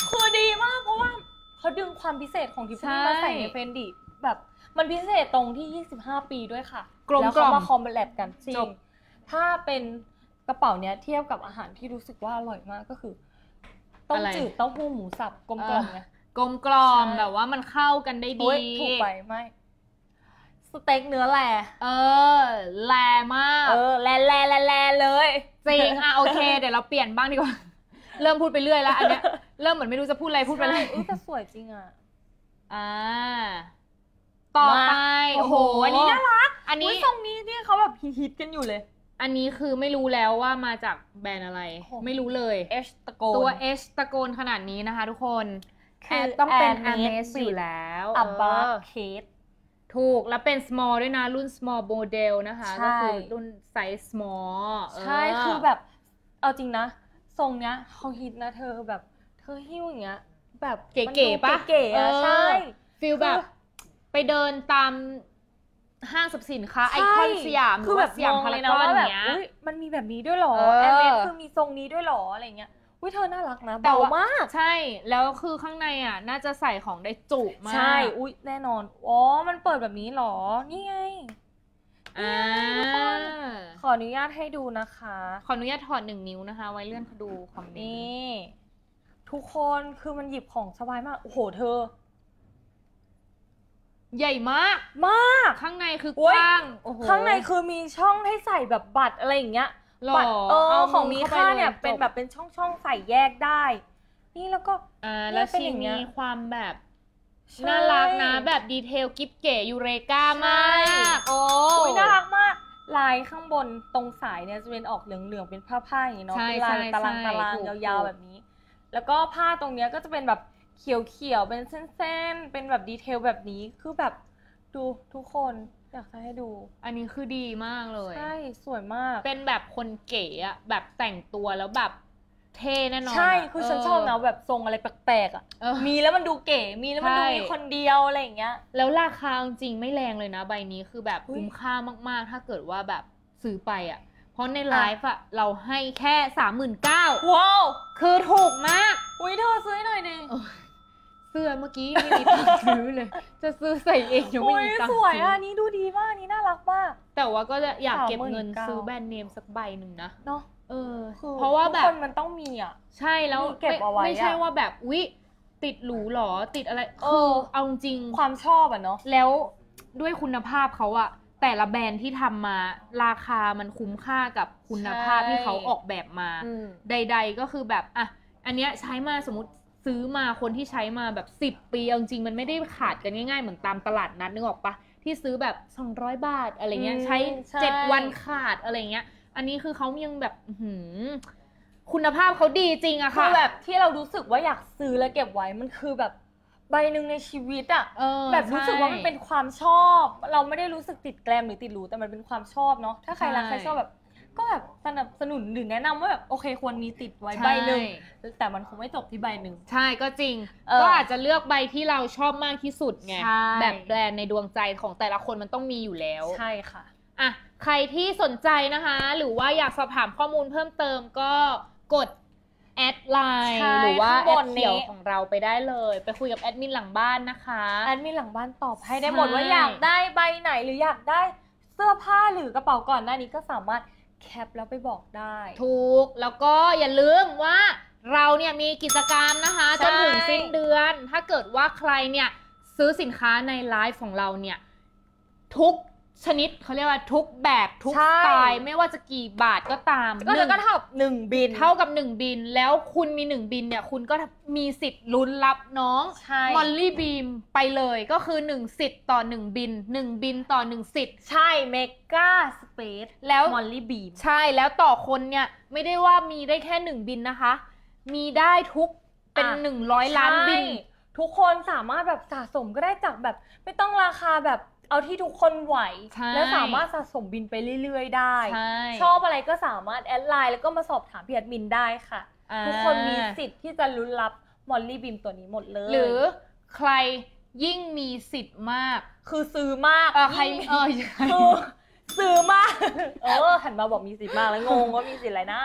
คือดีมากเพราะว่าเขาดึงความพิเศษของทิฟฟานี่มาใส่ในเฟนดิแบบมันพิเศษตรงที่ยี่สิบห้าปีด้วยค่ะแล้วเขามาคอมแลบกันจริงถ้าเป็นกระเป๋าเนี้ยเทียบกับอาหารที่รู้สึกว่าอร่อยมากก็คือต้มจืดเต้าหู้หมูสับกลมกล่อมไงกลมกล่อมแบบว่ามันเข้ากันได้ดีถูกไปไม่สเต็กเนื้อแร่เออแร่มากเออแร่แร่แร่แร่เลยจริงอ่ะโอเคเดี๋ยวเราเปลี่ยนบ้างดีกว่าเริ่มพูดไปเรื่อยแล้วอันเนี้ยเริ่มเหมือนไม่รู้จะพูดอะไรพูดไปเลยอุ้ยแต่สวยจริงอ่ะอ่าต่อไปโอ้โหอันนี้น่ารักอันนี้ทรงนี้ที่เขาแบบฮิตกันอยู่เลยอันนี้คือไม่รู้แล้วว่ามาจากแบรนด์อะไรไม่รู้เลย H ตะโกนตัว H ตะโกนขนาดนี้นะคะทุกคนคือต้องเป็น Hermes อยู่แล้วอับบาเคสถูกแล้วเป็น small ด้วยนะรุ่น small model นะคะก็คือรุ่นไซส์ small ใช่คือแบบเอาจริงนะทรงเนี้ยเขาฮิตนะเธอแบบเธอหิ้วอย่างเงี้ยแบบเก๋ๆปะเก๋ๆใช่ฟีลแบบไปเดินตามห้างสรรพสินค้าไอคอนสยามคือแบบสยามพารากอนอย่างเงี้ยมันมีแบบนี้ด้วยหรอแอร์เมสคือมีทรงนี้ด้วยหรออะไรเงี้ยอุ้ยเธอน่ารักนะเบามากใช่แล้วคือข้างในอ่ะน่าจะใส่ของได้จุมากใช่อุ้ยแน่นอนอ๋อมันเปิดแบบนี้หรอนี่ไงอ่าขออนุญาตให้ดูนะคะขออนุญาตถอดหนึ่งนิ้วนะคะไว้เลื่อนดูคอมเมนต์นี่ทุกคนคือมันหยิบของสบายมากโอ้โหเธอใหญ่มากมากข้างในคือกว้างข้างในคือมีช่องให้ใส่แบบบัตรอะไรอย่างเงี้ยบัตรเออของมีค่าเนี่ยเป็นแบบเป็นช่องช่องใส่แยกได้นี่แล้วก็อ่าแล้วชีมีความแบบน่ารักนะแบบดีเทลกิ๊บเก๋ยูเรกามากโอ้ยน่ารักมากลายข้างบนตรงสายเนี่ยจะเป็นออกเหลืองๆเป็นผ้าๆอย่างนี้เนาะเป็นลายตารางตารางยาวๆแบบนี้แล้วก็ผ้าตรงเนี้ยก็จะเป็นแบบเขียวๆเป็นเส้นๆเป็นแบบดีเทลแบบนี้คือแบบดูทุกคนอยากให้ดูอันนี้คือดีมากเลยใช่สวยมากเป็นแบบคนเก๋อะแบบแต่งตัวแล้วแบบเท่แน่นอนใช่คือฉันชอบนะแบบทรงอะไรแปลกๆอ่ะมีแล้วมันดูเก๋มีแล้วมันดูมีคนเดียวอะไรอย่างเงี้ยแล้วราคาจริงไม่แรงเลยนะใบนี้คือแบบคุ้มค่ามากๆถ้าเกิดว่าแบบซื้อไปอ่ะเพราะในไลฟ์อ่ะเราให้แค่ สามหมื่นเก้าพันว้าวคือถูกมากอุ้ยเธอซื้อหน่อยดิเสื้อเมื่อกี้ไม่มีตังค์ซื้อเลยจะซื้อใส่เองยังไม่มีตังค์ซื้อสวยอ่ะนี่ดูดีมากนี่น่ารักมากแต่ว่าก็จะอยากเก็บเงินซื้อแบรนด์เนมสักใบหนึ่งนะเนาะเออเพราะว่าแบบคนมันต้องมีอ่ะใช่แล้วเก็บเอาไว้ไม่ใช่ว่าแบบอุ๊ยติดหรูหรอติดอะไรคือเอาจริงความชอบอ่ะเนาะแล้วด้วยคุณภาพเขาอะแต่ละแบรนด์ที่ทำมาราคามันคุ้มค่ากับคุณภาพที่เขาออกแบบมาใดๆก็คือแบบอ่ะอันเนี้ยใช้มาสมมติซื้อมาคนที่ใช้มาแบบสิบปีจริงๆมันไม่ได้ขาดกันง่ายๆเหมือนตามตลาดนัดนึกออกปะที่ซื้อแบบสองร้อยบาทอะไรเงี้ยใช้เจ็ดวันขาดอะไรเงี้ยอันนี้คือเขายังแบบหืมคุณภาพเขาดีจริงอะค่ะคือแบบที่เรารู้สึกว่าอยากซื้อแล้วเก็บไว้มันคือแบบใบหนึ่งในชีวิตอะแบบรู้สึกว่ามันเป็นความชอบเราไม่ได้รู้สึกติดแกรมหรือติดหรูแต่มันเป็นความชอบเนาะถ้าใครรักใครชอบแบบก็แบบสนับสนุนหรือแนะนำว่าแบบโอเคควรมีติดไว้ใบหนึ่งแต่มันคงไม่จบที่ใบหนึ่งใช่ก็จริงก็อาจจะเลือกใบที่เราชอบมากที่สุดไงแบบแบรนด์ในดวงใจของแต่ละคนมันต้องมีอยู่แล้วใช่ค่ะอ่ะใครที่สนใจนะคะหรือว่าอยากสอบถามข้อมูลเพิ่มเติมก็กดแอดไลน์หรือว่าแอดเขียวของเราไปได้เลยไปคุยกับแอดมินหลังบ้านนะคะแอดมินหลังบ้านตอบให้ได้หมดว่าอยากได้ใบไหนหรืออยากได้เสื้อผ้าหรือกระเป๋าก่อนหน้านี้ก็สามารถแคปแล้วไปบอกได้ถูกแล้วก็อย่าลืมว่าเราเนี่ยมีกิจกรรมนะคะจนถึงสิ้นเดือนถ้าเกิดว่าใครเนี่ยซื้อสินค้าในไลฟ์ของเราเนี่ยทุกชนิดเขาเรียกว่าทุกแบบทุกสไตล์ไม่ว่าจะกี่บาทก็ตามก็เท่ากับหนึ่งบินเท่ากับหนึ่งบินแล้วคุณมีหนึ่งบินเนี่ยคุณก็มีสิทธิ์ลุ้นรับน้องมอลลี่บีมไปเลยก็คือหนึ่งสิทธิ์ต่อหนึ่งบินหนึ่งบินต่อหนึ่งสิทธิ์ใช่เมกาสเปซแล้วมอลลี่บีมใช่แล้วต่อคนเนี่ยไม่ได้ว่ามีได้แค่หนึ่งบินนะคะมีได้ทุกเป็นหนึ่งร้อยล้านบินทุกคนสามารถแบบสะสมก็ได้จากแบบไม่ต้องราคาแบบเอาที่ทุกคนไหวแล้วสามารถสะสมบินไปเรื่อยๆได้ชอบอะไรก็สามารถแอดไลน์แล้วก็มาสอบถามพี่แอดมินได้ค่ะทุกคนมีสิทธิ์ที่จะลุ้นรับมอลลี่บีมตัวนี้หมดเลยหรือใครยิ่งมีสิทธิ์มากคือซื้อมากใครเออคือซื้อมากเออหันมาบอกมีสิทธิ์มากแล้วงงว่ามีสิทธิ์อะไรนะ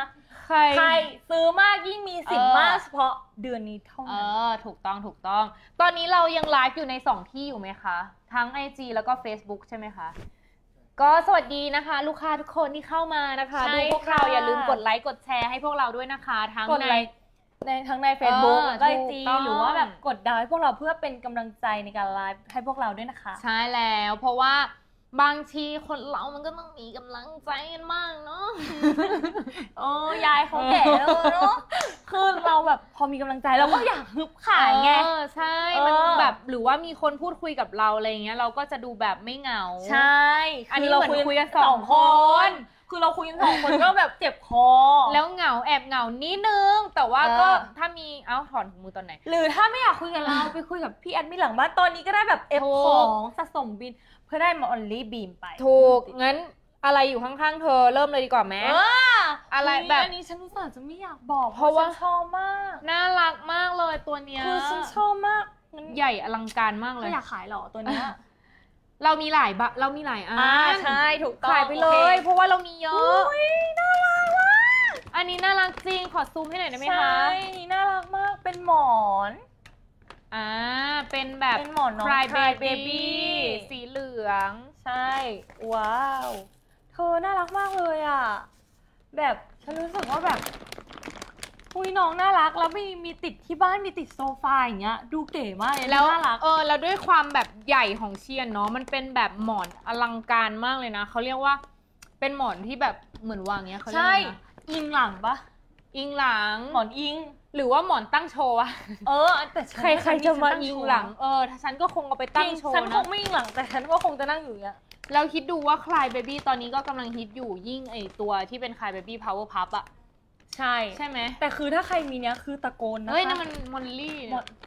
ใครใครซื้อมากยิ่งมีสิทธิ์มากเฉพาะเดือนนี้เท่านั้นเออถูกต้องถูกต้องตอนนี้เรายังไลฟ์อยู่ในสองที่อยู่ไหมคะทั้ง ไอ จี แล้วก็ Facebook ใช่ไหมคะก็สวัสดีนะคะลูกค้าทุกคนที่เข้ามานะคะดูพวกเราอย่าลืมกดไลค์กดแชร์ให้พวกเราด้วยนะคะทั้งในในทั้งใน Facebook แล้วก็ ไอ จี หรือว่าแบบกดดาวให้พวกเราเพื่อเป็นกำลังใจในการไลฟ์ให้พวกเราด้วยนะคะใช่แล้วเพราะว่าบางทีคนเรามันก็ต้องมีกำลังใจกันบ้างเนาะโอ้ยายเขาแก่แล้วเนาะคือเราแบบพอมีกำลังใจเราก็อยากฮึบขายไงใช่มันแบบหรือว่ามีคนพูดคุยกับเราอะไรเงี้ยเราก็จะดูแบบไม่เหงาใช่อันนี้เราคุยกันสองคนคือเราคุยกันสองคนก็แบบเจ็บคอแล้วเหงาแอบเหงานิดนึงแต่ว่าก็ถ้ามีเอ้าถอนถุงมือตอนไหนหรือถ้าไม่อยากคุยกับเราไปคุยกับพี่แอดมินหลังบ้านตอนนี้ก็ได้แบบเอฟของสะสมบินเพื่อได้มาออนลี่บีมไปถูกงั้นอะไรอยู่ข้างๆเธอเริ่มเลยดีกว่าไหมอะไรแบบอันนี้ฉันรู้สึกจะไม่อยากบอกเพราะว่าชอบมากน่ารักมากเลยตัวเนี้ยคือฉันชอบมากใหญ่อลังการมากเลยอยากขายหรอตัวเนี้ยเรามีหลายบะเรามีหลายอันใช่ถูกต้องขายไปเลยเพราะว่าเรามีเยอะน่ารักมากอันนี้น่ารักจริงขอซูมให้หน่อยได้ไหมคะใช่นี่น่ารักมากเป็นหมอนอ่าเป็นแบบเป็นหมอนน้อง Cry Baby สีเหลืองใช่ว้าวเธอน่ารักมากเลยอ่ะแบบฉันรู้สึกว่าแบบอุ้ยน้องน่ารักแล้วมีมีติดที่บ้านมีติดโซฟาอย่างเงี้ยดูเก๋มากแล้วน่ารักเออแล้วด้วยความแบบใหญ่ของเชียนเนาะมันเป็นแบบหมอนอลังการมากเลยนะเขาเรียกว่าเป็นหมอนที่แบบเหมือนวางเงี้ยเขาเรียกว่าอิงหลังปะอิงหลังหมอนอิงหรือว่าหมอนตั้งโชว์อะเออแต่ใครใครจะมาอิงหลังเออถ้าฉันก็คงเอาไปตั้งโชว์นะฉันคงไม่อิงหลังแต่ฉันก็คงจะนั่งอยู่อย่างเงี้ยเราคิดดูว่า Cry Baby ตอนนี้ก็กำลังฮิตอยู่ยิ่งไอตัวที่เป็น Cry Baby Power Puff อะใช่ใช่ไหมแต่คือถ้าใครมีเนี้ยคือตะโกนนะคะเฮ้ยนั่นมันมอลลี่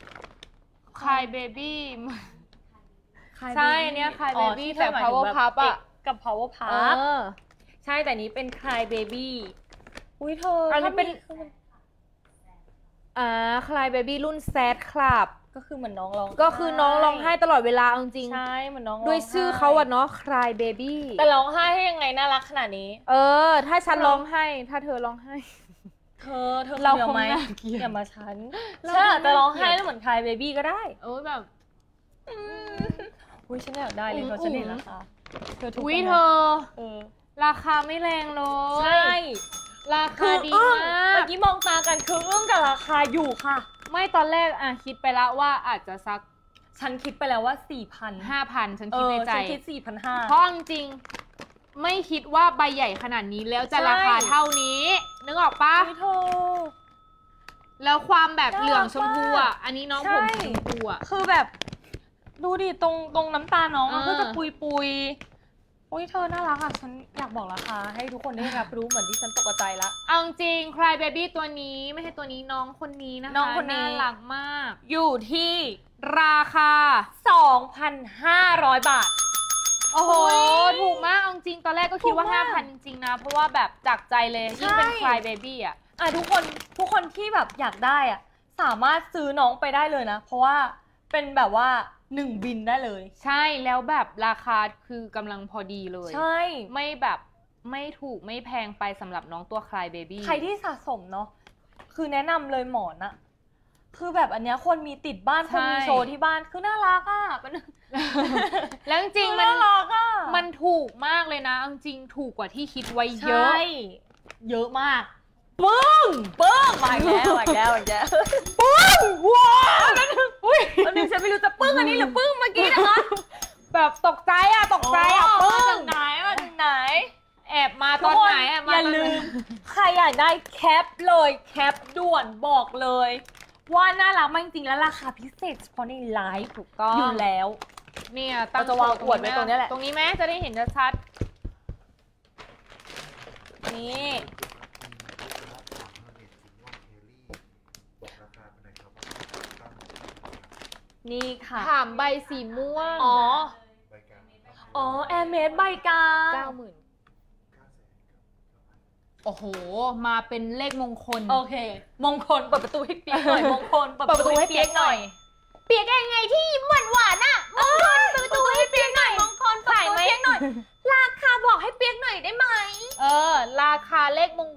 Cry Baby ใช่เนี้ย Cry Baby แต่ Power Puff อะกับ Power Puff ใช่แต่นี้เป็น Cry Baby อุ้ยเธออันนี้เป็นอ่า Cry Baby รุ่น Sad Club ก็คือเหมือนน้องร้องก็คือน้องร้องไห้ตลอดเวลาจริงใช่เหมือนน้องด้วยชื่อเขาอะเนาะ Cry Baby แต่ร้องไห้ให้ยังไงน่ารักขนาดนี้เออถ้าฉันร้องไห้ถ้าเธอร้องไห้เธอเธอเราคงไม่อย่ามาฉันถ้าจะร้องไห้แล้วเหมือน Cry Baby ก็ได้เออแบบอุ้ยฉันอยากได้เลยเพราะฉันเห็นราคาเธอถูกอุ้ยเธอราคาไม่แรงเลยใช่ราคาดีมากเมื่อกี้มองตากันคืออึ้งกับราคาอยู่ค่ะไม่ตอนแรกอ่ะคิดไปแล้วว่าอาจจะสักฉันคิดไปแล้วว่า สี่พันห้าพัน ฉันคิดในใจฉันคิด สี่พันห้าร้อยเพราะจริงไม่คิดว่าใบใหญ่ขนาดนี้แล้วจะราคาเท่านี้นึกออกปะแล้วความแบบเหลืองชมพูอ่ะอันนี้น้องผมชมพูอ่ะคือแบบดูดิตรงตรงน้ำตาน้องมันก็จะปุยปุยโอ้ยเธอน่ารักอ่ะฉันอยากบอกราคาให้ทุกคนได้รับรู้เหมือนที่ฉันตกใจละเอาจริง Cry Baby ตัวนี้ไม่ใช่ตัวนี้น้องคนนี้นะคะน้องคนนี้น่ารักมากอยู่ที่ราคาสองพันห้าร้อย บาทโอ้โหถูกมากเอาจริงตอนแรกก็คิดว่า ห้าพัน จริงๆนะเพราะว่าแบบจากใจเลยยิ่งเป็น Cry Baby อ่ะอ่ะทุกคนทุกคนที่แบบอยากได้อ่ะสามารถซื้อน้องไปได้เลยนะเพราะว่าเป็นแบบว่าหนึ่งบินได้เลยใช่แล้วแบบราคาคือกำลังพอดีเลยใช่ไม่แบบไม่ถูกไม่แพงไปสำหรับน้องตัว Cry Baby ใครที่สะสมเนาะคือแนะนำเลยหมอนอะคือแบบอันเนี้ยคนมีติดบ้านคนมีโชว์ที่บ้านคือน่ารักอะแล้วจริงๆมันมันถูกมากเลยนะจริงถูกกว่าที่คิดไว้เยอะเยอะมากปึ้งปึ้งมาแล้วมาแล้วมาแล้วปึ้งว้าวอุ้ยอันนี้ฉันไม่รู้จะปึ้งอันนี้หรือปึ้งเมื่อกี้นะคะแบบตกใจอะตกใจอะปึ้งไหนมาถึงไหนแอบมาตอนไหนอะอย่าลืมใครอยากได้แคปเลยแคปด่วนบอกเลยว่าน่ารักมากจริงๆแล้วราคาพิเศษเฉพาะในไลฟ์ถูกต้องอยู่แล้วเนี่ยตั้งจะวางอวดไว้ตรงนี้แหละตรงนี้ไหมจะได้เห็นชัดๆนี่นี่ค่ะถามใบสีม่วงอ๋ออ๋อแอร์เมสใบกาเก้าหมื่นโอ้โหมาเป็นเลขมงคลโอเคมงคลเปิดประตูให้เปียกหน่อยมงคลเปิดประตูให้เปียกหน่อยเปียกยังไงที่ยิ้มหวานหวานอ่ะมงคลเปิดประตูให้เปียกหน่อยมงคลเปิดประตูให้เปียกหน่อยราคาบอกให้เปียกหน่อยได้ไหมเออราคาเลขมงค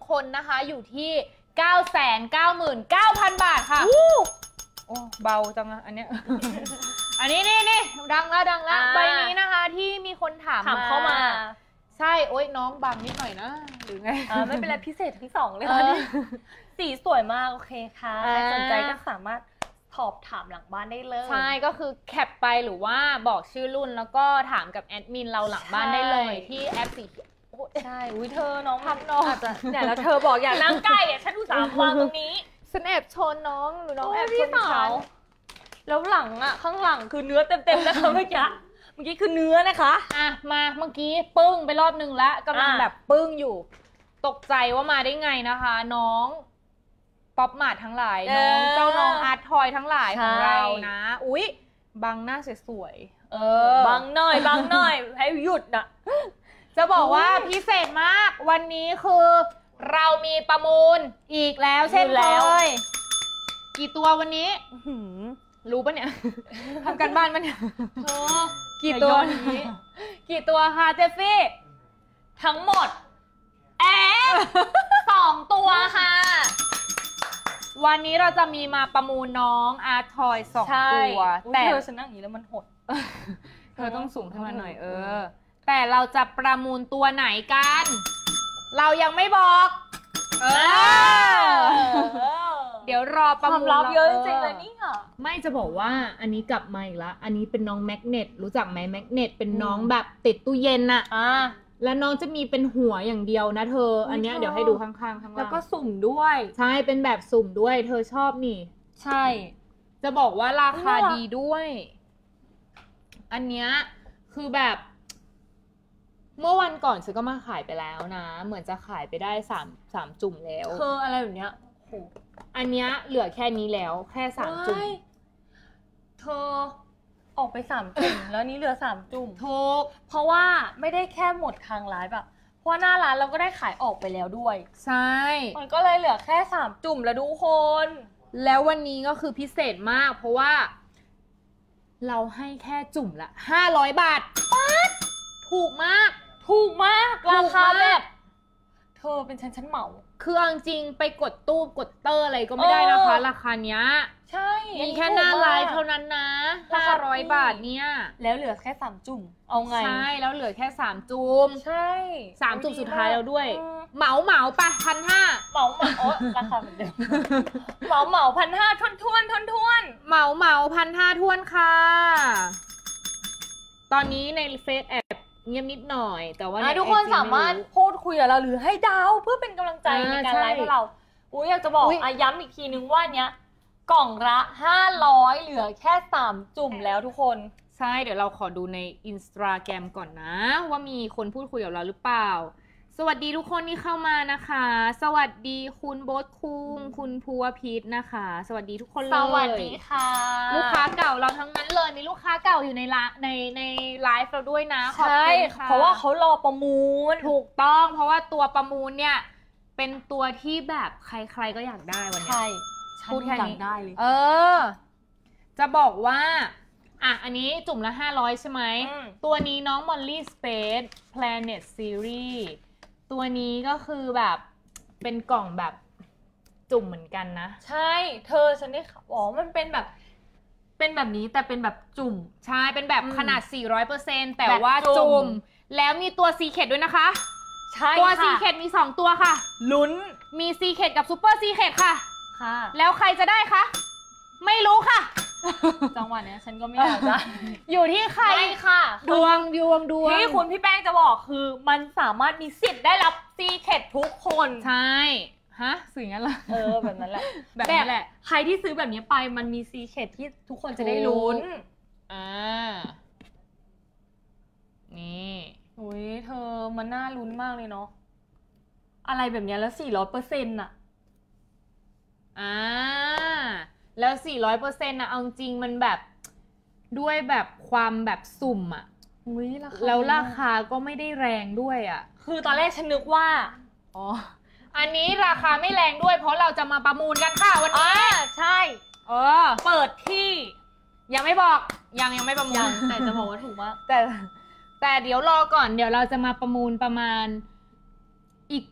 คนนะคะอยู่ที่ เก้าแสนเก้าหมื่นเก้าพัน บาทค่ะโอ้เบาจังอะอันเนี้ย อันนี้นี่นี่ดังแล้วดังแล้วใบนี้นะคะที่มีคนถามมาเข้ามาใช่โอ๊ยน้องบังนิดหน่อยนะหรือไงไม่เป็นไรพิเศษทั้งสองเลยค่ะสีสวยมากโอเคค่ะใครสนใจก็สามารถสอบถามหลังบ้านได้เลยใช่ก็คือแคปไปหรือว่าบอกชื่อรุ่นแล้วก็ถามกับแอดมินเราหลังบ้านได้เลยที่แอปสีใช่อุ้ยเธอน้องทำน้องอาจจะเนี่ยแล้วเธอบอกอยากนั่งใกล้อ่ะฉันอุตส่าห์วางตรงนี้ฉันแอบชนน้องหรือน้องแอบชนฉันแล้วหลังอ่ะข้างหลังคือเนื้อเต็มๆนะคะเมื่อกี้เมื่อกี้คือเนื้อนะคะอ่ะมาเมื่อกี้ปึ้งไปรอบนึงแล้วกำลังแบบปึ้งอยู่ตกใจว่ามาได้ไงนะคะน้องป๊อปมาร์ททั้งหลายน้องเจ้าน้องอาร์ตทอยทั้งหลายของเรานะอุ๊ยบังหน้าสวยๆเออบังหน่อยบังหน่อยให้หยุดน่ะจะบอกว่าพิเศษมากวันนี้คือเรามีประมูลอีกแล้วเช่นเคยกี่ตัววันนี้รู้ปะเนี่ยทำกันบ้านปะเนี่ยกี่ตัวนี้กี่ตัวคะเจฟฟี่ทั้งหมดแอบสองตัวค่ะวันนี้เราจะมีมาประมูลน้องอาร์ทอยสองตัวแต่เธอฉันนั่งอย่างนี้แล้วมันหดเธอต้องสูงขึ้นมาหน่อยเออแต่เราจะประมูลตัวไหนกันเรายังไม่บอกเออเดี๋ยวรอประมูลรับเยอะจริงๆเลยนี่ค่ะไม่จะบอกว่าอันนี้กลับมาอีกแล้วอันนี้เป็นน้องแมกเนตรู้จักไหมแมกเนตเป็นน้องแบบติดตู้เย็นอะแล้วน้องจะมีเป็นหัวอย่างเดียวนะเธออันนี้เดี๋ยวให้ดูข้างๆข้างล่างแล้วก็สุ่มด้วยใช่เป็นแบบสุ่มด้วยเธอชอบนี่ใช่จะบอกว่าราคาดีด้วยอันเนี้ยคือแบบเมื่อวันก่อนฉันก็มาขายไปแล้วนะเหมือนจะขายไปได้สามสามจุ่มแล้วคืออะไรแบบเนี้ยโหอันเนี้ยเหลือแค่นี้แล้วแค่สามจุ่มเธอออกไปสามจุ่มแล้วนี้เหลือสามจุ่มถูกเพราะว่าไม่ได้แค่หมดทางไลฟ์แบบเพราะหน้าร้านเราก็ได้ขายออกไปแล้วด้วยใช่มันก็เลยเหลือแค่สามจุ่มแล้วทุกคนแล้ววันนี้ก็คือพิเศษมากเพราะว่าเราให้แค่จุ่มละห้าร้อยบาทป๊าดถูกมากถูกมากราคาแบบเธอเป็นฉันฉันเหมาคือจริงไปกดตู้กดเตอร์อะไรก็ไม่ได้นะคะราคาเนี้ยใช่มีแค่หน้าไลฟ์เท่านั้นนะห้าร้อยบาทเนี่ยแล้วเหลือแค่สามจุ่มเอาไงใช่แล้วเหลือแค่สามจุ่มใช่สามจุ่มสุดท้ายแล้วด้วยเหมาเหมาไปพันห้าเหมาเหมาราคาเหมือนเดิมเหมาเหมาพันห้าทวนทวนทวนทวนเหมาเหมาพันห้าทวนค่ะตอนนี้ในเฟซแอบเงียบนิดหน่อยแต่ว่าทุกคนสามารถพูดคุยกับเราหรือให้ดาวเพื่อเป็นกำลังใจในการไลฟ์ของเราอุ้ยอยากจะบอกอ่ะย้ำอีกทีนึงว่าเนี้ยกล่องละห้าร้อยเหลือแค่สามจุ่มแล้วทุกคนใช่เดี๋ยวเราขอดูใน Instagram ก่อนนะว่ามีคนพูดคุยกับเราหรือเปล่าสวัสดีทุกคนที่เข้ามานะคะสวัสดีคุณโบ๊ทคุงคุณภูวพิษนะคะสวัสดีทุกคนเลยสวัสดีค่ะลูกค้าเก่าเราทั้งนั้นเลยมีลูกค้าเก่าอยู่ในไลฟ์ในในไลฟ์เราด้วยนะขอบคุณค่ะเพราะว่าเขารอประมูลถูกต้องเพราะว่าตัวประมูลเนี่ยเป็นตัวที่แบบใครๆก็อยากได้วันนี้ใช่พูดแค่นี้ได้เลยเออจะบอกว่าอ่ะอันนี้จุ่มละห้าร้อยใช่ไหมตัวนี้น้อง Molly Space Planet Series ตัวนี้ก็คือแบบเป็นกล่องแบบจุ่มเหมือนกันนะใช่เธอฉันได้อ๋อมันเป็นแบบเป็นแบบนี้แต่เป็นแบบจุ่มใช่เป็นแบบขนาด สี่ร้อยเปอร์เซ็นต์ แต่ว่าจุ่มแล้วมีตัว Secret ด้วยนะคะใช่ตัว Secret มีสองตัวค่ะลุ้นมี Secret กับ Super Secret ค่ะค่ะแล้วใครจะได้คะไม่รู้ค่ะจังหวะนี้ฉันก็ไม่อยากได้อยู่ที่ใครค่ะดวงดวงดวงที่คุณพี่แป้งจะบอกคือมันสามารถมีสิทธิ์ได้รับซีเคททุกคนใช่ฮะสื่องั้นเหรอเออแบบนั้นแหละแบบนั้นแหละใครที่ซื้อแบบนี้ไปมันมีซีเคทที่ทุกคนจะได้ลุ้นอ่านี่โอ้ยเธอมันน่าลุ้นมากเลยเนาะอะไรแบบนี้แล้วสี่ร้อยเปอร์เซ็นต์อะอ่าแล้ว สี่ร้อยเปอร์เซ็นต์ นะเอาจริงมันแบบด้วยแบบความแบบสุ่มอ่ะแล้วราคาก็ไม่ได้แรงด้วยอ่ะคือตอนแรกฉันนึกว่าอ๋ออันนี้ราคาไม่แรงด้วยเพราะเราจะมาประมูลกันค่ะวันนี้ใช่เออเปิดที่ยังไม่บอกยังยังไม่ประมูลแต่จะบอกว่าถูกมากแต่แต่เดี๋ยวรอก่อนเดี๋ยวเราจะมาประมูลประมาณอีกแป๊บ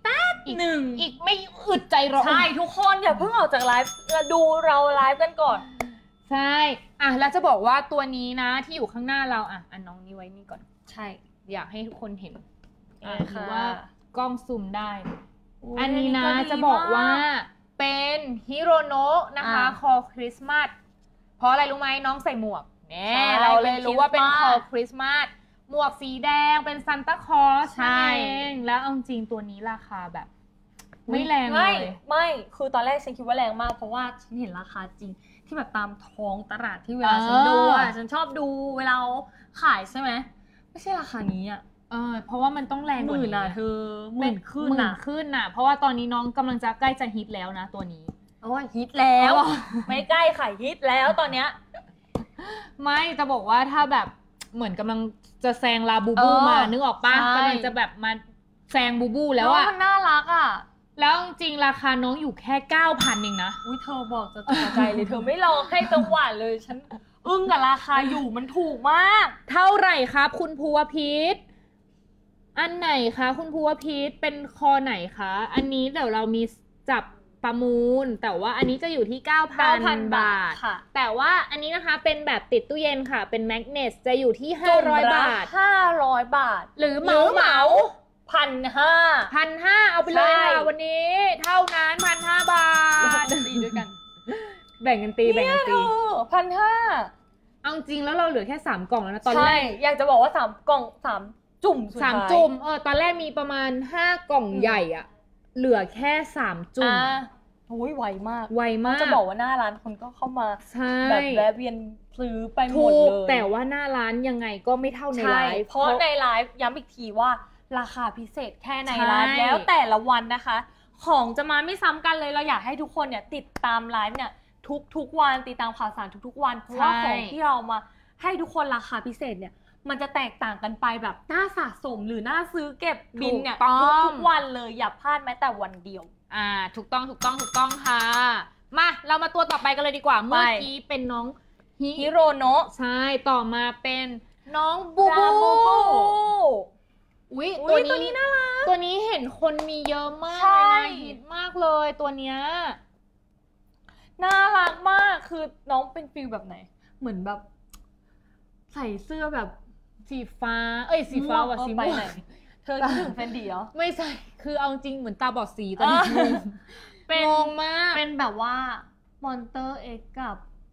อีกหนึ่งอีกไม่อึดใจรอใช่ทุกคนอย่าเพิ่งออกจากไลฟ์ดูเราไลฟ์กันก่อนใช่อ่ะแล้วจะบอกว่าตัวนี้นะที่อยู่ข้างหน้าเราอ่ะอันน้องนี้ไว้นี่ก่อนใช่อยากให้ทุกคนเห็นอ่ะหรือว่ากล้องซูมได้อันนี้นะจะบอกว่าเป็นฮิโรโนะนะคะคอคริสต์มาสเพราะอะไรรู้ไหมน้องใส่หมวกเนี่ยเราเลยรู้ว่าเป็นคอคริสต์มาสหมวกสีแดงเป็นซันต้าคลอสใช่แล้วเอาจริงตัวนี้ราคาแบบไม่แรงเลยไม่คือตอนแรกฉันคิดว่าแรงมากเพราะว่าฉันเห็นราคาจริงที่แบบตามท้องตลาดที่เวลาฉันดูอ่ะฉันชอบดูเวลาขายใช่ไหมไม่ใช่ราคานี้อ่ะเออเพราะว่ามันต้องแรงกว่านี้นะเธอหมื่นขึ้นหมื่นขึ้นน่ะเพราะว่าตอนนี้น้องกำลังจะใกล้จะฮิตแล้วนะตัวนี้โอ้ยฮิตแล้วไม่ใกล้ขายฮิตแล้วตอนเนี้ยไม่จะบอกว่าถ้าแบบเหมือนกำลังจะแซงลาบูบูมานึกออกปะกำลังจะแบบมาแซงบูบูแล้วอ่ะมันน่ารักอ่ะแล้วจริงราคาน้องอยู่แค่ เก้าพัน เองนะอุ้ยเธอบอกจะตกใจเลยเธอไม่ลองให้จังหวะเลยฉันอึ้งกับราคาอยู่มันถูกมากเท่าไหร่ครับคุณภูวพีทอันไหนคะคุณภูวพีทเป็นคอไหนคะอันนี้เดี๋ยวเรามีจับประมูลแต่ว่าอันนี้จะอยู่ที่ เก้าพัน บาทแต่ว่าอันนี้นะคะเป็นแบบติดตู้เย็นค่ะเป็นแมกเนตจะอยู่ที่ห้าร้อยบาทห้าร้อยบาทหรือเหมาเหมาพันห้าพันห้าเอาไปเลยค่ะวันนี้เท่านั้นพันห้าบาทตีด้วยกันแบ่งกันตีแบ่งกันตีพันห้าเอาจริงแล้วเราเหลือแค่สามกล่องแล้วนะตอนแรกอยากจะบอกว่าสามกล่องสามจุ่มสามจุ่มเออตอนแรกมีประมาณห้ากล่องใหญ่อ่ะเหลือแค่สามจุ่มโอ้ยไวมากไวมากจะบอกว่าหน้าร้านคนก็เข้ามาแบบแวะเวียนซื้อไปหมดเลยแต่ว่าหน้าร้านยังไงก็ไม่เท่าในไลฟ์เพราะในไลฟ์ย้ำอีกทีว่าราคาพิเศษแค่ในไลฟ์แล้วแต่ละวันนะคะของจะมาไม่ซ้ำกันเลยเราอยากให้ทุกคนเนี่ยติดตามไลฟ์เนี่ยทุกทุกวันติดตามข่าวสารทุกๆวันเพราะว่าของที่เรามาให้ทุกคนราคาพิเศษเนี่ยมันจะแตกต่างกันไปแบบน่าสะสมหรือน่าซื้อเก็บบินเนี่ยทุกๆวันเลยอย่าพลาดแม้แต่วันเดียวอ่าถูกต้องถูกต้องถูกต้องค่ะมาเรามาตัวต่อไปกันเลยดีกว่าเมื่อกี้เป็นน้องฮิโรโนะใช่ต่อมาเป็นน้องบูบูอุ้ยตัวนี้ตัวนี้น่ารักตัวนี้เห็นคนมีเยอะมากเลยนะฮิตมากเลยตัวเนี้ยน่ารักมากคือน้องเป็นฟิลแบบไหนเหมือนแบบใส่เสื้อแบบสีฟ้าเอ้ยสีฟ้าว่ะสีม่วงเธอคิดถึงแฟนดีเหรอไม่ใช่คือเอาจริงเหมือนตาบอดสีตอนนี้งงมากเป็นแบบว่ามอนเตอร์เอ็กกับ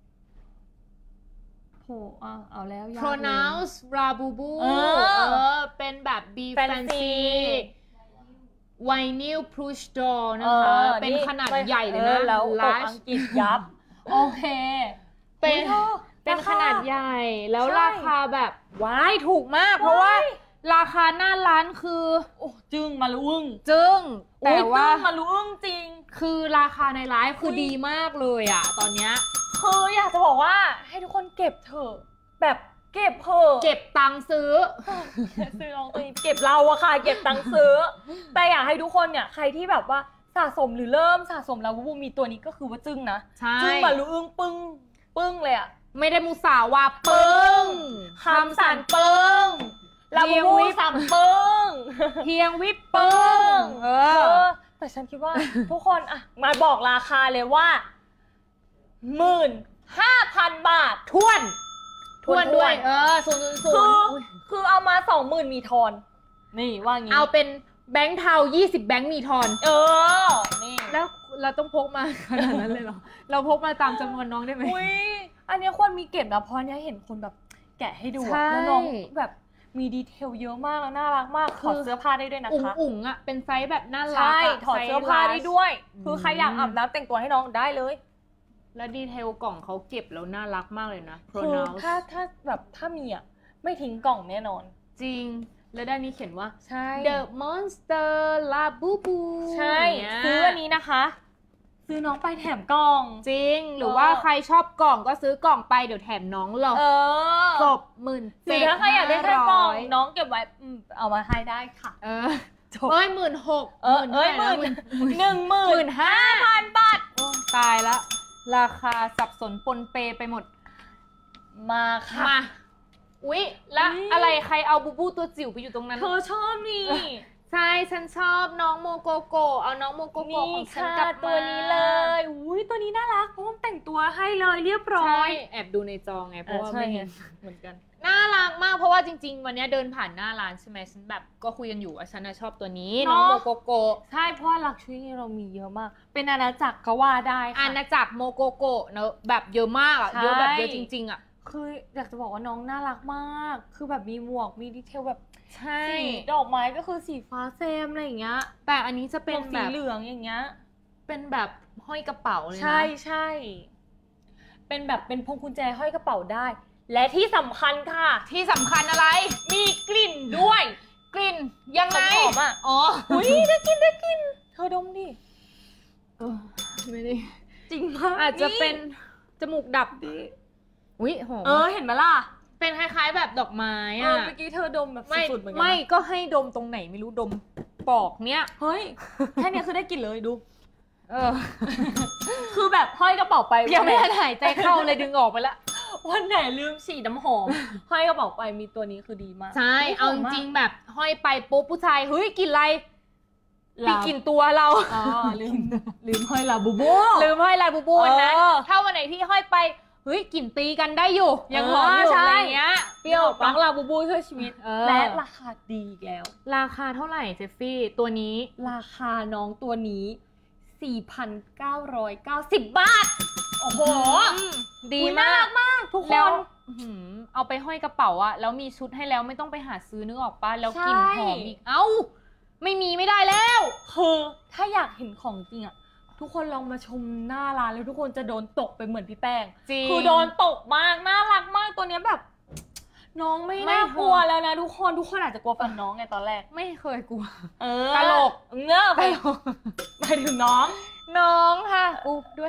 โหอ่ะเอาแล้วยากเลย pronounce rabubu เออเป็นแบบ B fancy vinyl plush doll นะคะเป็นขนาดใหญ่เลยนะแล้วอังกฤษยับโอเคเป็นเป็นขนาดใหญ่แล้วราคาแบบว้ายถูกมากเพราะว่าราคาหน้าร้านคือโอ้จึงมาลุ้งจึงแต่ว่ามาลุ้งจริงคือราคาในไลฟ์คือดีมากเลยอ่ะตอนเนี้ยคืออยากจะบอกว่าให้ทุกคนเก็บเถอะแบบเก็บเถอะเก็บตังค์ซื้อซื้อน้องตัวนี้เก็บเราอะค่ะเก็บตังค์ซื้อแต่อยากให้ทุกคนเนี่ยใครที่แบบว่าสะสมหรือเริ่มสะสมแล้ววูมีตัวนี้ก็คือว่าจึงนะจึงมาลุ้งปึ้งปึ้งเลยอะไม่ได้มุสาวาปึ้งคำสั่นปึ้งลาบูบูสัมปึ้งเพียงวิปปึ้งเออแต่ฉันคิดว่าทุกคนอะมาบอกราคาเลยว่าหมื่นห้าพันบาททวนทวนด้วยเออศูนย์ศูนย์ศูนย์คือเอามาสองหมื่นมีทอนนี่ว่างี้เอาเป็นแบงค์เทายี่สิบแบงค์มีทอนเออนี่แล้วเราต้องพกมาขนาดนั้นเลยเหรอเราพกมาตามจำนวนน้องได้ไหมอุ้ยอันนี้ควรมีเก็บนะเพราะเนี้ยเห็นคนแบบแกะให้ดูแล้วน้องแบบมีดีเทลเยอะมากแล้วน่ารักมากถอดเสื้อผ้าได้ด้วยนะคะอุ๋งๆอ่ะเป็นไซส์แบบน่ารักใช่ถอดเสื้อผ้าได้ด้วยคือใครอยากอาบน้ำแต่งตัวให้น้องได้เลยและดีเทลกล่องเขาเก็บแล้วน่ารักมากเลยนะคือถ้าถ้าแบบถ้ามีอ่ะไม่ทิ้งกล่องแน่นอนจริงแล้วด้านนี้เขียนว่าใช่ The Monster Labubu ใช่ซื้ออันนี้นะคะซื้อน้องไปแถมกล่องจริงหรือว่าใครชอบกล่องก็ซื้อกล่องไปเดี๋ยวแถมน้องเลยจบหมื่นหรือถ้าใครอยากได้แค่กล่องน้องเก็บไว้เอามาให้ได้ค่ะเออเอ้ยหมื่นหกเออเอ้ยหมื่นหนึ่งหมื่นห้าพันบาทตายละราคาสับสนปนเปไปหมดมาค่ะมาอุ๊ยแล้วอะไรใครเอาบูบูตัวจิ๋วไปอยู่ตรงนั้นเธอชอบนี่ใช่ฉันชอบน้องโมโกโกะเอาน้องโมโกโกะของฉันกลับมาตัวนี้เลยอุ้ยตัวนี้น่ารักเพราะมันแต่งตัวให้เลยเรียบร้อยแอบดูในจอไงเพราะว่าไม่เห็นเหมือนกันน่ารักมากเพราะว่าจริงๆวันนี้เดินผ่านหน้าร้านใช่ไหมฉันแบบก็คุยกันอยู่ว่าฉันชอบตัวนี้น้องโมโกโกะใช่เพราะลักชัวรี่เรามีเยอะมากเป็นอาณาจักรก็ว่าได้ค่ะอาณาจักรโมโกโกะเนอะแบบเยอะมากอ่ะเยอะแบบเยอะจริงๆอ่ะคืออยากจะบอกว่าน้องน่ารักมากคือแบบมีหมวกมีดีเทลแบบใช่สีดอกไม้ก็คือสีฟ้าแซมอะไรอย่างเงี้ยแต่อันนี้จะเป็นสีเหลืองอย่างเงี้ยเป็นแบบห้อยกระเป๋าเลยนะใช่ใช่เป็นแบบเป็นพวงกุญแจห้อยกระเป๋าได้และที่สำคัญค่ะที่สำคัญอะไรมีกลิ่นด้วยกลิ่นยังไงหอมอ่ะอ๋ออุ้ยได้กลิ่นได้กลิ่นเธอดมดิเออไม่ได้จริงมากอาจจะเป็นจมูกดับดิอุ้ยหอมเออเห็นไหมล่ะเป็นคล้ายๆแบบดอกไม้อ่ะเมื่อกี้เธอดมแบบสุดๆเหมือนกันไม่ก็ให้ดมตรงไหนไม่รู้ดมปอกเนี้ยเฮ้ยแค่นี้คือได้กลิ่นเลยดูเออคือแบบห้อยกระเป๋าไปยังไม่ทันหายใจเข้าเลยดึงออกไปละวันไหนลืมฉีดน้ำหอมห้อยกระเป๋าไปมีตัวนี้คือดีมากใช่เอาจริงแบบห้อยไปปุ๊บผู้ชายเฮ้ยกลิ่นอะไรมีกลิ่นตัวเราอ๋อลืมลืมห้อยลาบูบูลืมห้อยลาบูบูนะถ้าวันไหนที่ห้อยไปเฮ้ยกลิ่นตีกันได้อยู่ยังหอมอยู่อะไรเงี้ยเปรี้ยวปังลาบูบูช่วยชีวิตและราคาดีแล้วราคาเท่าไหร่เจฟฟี่ตัวนี้ราคาน้องตัวนี้ สี่พันเก้าร้อยเก้าสิบ บาทโอ้โหดีมากมากทุกคนเอาไปห้อยกระเป๋าอะแล้วมีชุดให้แล้วไม่ต้องไปหาซื้อนึกออกป่ะแล้วกลิ่นหอมอีกเอ้าไม่มีไม่ได้แล้วคือถ้าอยากเห็นของจริงอะทุกคนลองมาชมหน้าร้านแล้วทุกคนจะโดนตกไปเหมือนพี่แป้งคือโดนตกมากน่ารักมากตัวนี้แบบน้องไม่น่ากลัวแล้วนะทุกคนทุกคนอาจจะกลัวฟันน้องไงตอนแรกไม่เคยกลัวเออตลกเงือบไปไปถึงน้องน้องค่ะอุ๊บด้วย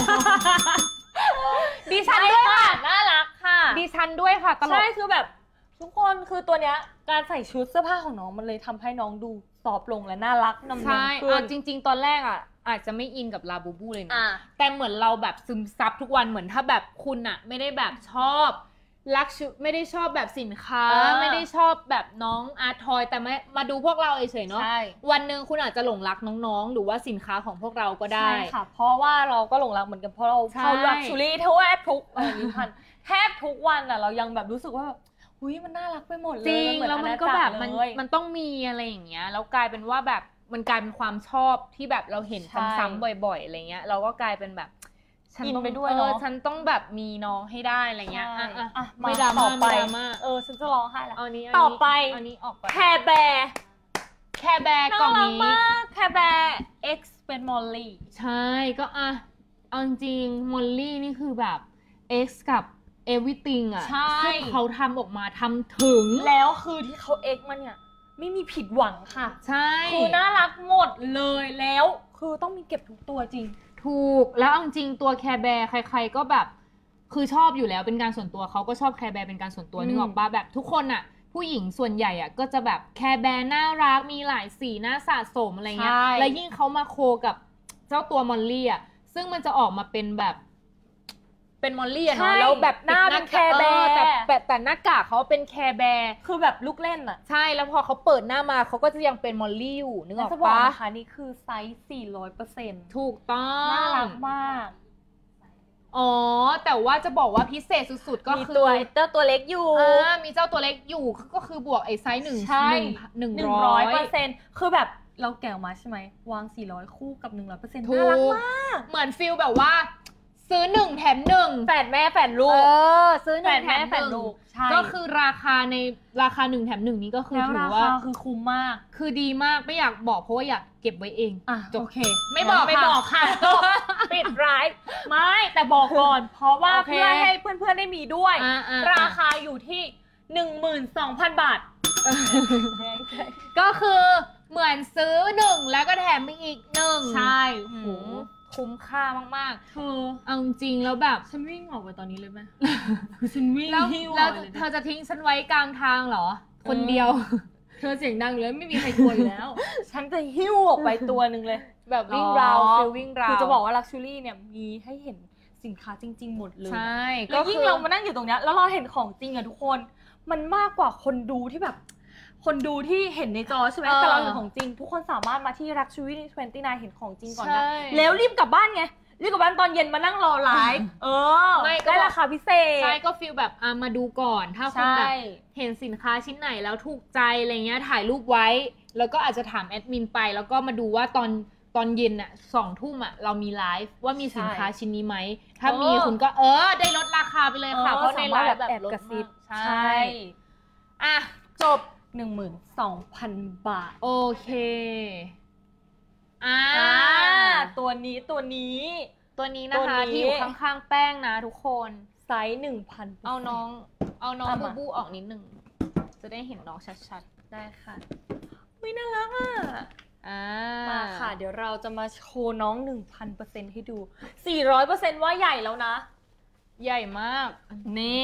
ดิฉันด้วยค่ะน่ารักค่ะดิฉันด้วยค่ะตลกใช่คือแบบทุกคนคือตัวเนี้ยการใส่ชุดเสื้อผ้าของน้องมันเลยทำให้น้องดูซอฟต์ลงและน่ารักน้ำเนียนขึ้นจริงๆตอนแรกอ่ะอาจจะไม่อินกับลาบูบูเลยนะแต่เหมือนเราแบบซึมซับทุกวันเหมือนถ้าแบบคุณอ่ะไม่ได้แบบชอบรักชุดไม่ได้ชอบแบบสินค้าไม่ได้ชอบแบบน้องอาร์ทอยแต่มามาดูพวกเราเฉยๆเนาะวันหนึ่งคุณอาจจะหลงรักน้องๆหรือว่าสินค้าของพวกเราก็ได้ใช่ค่ะเพราะว่าเราก็หลงรักเหมือนกันเพราะเราเข้าลักชูรี่แทบทุกวันแทบทุกวันอ่ะเรายังแบบรู้สึกว่าอุ้ยมันน่ารักไปหมดเลยจริงแล้วมันก็แบบมันมันต้องมีอะไรอย่างเงี้ยแล้วกลายเป็นว่าแบบมันกลายเป็นความชอบที่แบบเราเห็นซ้ำๆบ่อยๆอะไรเงี้ยเราก็กลายเป็นแบบฉันต้องไปด้วยเนาะฉันต้องแบบมีน้องให้ได้อะไรเงี้ยอ่ะอ่ะไม่ดราม่าไม่ดราม่าเออฉันจะร้องไห้แล้วต่อไปอันนี้ออกไปแคร์แบร์แคร์แบร์กล่องนี้แคร์แบร์ X เป็นมอลลี่ใช่ก็อ่ะเอาจริงมอลลี่นี่คือแบบ X กับ everything อ่ะซึ่งเขาทำออกมาทำถึงแล้วคือที่เขา X มาเนี่ยไม่มีผิดหวังค่ะใช่คือน่ารักหมดเลยแล้วคือต้องมีเก็บทุกตัวจริงถูกแล้วจริงตัวแคร์แบร์ใครๆก็แบบคือชอบอยู่แล้วเป็นการส่วนตัวเขาก็ชอบแคร์แบร์เป็นการส่วนตัวนึกออกป่ะแบบทุกคนอ่ะผู้หญิงส่วนใหญ่อ่ะก็จะแบบแคร์แบร์น่ารักมีหลายสีน่าสะสมอะไรเงี้ยแล้วยิ่งเขามาโคกับเจ้าตัวมอลลี่อ่ะซึ่งมันจะออกมาเป็นแบบเป็นมอลลี่อะเนาะแล้วแบบหน้าเป็นแคร์แบร์แต่แต่หน้ากากเขาเป็นแคร์แบร์คือแบบลูกเล่นอะใช่แล้วพอเขาเปิดหน้ามาเขาก็จะยังเป็นมอลลี่อยู่นึกออกปะนะคะนี่คือไซส์ สี่ร้อยเปอร์เซ็นต์ถูกต้องน่ารักมากอ๋อแต่ว่าจะบอกว่าพิเศษสุดๆก็คือตัวเจ้าตัวเล็กอยู่อ่ามีเจ้าตัวเล็กอยู่ก็คือบวกไอ้ไซส์หนึ่งหนึ่งร้อยเปอร์เซ็นต์คือแบบเราแกะออกมาใช่ไหมวางสี่ร้อยคู่กับหนึ่งร้อยเปอร์เซ็นต์น่ารักมากเหมือนฟิลแบบว่าซื้อหนึ่งแถมหนึ่งแฝดแม่แฝดลูกเออซื้อหนึ่งแถมหนึ่งก็คือราคาในราคาหนึ่งแถมหนึ่งนี้ก็คือถือว่าคือคุ้มมากคือดีมากไม่อยากบอกเพราะว่าอยากเก็บไว้เองอ่ะโอเคไม่บอกไม่บอกค่ะปิดร้ายไม่แต่บอกก่อนเพราะว่าเพื่อให้เพื่อนๆได้มีด้วยราคาอยู่ที่ หนึ่งหมื่นสองพัน บาทก็คือเหมือนซื้อหนึ่งแล้วก็แถมอีกหนึ่งใช่โหคุ้มค่ามากๆเธอเอาจริงแล้วแบบฉันวิ่งออกไปตอนนี้เลยไหมคือฉันวิ่งแล้วแล้วเธอจะทิ้งฉันไว้กลางทางเหรอคนเดียวเธอเสียงดังเลยไม่มีใครกลัวอยู่แล้วฉันจะหิ้วออกไปตัวหนึ่งเลยแบบวิ่งราวฟิลวิ่งราวคือจะบอกว่าลักชัวรี่เนี่ยมีให้เห็นสินค้าจริงๆหมดเลยใช่แล้วยิ่งเรามานั่งอยู่ตรงนี้แล้วเราเห็นของจริงอะทุกคนมันมากกว่าคนดูที่แบบคนดูที่เห็นในจอใช่ไหมแต่เราเห็นของจริงทุกคนสามารถมาที่ Luxury ยี่สิบเก้าเห็นของจริงก่อนนะแล้วรีบกลับบ้านไงรีบกลับบ้านตอนเย็นมานั่งรอไลฟ์เออได้ราคาพิเศษใช่ก็ฟีลแบบอ่ะมาดูก่อนถ้าคุณแบบเห็นสินค้าชิ้นไหนแล้วถูกใจอะไรเงี้ยถ่ายรูปไว้แล้วก็อาจจะถามแอดมินไปแล้วก็มาดูว่าตอนตอนเย็นอะสองทุ่มอะเรามีไลฟ์ว่ามีสินค้าชิ้นนี้ไหมถ้ามีคุณก็เออได้ลดราคาไปเลยค่ะเพราะในไลฟ์แบบลดมากใช่อ่ะจบหนึ่งหมื่นสองพัน บาทโอเคอ่าตัวนี้ตัวนี้ตัวนี้นะคะที่อยู่ข้างๆแป้งนะทุกคนไซส์ หนึ่งพันเอาน้องเอาน้องบูบูออกนิดนึงจะได้เห็นน้องชัดๆได้ค่ะอุ๊ยน่ารักอ่ะมาค่ะเดี๋ยวเราจะมาโชว์น้อง หนึ่งพันเปอร์เซ็นต์ ให้ดู สี่ร้อยเปอร์เซ็นต์ ว่าใหญ่แล้วนะใหญ่มากนี่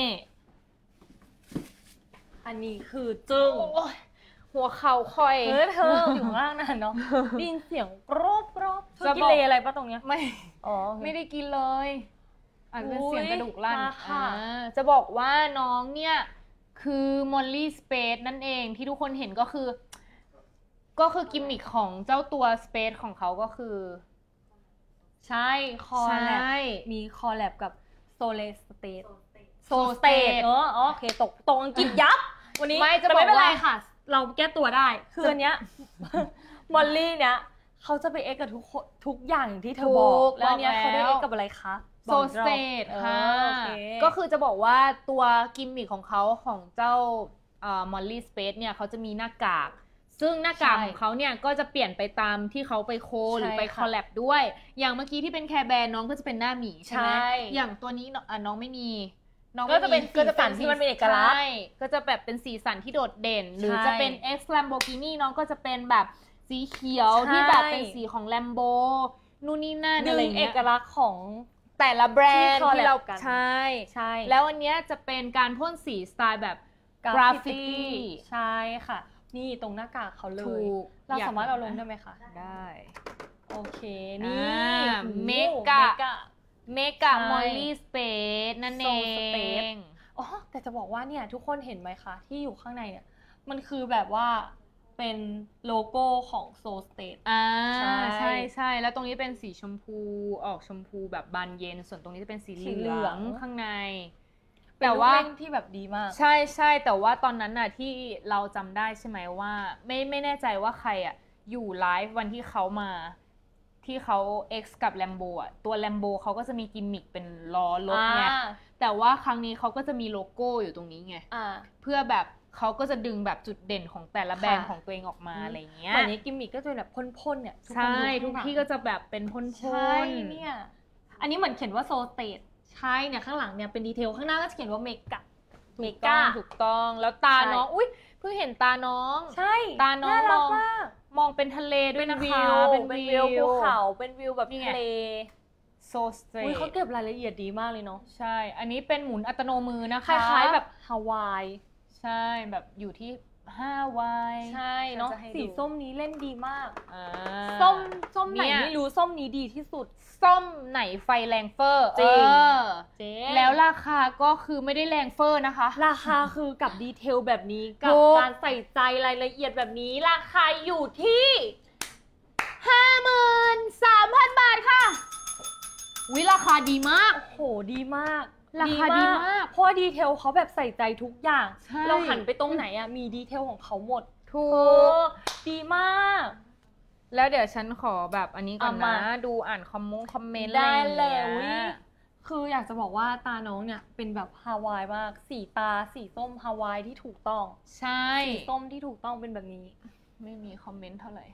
อันนี้คือจึ้งหัวเข่าคอยเออเธออยู่ข้างล่างนั่นเนาะได้ยินเสียงกรอบกรอบเธอกินเลอะไรปะตรงเนี้ยไม่อ๋อไม่ได้กินเลยอาจจะเป็นเสียงกระดูกลั่นจะบอกว่าน้องเนี่ยคือมอลลี่สเปซนั่นเองที่ทุกคนเห็นก็คือก็คือกิมมิคของเจ้าตัวสเปซของเขาก็คือใช่คอแลบมีคอแลบกับโซเลสเตทโซสเตทเออโอเคตกตรงอังกฤษยับวันนี้ไม่จะไม่เป็นไรค่ะเราแก้ตัวได้คืออันเนี้ยมอลลี่เนี้ยเขาจะไปเอ็กกับทุกทุกอย่างอย่างที่เธอบอกแล้วเนี้ยเขาได้เอ็กกับอะไรคะโซสเตทค่ะก็คือจะบอกว่าตัวกิมมิคของเขาของเจ้ามอลลี่สเปซเนี่ยเขาจะมีหน้ากากซึ่งหน้ากากของเขาเนี่ยก็จะเปลี่ยนไปตามที่เขาไปโคหรือไปคอลแลบด้วยอย่างเมื่อกี้ที่เป็นแคร์แบร์น้องก็จะเป็นหน้าหมีใช่ไหมอย่างตัวนี้น้องไม่มีน้องก็จะเป็นสีสันที่มันเป็นเอกลักษณ์ก็จะแบบเป็นสีสันที่โดดเด่นหรือจะเป็น X Lamborghini น้องก็จะเป็นแบบสีเขียวที่แบบเป็นสีของ Lambo นู่นนี่นั่นอะไรเงี้ยเอกลักษณ์ของแต่ละแบรนด์ที่เราใช่ใช่แล้วอันเนี้ยจะเป็นการพ่นสีสไตล์แบบกราฟฟิตี้ใช่ค่ะนี่ตรงหน้ากากเขาเลยเราสามารถเอาลงได้ไหมคะได้โอเคนี่เมกะเมกะมอลลี่สเปซนั่นเองอ๋อแต่จะบอกว่าเนี่ยทุกคนเห็นไหมคะที่อยู่ข้างในเนี่ยมันคือแบบว่าเป็นโลโก้ของโซสเตทอ่าใช่ใช่ใช่แล้วตรงนี้เป็นสีชมพูออกชมพูแบบบานเย็นส่วนตรงนี้จะเป็นสีเหลืองข้างในแต่ว่าที่แบบดีมากใช่ใช่แต่ว่าตอนนั้นน่ะที่เราจำได้ใช่ไหมว่าไม่ไม่แน่ใจว่าใครอ่ะอยู่ไลฟ์วันที่เขามาที่เขา X กับ Lambo อ่ะตัว Lambo เขาก็จะมีกิมมิคเป็นล้อรถไงแต่ว่าครั้งนี้เขาก็จะมีโลโก้อยู่ตรงนี้ไงเพื่อแบบเขาก็จะดึงแบบจุดเด่นของแต่ละแบรนด์ของตัวเองออกมาอะไรเงี้ยวันนี้กิมมิคก็จะแบบพ่นๆเนี่ยใช่ทุกที่ก็จะแบบเป็นพ่นๆใช่เนี่ยอันนี้เหมือนเขียนว่าโซสเตทใช่เนี่ยข้างหลังเนี่ยเป็นดีเทลข้างหน้าก็จะเขียนว่าเมกะเมกะถูกต้องแล้วตาน้องอุ้ยเพิ่งเห็นตาน้องใช่ตาน้องมองมองเป็นทะเลด้วยนะคะเป็นวิวภูเขาเป็นวิวแบบทะเลโซสเตทอุ้ยเขาเก็บรายละเอียดดีมากเลยเนาะใช่อันนี้เป็นหมุนอัตโนมือนะคะคล้ายๆแบบฮาวายใช่แบบอยู่ที่ฮาวายใช่เนาะสีส้มนี้เล่นดีมากส้มส้มไหนไม่รู้ส้มนี้ดีที่สุดส้มไหนไฟแรงเฟอร์จริงแล้วราคาก็คือไม่ได้แรงเฟอร์นะคะราคาคือกับดีเทลแบบนี้กับการใส่ใจรายละเอียดแบบนี้ราคาอยู่ที่ห้าหมื่นสามพัน บาทค่ะวิราคาดีมากโอ้โหดีมากราคาดีมากเพราะดีเทลเขาแบบใส่ใจทุกอย่างเราหันไปตรงไหนอะมีดีเทลของเขาหมดถูกดีมากแล้วเดี๋ยวฉันขอแบบอันนี้ก่อนนะดูอ่านคอมมงคอมเมนต์ได้เลยคืออยากจะบอกว่าตาน้องเนี่ยเป็นแบบฮาวายมากสีตาสีส้มฮาวายที่ถูกต้องใช่สีส้มที่ถูกต้องเป็นแบบนี้ไม่มีคอมเมนต์เท่าไหร่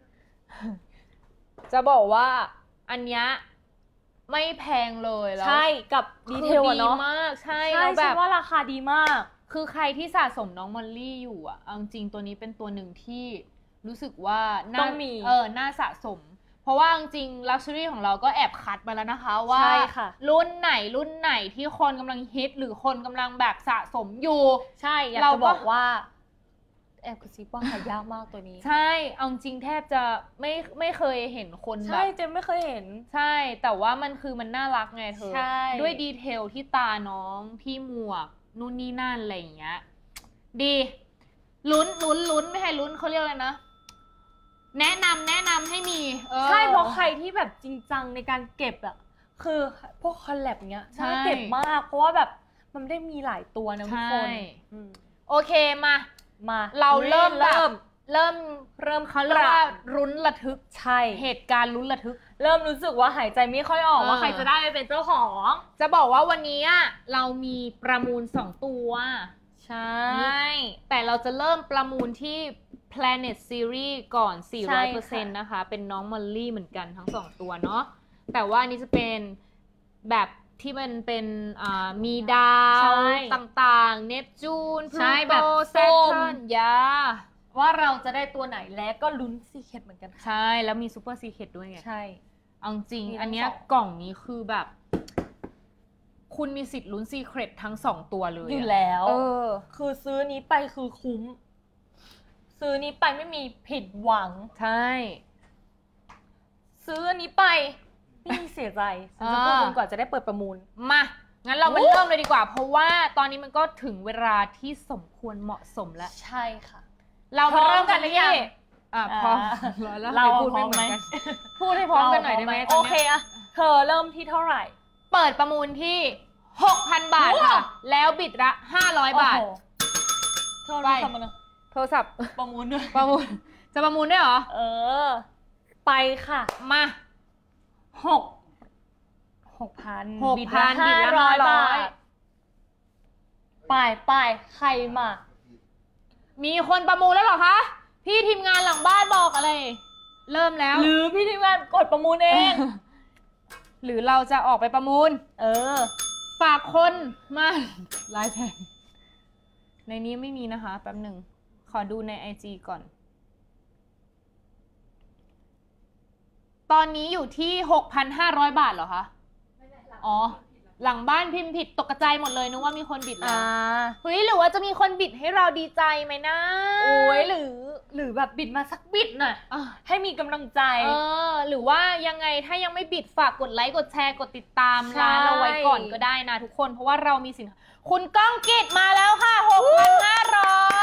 จะบอกว่าอันเนี้ยไม่แพงเลยแล้วใช่กับดีเทลเนาะมากใช่แล้วแบบว่าราคาดีมากคือใครที่สะสมน้องมอลลี่อยู่อ่ะเอาจริงตัวนี้เป็นตัวหนึ่งที่รู้สึกว่าต้องมีเออน่าสะสมเพราะว่าจริงๆลักชัวรี่ของเราก็แอบคัดมาแล้วนะคะว่ารุ่นไหนรุ่นไหนที่คนกำลังฮิตหรือคนกำลังแบบสะสมอยู่ใช่อยากจะบอกว่าแอบกระซิบว่าหายากมากตัวนี้ใช่เอาจริงแทบจะไม่ไม่เคยเห็นคนแบบใช่เจมไม่เคยเห็นใช่แต่ว่ามันคือมันน่ารักไงเธอด้วยดีเทลที่ตาน้องที่หมวกนู่นนี่นั่นอะไรอย่างเงี้ยดีลุ้นลุ้นลุ้นไม่ให้ลุ้นเขาเรียกอะไรนะแนะนำแนะนำให้มีใช่เพราะใครที่แบบจริงจังในการเก็บอ่ะคือพวกคอลแลบเงี้ยน่าเก็บมากเพราะว่าแบบมันไม่ได้มีหลายตัวนะทุกคนโอเคมามาเราเริ่มเริ่มเริ่มเริ่มเขาเรียกว่าลุ้นระทึกใช่เหตุการณ์ลุ้นระทึกเริ่มรู้สึกว่าหายใจไม่ค่อยออกว่าใครจะได้ไปเป็นเจ้าของจะบอกว่าวันนี้เรามีประมูลสองตัวใช่แต่เราจะเริ่มประมูลที่ Planet Series ก่อน สี่ร้อยเปอร์เซ็นต์ นะคะเป็นน้องมอลลี่เหมือนกันทั้งสองตัวเนาะแต่ว่านี้จะเป็นแบบที่มันเป็นมีดาวต่างๆเนปจูนพลูโตแซทเทิร์นยาว่าเราจะได้ตัวไหนและก็ลุ้นซีเคร็ตเหมือนกันใช่แล้วมีซูเปอร์ซีเคร็ตด้วยไงใช่เอาจริงอันนี้กล่องนี้คือแบบคุณมีสิทธิ์ลุ้นซีเคร็ตทั้งสองตัวเลยอยู่แล้วเออคือซื้อนี้ไปคือคุ้มซื้อนี้ไปไม่มีผิดหวังใช่ซื้ออันนี้ไปไม่มีเสียใจฉันจะพูดจนกว่าจะได้เปิดประมูลมางั้นเรามาเริ่มเลยดีกว่าเพราะว่าตอนนี้มันก็ถึงเวลาที่สมควรเหมาะสมแล้วใช่ค่ะเรามาเริ่มกันเลยที่อ่ะพร้อมเราพูดไม่เหมือนกันพูดให้พร้อมกันหน่อยได้ไหมโอเคอะเธอเริ่มที่เท่าไหร่เปิดประมูลที่ หกพัน บาทค่ะแล้วบิดละห้าร้อยบาทโทรศัพท์มาเลยโทรศัพท์ประมูลด้วยประมูลจะประมูลด้วยเหรอเออไปค่ะมาหกหกพันหกพันบิดละห้าร้อยไปไปใครมามีคนประมูลแล้วเหรอคะพี่ทีมงานหลังบ้านบอกอะไรเริ่มแล้วหรือพี่ทีมงานกดประมูลเองหรือเราจะออกไปประมูลเออฝากคนมาไลน์แทนในนี้ไม่มีนะคะแป๊บหนึ่งขอดูใน ไอ จี ก่อนตอนนี้อยู่ที่ หกพันห้าร้อย บาทเหรอคะอ๋อหลังบ้านพิมพ์ผิดตกใจหมดเลยนึกว่ามีคนบิดแล้วเฮ้ยหรือว่าจะมีคนบิดให้เราดีใจไหมนะโอ้ยหรือหรือแบบบิดมาสักบิดหน่อยให้มีกำลังใจเออหรือว่ายังไงถ้ายังไม่บิดฝากกดไลค์กดแชร์กดติดตามร้านเราไว้ก่อนก็ได้นะทุกคนเพราะว่าเรามีสินคุณก้องกิจมาแล้วค่ะ หกพันห้าร้อย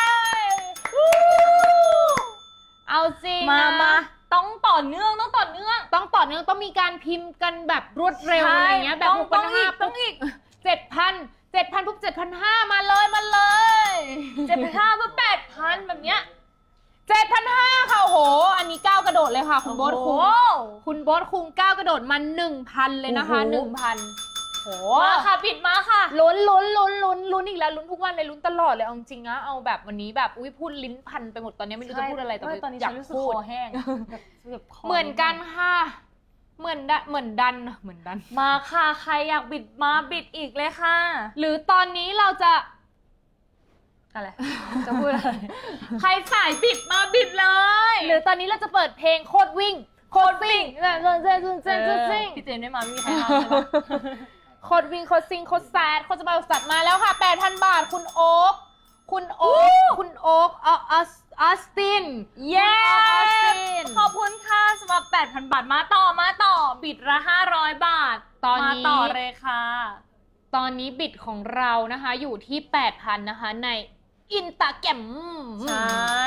เอาจริงมามาต้องต่อเนื่องต้องต่อเนื่องต้องต่อเนื่องต้องมีการพิมพ์กันแบบรวดเร็วอะไรเงี้ยแบบหกพันห้าต้องอีกเจ็ดพันเจ็ดพันปุ๊บเจ็ดพันห้ามาเลยมาเลยเจ็ดพันห้าปุ๊บแปดพันแบบเนี้ยเจ็ดพันห้าค่ะโหอันนี้ก้าวกระโดดเลยค่ะคุณโบ๊ทคุงคุณโบ๊ทคุงก้าวกระโดดมาหนึ่งพันเลยนะคะหนึ่งพันโหมาค่ะปิดมาค่ะลุ้นลุ้นลุ้นลุ้นลุ้นอีกแล้วลุ้นทุกวันเลยลุ้นตลอดเลยเอาจริงนะเอาแบบวันนี้แบบอุ้ยพูดลิ้นพันไปหมดตอนนี้ไม่รู้จะพูดอะไรแต่ตอนนี้อยากพูดคอแห้งเหมือนกันค่ะเหมือนดันเหมือนดันเหมือนดันมาค่ะใครอยากบิดมาบิดอีกเลยค่ะหรือตอนนี้เราจะอะไรจะพูดอะไรใครสายบิดมาบิดเลยหรือตอนนี้เราจะเปิดเพลงโคตรวิ่งโคตรวิ่งเจนเจนเจนเจนเจนพี่เจนไม่มาไม่มีใครเอาใช่ปะโคตรวิ่งโคตรซิงโคตรแซดโคตรจะมาสัตว์มาแล้วค่ะ แปดพัน บาทคุณโอ๊คคุณโอ๊คคุณโอ๊คออสออสตินเย้ขอบคุณค่ะสำหรับ แปดพัน บาทมาต่อมาต่อบิดละห้าร้อยบาทตอนนี้มาต่อเลยค่ะตอนนี้บิดของเรานะคะอยู่ที่ แปดพัน นะคะในอินตาแกรมใช่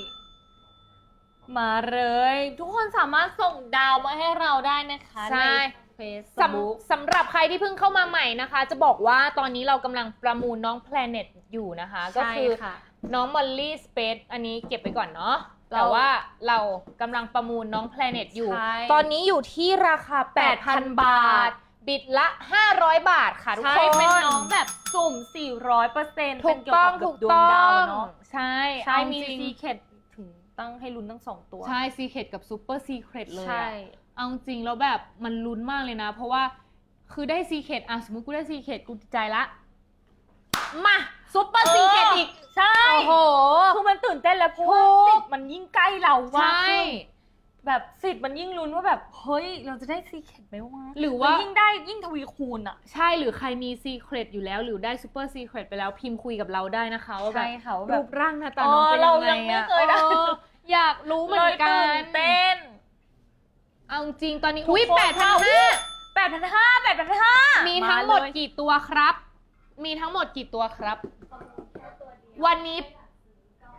มาเลยทุกคนสามารถส่งดาวมาให้เราได้นะคะใช่สำสำหรับใครที่เพิ่งเข้ามาใหม่นะคะจะบอกว่าตอนนี้เรากำลังประมูลน้อง Planet อยู่นะคะก็คือน้องมอลลี่สเปซอันนี้เก็บไปก่อนเนาะแต่ว่าเรากำลังประมูลน้อง Planet อยู่ตอนนี้อยู่ที่ราคา แปดพัน บาทบิดละห้าร้อยบาทค่ะทุกคนเป็นน้องแบบสุ่ม สี่ร้อยเปอร์เซ็นต์ถูกต้องถูกต้องใช่ใช่มีซีเคร็ตถึงตั้งให้ลุ้นทั้งสองตัวใช่ซีเคร็ตกับซูเปอร์ซีเคร็ตเลยอะเอาจริงแล้วแบบมันลุ้นมากเลยนะเพราะว่าคือได้ซีเคร็ตอ่ะสมมติกูได้ซีเคร็ตกูใจละมาซุปเปอร์ซีเคร็ตอีกใช่โอ้โหคือมันตื่นเต้นแล้วเพราะว่าสิทธิ์มันยิ่งใกล้เราว่าแบบสิทธิ์มันยิ่งลุ้นว่าแบบเฮ้ยเราจะได้ซีเคร็ตไหมวะหรือว่ายิ่งได้ยิ่งทวีคูณอ่ะใช่หรือใครมีซีเคร็ตอยู่แล้วหรือได้ซูเปอร์ซีเคร็ตไปแล้วพิมพ์คุยกับเราได้นะคะว่าแบบรูปร่างหน้าตาน้องเป็นยังไงอะอยากรู้เหมือนกันเต้นเอาจริงตอนนี้อุ้ยแปดพันห้าแปดพันห้าแปดพันห้ามีทั้งหมดกี่ตัวครับมีทั้งหมดกี่ตัวครับวันนี้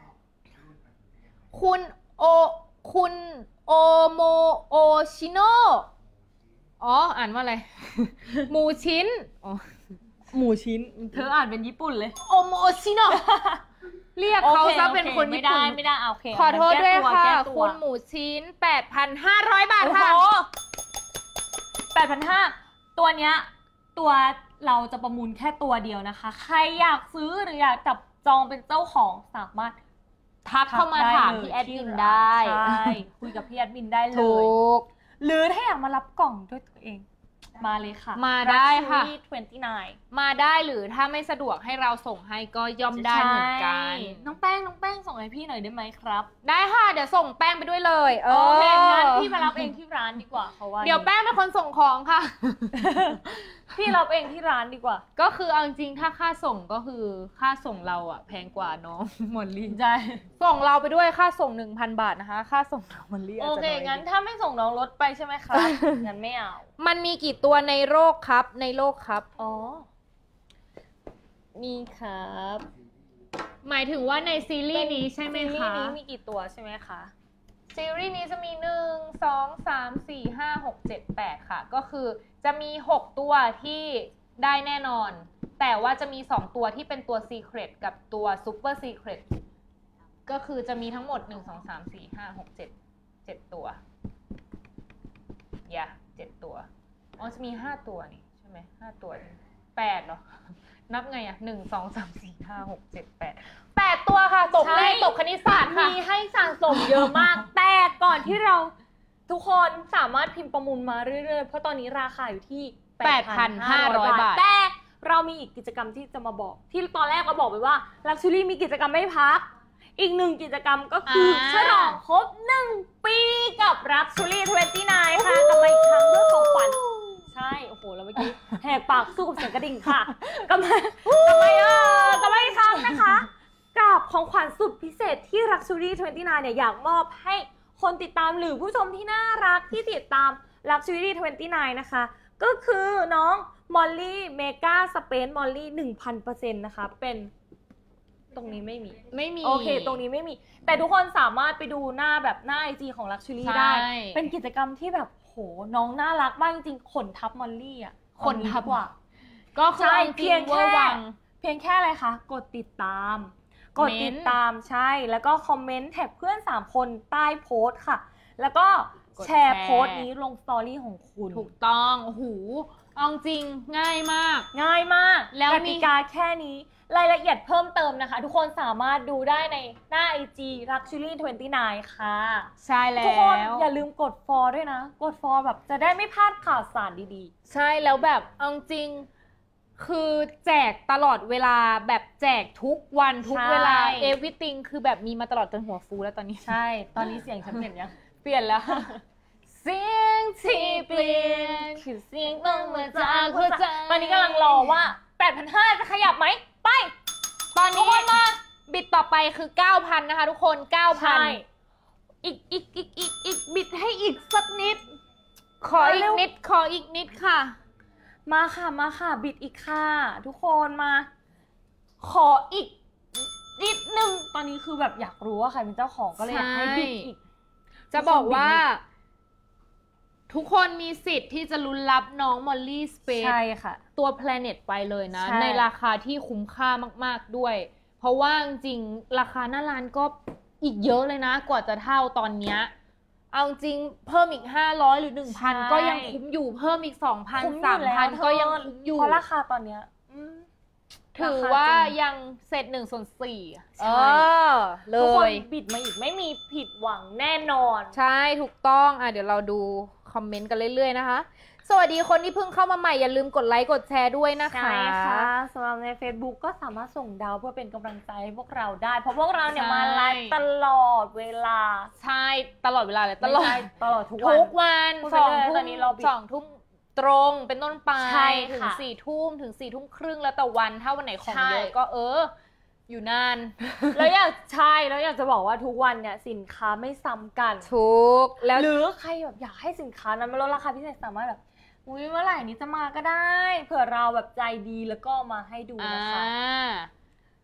คุณโอคุณโอโมโอชิโนอ๋ออ่านว่าอะไร หมูชิ้นอ๋อหมูชิ้นเธออ่านเป็นญี่ปุ่นเลยโอโมโอชิโนเรียกเขาซะเป็นคนญี่ปุ่นไม่ได้โอเคขอโทษด้วยค่ะคุณหมูชิ้น แปดพันห้าร้อย บาทค่ะแปดพันห้าร้อย ตัวเนี้ยตัวเราจะประมูลแค่ตัวเดียวนะคะใครอยากซื้อหรืออยากจับจองเป็นเจ้าของสามารถทักเข้ามาถามพี่แอดมินได้ใช่คุยกับพี่แอดมินได้เลยหรือถ้าอยากมารับกล่องด้วยตัวเองมาเลยค่ะมาได้ค่ะยี่สิบเก้ามาได้หรือถ้าไม่สะดวกให้เราส่งให้ก็ย่อมได้เหมือนกันน้องแป้งน้องแป้งส่งให้พี่หน่อยได้ไหมครับได้ค่ะเดี๋ยวส่งแป้งไปด้วยเลยโอเคงั้นพี่มารับเองที่ร้านดีกว่าเขาว่าเดี๋ยวแป้งเป็นคนส่งของค่ะพี่รับเองที่ร้านดีกว่าก็คือเอาจริงถ้าค่าส่งก็คือค่าส่งเราอะแพงกว่าน้องมอลลี่ใช่ส่งเราไปด้วยค่าส่ง หนึ่งพัน บาทนะคะค่าส่งน้องมอลลี่โอเคงั้นถ้าไม่ส่งน้องลดไปใช่ไหมคะงั้นไม่เอามันมีกี่ตัวในโลกครับในโลกครับอ๋อมีครับหมายถึงว่าในซีรีส์นี้ใช่ไหมคะซีรีส์นี้มีกี่ตัวใช่ไหมคะซีรีส์นี้จะมีหนึ่ง สอง สาม สี่ ห้า หก เจ็ด แปดค่ะก็คือจะมีหกตัวที่ได้แน่นอนแต่ว่าจะมีสองตัวที่เป็นตัว Secret กับตัว Super Secret ก็คือจะมีทั้งหมดหนึ่ง สอง สาม สี่ ห้า หก เจ็ด เจ็ดตัวอย่าเจ็ดตัวอ๋อจะมีห้าตัวนี่ใช่ไหมห้าตัวแปดเหรอนับไงอ่ะหนึ่ง สอง สาม สี่ ห้า หก เจ็ด แปด แปดตัวค่ะตกเลขตกคณิตศาสตร์ค่ะมีให้สะสมเยอะมากแต่ก่อนที่เราทุกคนสามารถพิมพ์ประมูลมาเรื่อยๆเพราะตอนนี้ราคาอยู่ที่แปดพันห้าร้อย บาทแต่เรามีอีกกิจกรรมที่จะมาบอกที่ตอนแรกเราบอกไปว่า Luxury มีกิจกรรมไม่พักอีกหนึ่งกิจกรรมก็คือฉลองครบหนึ่งปีกับ Luxury ยี่สิบเก้า ค่ะกลับมาอีกครั้งด้วยของขวัญใช่โอ้โหแล้วเมื่อกี้แหกปากสู้กับเสียงกระดิ่งค่ะกลับมากลับมาเออกลับมาอีกครั้งนะคะกับของขวัญสุดพิเศษที่ Luxury ยี่สิบเก้า เนี่ยอยากมอบให้คนติดตามหรือผู้ชมที่น่ารักที่ติดตาม Luxury ยี่สิบเก้า นะคะก็คือน้องมอลลี่เมกาสเปนมอลลี่ หนึ่งพันเปอร์เซ็นต์ นะคะเป็นตรงนี้ไม่มีไม่มีโอเคตรงนี้ไม่มีแต่ทุกคนสามารถไปดูหน้าแบบหน้า ไอ จี ของ Luxury ได้เป็นกิจกรรมที่แบบโหน้องน่ารักมากจริงๆขนทับมอลลี่อ่ะขนทับว่ะก็คือเพียงแค่เพียงแค่อะไรคะกดติดตามกดติดตามใช่แล้วก็คอมเมนต์แท็กเพื่อนสามคนใต้โพสต์ค่ะแล้วก็แชร์โพสต์นี้ลงสตอรี่ของคุณถูกต้องโอ้โหเอาจริงง่ายมากง่ายมากแล้วกติกาแค่นี้รายละเอียดเพิ่มเติมนะคะทุกคนสามารถดูได้ในหน้า ไอ จี Luxury ยี่สิบเก้า ค่ะใช่แล้วทุกคนอย่าลืมกด follow ด้วยนะกด follow แบบจะได้ไม่พลาดข่าวสารดีๆใช่แล้วแบบเอาจริงคือแจกตลอดเวลาแบบแจกทุกวันทุกเวลา everything คือแบบมีมาตลอดจนหัวฟูแล้วตอนนี้ใช่ตอนนี้เสียงฉันเปลี่ยนยังเปลี่ยนแล้วเสียงที่เปลี่ยนคือเสียงต้องมาจากหัวใจตอนนี้กำลังรอว่า แปดพันห้าร้อย จะขยับไหมไปตอนนี้มาบิดต่อไปคือ เก้าพัน นะคะทุกคน เก้าพันอีกอีกอีกอีกอีกบิดให้อีกสักนิดขออีกนิดขออีกนิดค่ะมาค่ะมาค่ะบิดอีกค่ะทุกคนมาขออีกนิดนึงตอนนี้คือแบบอยากรู้ว่าใครเป็นเจ้าของก็เลยอยากให้บิดอีกจะบอกว่าทุกคนมีสิทธิ์ที่จะลุ้นรับน้องมอลลี่สเปซใช่ค่ะตัว Planet ไปเลยนะในราคาที่คุ้มค่ามากๆด้วยเพราะว่าจริงราคาหน้าร้านก็อีกเยอะเลยนะกว่าจะเท่าตอนเนี้ยเอาจริงเพิ่มอีกห้าร้อยหรือ หนึ่งพัน ก็ยังคุ้มอยู่เพิ่มอีก สองพัน สามพัน ก็ยังคุ้มอยู่เพราะราคาตอนเนี้ยถือว่ายังเสร็จหนึ่งส่วนสี่เออเลยทุกคนบิดมาอีกไม่มีผิดหวังแน่นอนใช่ถูกต้องอ่ะเดี๋ยวเราดูคอมเมนต์กันเรื่อยๆนะคะสวัสดีคนที่เพิ่งเข้ามาใหม่อย่าลืมกดไลค์กดแชร์ด้วยนะคะใช่ค่ะสำหรับใน Facebook ก็สามารถส่งดาวเพื่อเป็นกำลังใจให้พวกเราได้เพราะพวกเราเนี่ยมาไลฟ์ตลอดเวลาใช่ตลอดเวลาเลยตลอดตลอดทุกวันทุกวันสองทุ่มสองทุ่มตรงเป็นต้นไปถึงสี่ทุ่มถึงสี่ทุ่มครึ่งแล้วแต่วันถ้าวันไหนของเยอะก็เอออยู่นานแล้วอยากใช่แล้วอยากจะบอกว่าทุกวันเนี่ยสินค้าไม่ซ้ำกันถูกแล้วหรือใครแบบอยากให้สินค้านั้นมาลดราคาพิเศษสามารถแบบอุ้ยเมื่อไหร่นี้จะมาก็ได้เผื่อเราแบบใจดีแล้วก็มาให้ดูนะคะ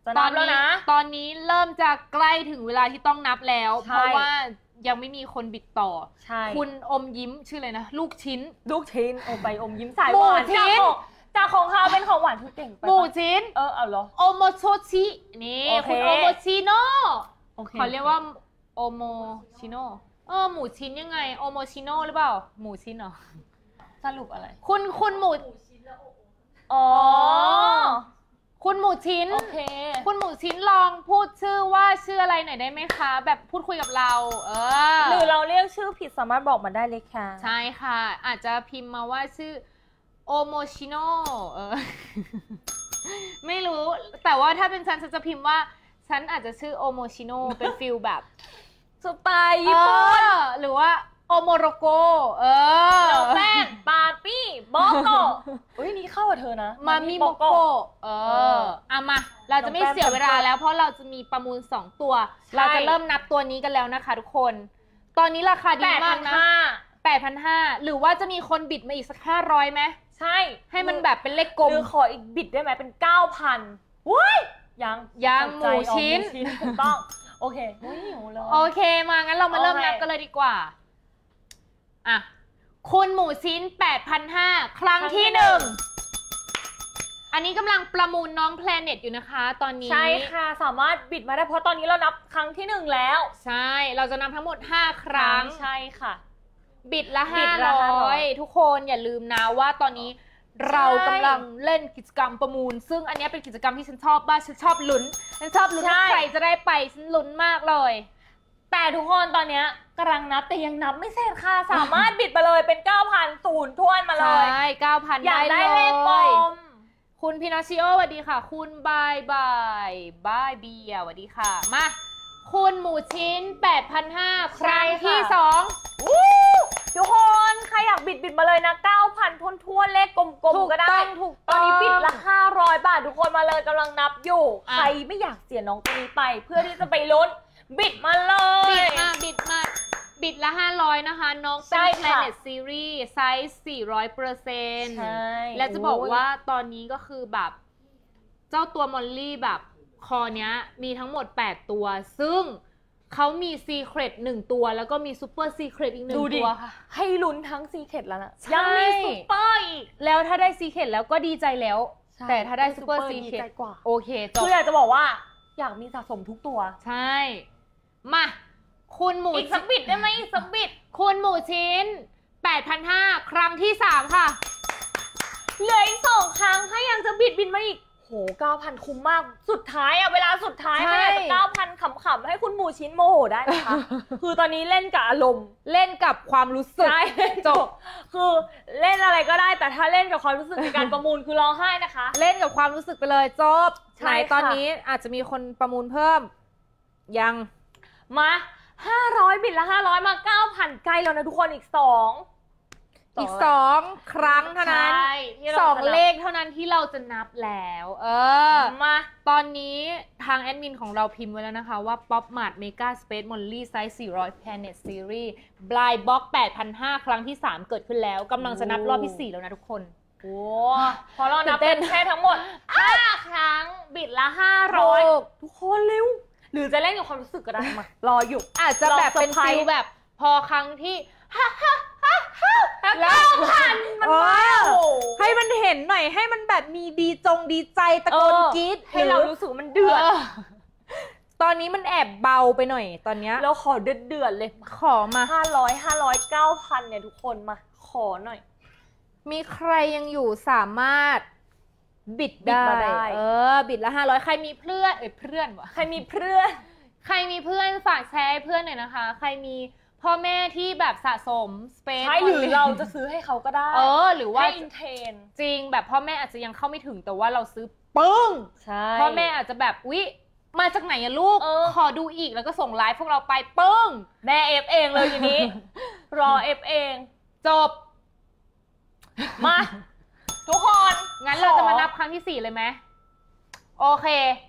จะนับแล้วนะตอนนี้เริ่มจะใกล้ถึงเวลาที่ต้องนับแล้วเพราะว่ายังไม่มีคนบิดต่อใช่คุณอมยิ้มชื่ออะไรนะลูกชิ้นลูกชิ้นโอไปอมยิ้มสายหวานจากของจากของเขาเป็นของหวานทุกเก่งไปหมูชิ้นเออเอาเหรอโอโมโชชินี่คุณโอโมชิโน่เขาเรียกว่าโอโมชิโน่เออหมูชิ้นยังไงโอโมชิโน่หรือเปล่าหมูชิ้นเหรอสรุปอะไรคุณคุณหมูอ๋อคุณหมูชิ้นโอเคคุณหมูชิ้นลองพูดชื่อว่าชื่ออะไรหน่อยได้ไหมคะแบบพูดคุยกับเราเออหรือเราเรียกชื่อผิดสามารถบอกมาได้เลยค่ะใช่ค่ะอาจจะพิมพ์มาว่าชื่อโอโมชิโน่เออไม่รู้แต่ว่าถ้าเป็นฉันฉันจะพิมพ์ว่าฉันอาจจะชื่อโอโมชิโน่เป็นฟิลแบบสไตล์ญี่ปุ่นหรือว่าโอโมโรโกเออแล้วแป้งปาปี้โบโกอุ้ยนี่เข้ากับเธอนะมามิโมโกเออเอามาเราจะไม่เสียเวลาแล้วเพราะเราจะมีประมูลสองตัวเราจะเริ่มนับตัวนี้กันแล้วนะคะทุกคนตอนนี้ราคาดีมากนะแปดพันห้าหรือว่าจะมีคนบิดมาอีกสักห้าร้อยไหมใช่ให้มันแบบเป็นเลขกลมหรือขออีกบิดได้ไหมเป็นเก้าพันว้ยยังยังหมูชิ้นถูกต้องโอเคหิวเลยโอเคมางั้นเรามาเริ่มนับกันเลยดีกว่าอ่ะคุณหมูชิ้น แปดพันห้าร้อย ครั้งที่หนึ่งอันนี้กำลังประมูลน้องแพลเน็ตอยู่นะคะตอนนี้ใช่ค่ะสามารถบิดมาได้เพราะตอนนี้เรานับครั้งที่หนึ่งแล้วใช่เราจะนับทั้งหมดห้าครั้งใช่ค่ะบิดละห้าร้อยทุกคนอย่าลืมนะว่าตอนนี้เรากำลังเล่นกิจกรรมประมูลซึ่งอันนี้เป็นกิจกรรมที่ฉันชอบบ้างฉันชอบลุ้นฉันชอบลุ้นว่าใครจะได้ไปฉันลุ้นมากเลยแต่ทุกคนตอนนี้กำลังนับแต่ยังนับไม่เสร็จค่ะสามารถบิดมาเลยเป็น เก้าพัน ศูนย์ท้วนมาเลยใช่ เก้าพันอยากได้เลขกลมคุณพินาชิโอสวัสดีค่ะคุณบายบายบายเบียสวัสดีค่ะมาคุณหมูชิ้น แปดพันห้าร้อย ครั้งที่สองทุกคนใครอยากบิดบิดมาเลยนะ เก้าพัน ท้วนๆเลขกลมๆก็ได้ตอนนี้บิดละห้าร้อยบาททุกคนมาเลยกำลังนับอยู่ใครไม่อยากเสียน้องตัวนี้ไปเพื่อที่จะไปลุ้นบิดมาเลยบิดมาบิดมาบิดละห้าร้อยนะคะน้องเป็น Planet Series ไซส์ สี่ร้อยเปอร์เซ็นต์ และจะบอกว่าตอนนี้ก็คือแบบเจ้าตัวมอลลี่แบบคอเนี้ยมีทั้งหมดแปดตัวซึ่งเขามี Secret หนึ่งตัวแล้วก็มี Super Secret อีกหนึ่งตัวค่ะให้ลุ้นทั้ง Secret แล้วนะยังมี Super อีกแล้วถ้าได้ Secret แล้วก็ดีใจแล้วแต่ถ้าได้ Super Secret โอเคจบคืออยากจะบอกว่าอยากมีสะสมทุกตัวใช่มาคุณหมูอีกสักบิดได้ไหมอีกสักบิดคุณหมูชิ้น แปดพันห้าร้อย ครั้งที่สามค่ะเหลืออีกสองครั้งถ้ายังจะบิดบินมาอีกโห เก้าพัน คุ้มมากสุดท้ายอะเวลาสุดท้ายให้จะ เก้าพัน ขำๆให้คุณหมูชิ้นโมโหได้นะคะคือตอนนี้เล่นกับอารมณ์เล่นกับความรู้สึกใช่จบคือเล่นอะไรก็ได้แต่ถ้าเล่นกับความรู้สึกในการประมูลคือร้องไห้นะคะเล่นกับความรู้สึกไปเลยจบไหนตอนนี้อาจจะมีคนประมูลเพิ่มยังมาห้าร้อยบิดละห้าร้อยมา เก้าพัน ใกล้แล้วนะทุกคนอีกสองอีกสองครั้งเท่านั้นสองเลขเท่านั้นที่เราจะนับแล้วเออมาตอนนี้ทางแอดมินของเราพิมพ์ไว้แล้วนะคะว่า Pop Mart Mega Space Molly Size สี่ร้อย Planet Series Blind Box แปดพันห้าร้อย ครั้งที่สามเกิดขึ้นแล้วกำลังจะนับรอบที่สี่แล้วนะทุกคนโอ้พอเรานับเป็นแค่ทั้งหมดห้าครั้งบิดละห้าร้อยทุกคนเร็วหรือจะเล่นกับความรู้สึกก็ได้มารออยู่อาจจะแบบเป็นฟิลแบบพอครั้งที่ฮ่าฮ่าฮ่าฮ่าแล้วพันมันมาให้มันเห็นหน่อยให้มันแบบมีดีจงดีใจตะโกนกรี๊ดให้เรารู้สึกมันเดือดตอนนี้มันแอบเบาไปหน่อยตอนนี้แล้วขอเดือดเดือดเลยขอมาห้าร้อยห้าร้อยเก้าพันเนี่ยทุกคนมาขอหน่อยมีใครยังอยู่สามารถบิดได้เออบิดละห้าร้อยใครมีเพื่อนเอ้ยเพื่อนวะใครมีเพื่อนใครมีเพื่อนฝากแชร์ให้เพื่อนหน่อยนะคะใครมีพ่อแม่ที่แบบสะสมสเปซใช่หรือเราจะซื้อให้เขาก็ได้เออหรือว่าอินเทนจริงแบบพ่อแม่อาจจะยังเข้าไม่ถึงแต่ว่าเราซื้อปึ้งใช่พ่อแม่อาจจะแบบวิมาจากไหนอะลูกขอดูอีกแล้วก็ส่งไลฟ์พวกเราไปปึ้งแม่เอฟเองเลยทีนี้รอเอฟเองจบมาทุกคนงั้นเราจะมานับครั้งที่สี่เลยไหมโอเค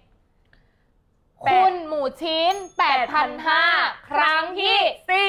คุณหมูชิ้น แปดพันห้าร้อย ครั้งที่สี่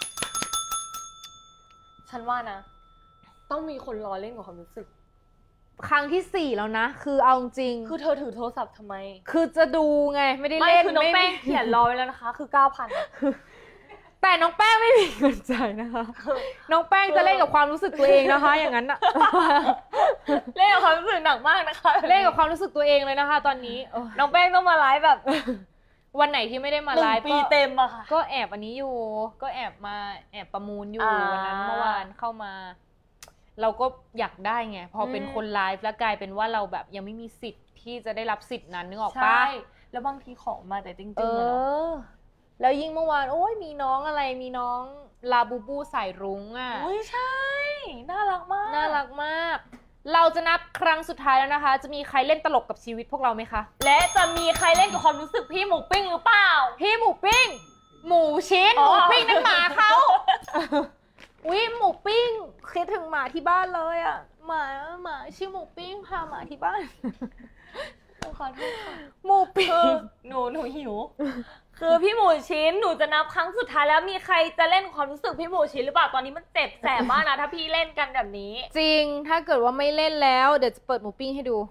ฉันว่านะต้องมีคนรอเล่นกับความรู้สึกครั้งที่สี่แล้วนะคือเอาจริงคือเธอถือโทรศัพท์ทำไมคือจะดูไงไม่ได้เล่นไม่คือน้องแป้งเขียนรอไว้แล้วนะคะคือ เก้าพันแต่น้องแป้งไม่มีเงินจ่ายนะคะน้องแป้งจะเล่นกับความรู้สึกตัวเองนะคะอย่างนั้นอะเล่นกับความรู้สึกหนักมากนะคะเล่นกับความรู้สึกตัวเองเลยนะคะตอนนี้น้องแป้งต้องมาไลฟ์แบบวันไหนที่ไม่ได้มาไลฟ์ปีเต็มอะค่ะก็แอบอันนี้อยู่ก็แอบมาแอบประมูลอยู่วันนั้นเมื่อวานเข้ามาเราก็อยากได้ไงพอเป็นคนไลฟ์แล้วกลายเป็นว่าเราแบบยังไม่มีสิทธิ์ที่จะได้รับสิทธิ์นั้นนึกออกปะใช่แล้วบางทีของมาแต่จริงๆเออแล้วยิ่งเมื่อวานโอ้ยมีน้องอะไรมีน้องลาบูบูสายรุ้งอ่ะอุ้ยใช่น่ารักมากน่ารักมากเราจะนับครั้งสุดท้ายแล้วนะคะจะมีใครเล่นตลกกับชีวิตพวกเราไหมคะและจะมีใครเล่นกับความรู้สึกพี่หมูปิ้งหรือเปล่าพี่หมูปิ้งหมูชิ้นหมูปิ้งนั่นหมาเขาอุ้ยหมูปิ้งคิดถึงหมาที่บ้านเลยอ่ะหมาหมาชื่อหมูปิ้งพาหมาที่บ้านขอโทษค่ะหมูปิ้งหนูหนูหิวคือพี่หมูชิ้นหนูจะนับครั้งสุดท้ายแล้วมีใครจะเล่นความรู้สึกพี่หมูชิ้นหรือเปล่าตอนนี้มันเจ็บแสบมากนะถ้าพี่เล่นกันแบบนี้จริงถ้าเกิดว่าไม่เล่นแล้วเดี๋ยวจะเปิดหมูปิ้งให้ดู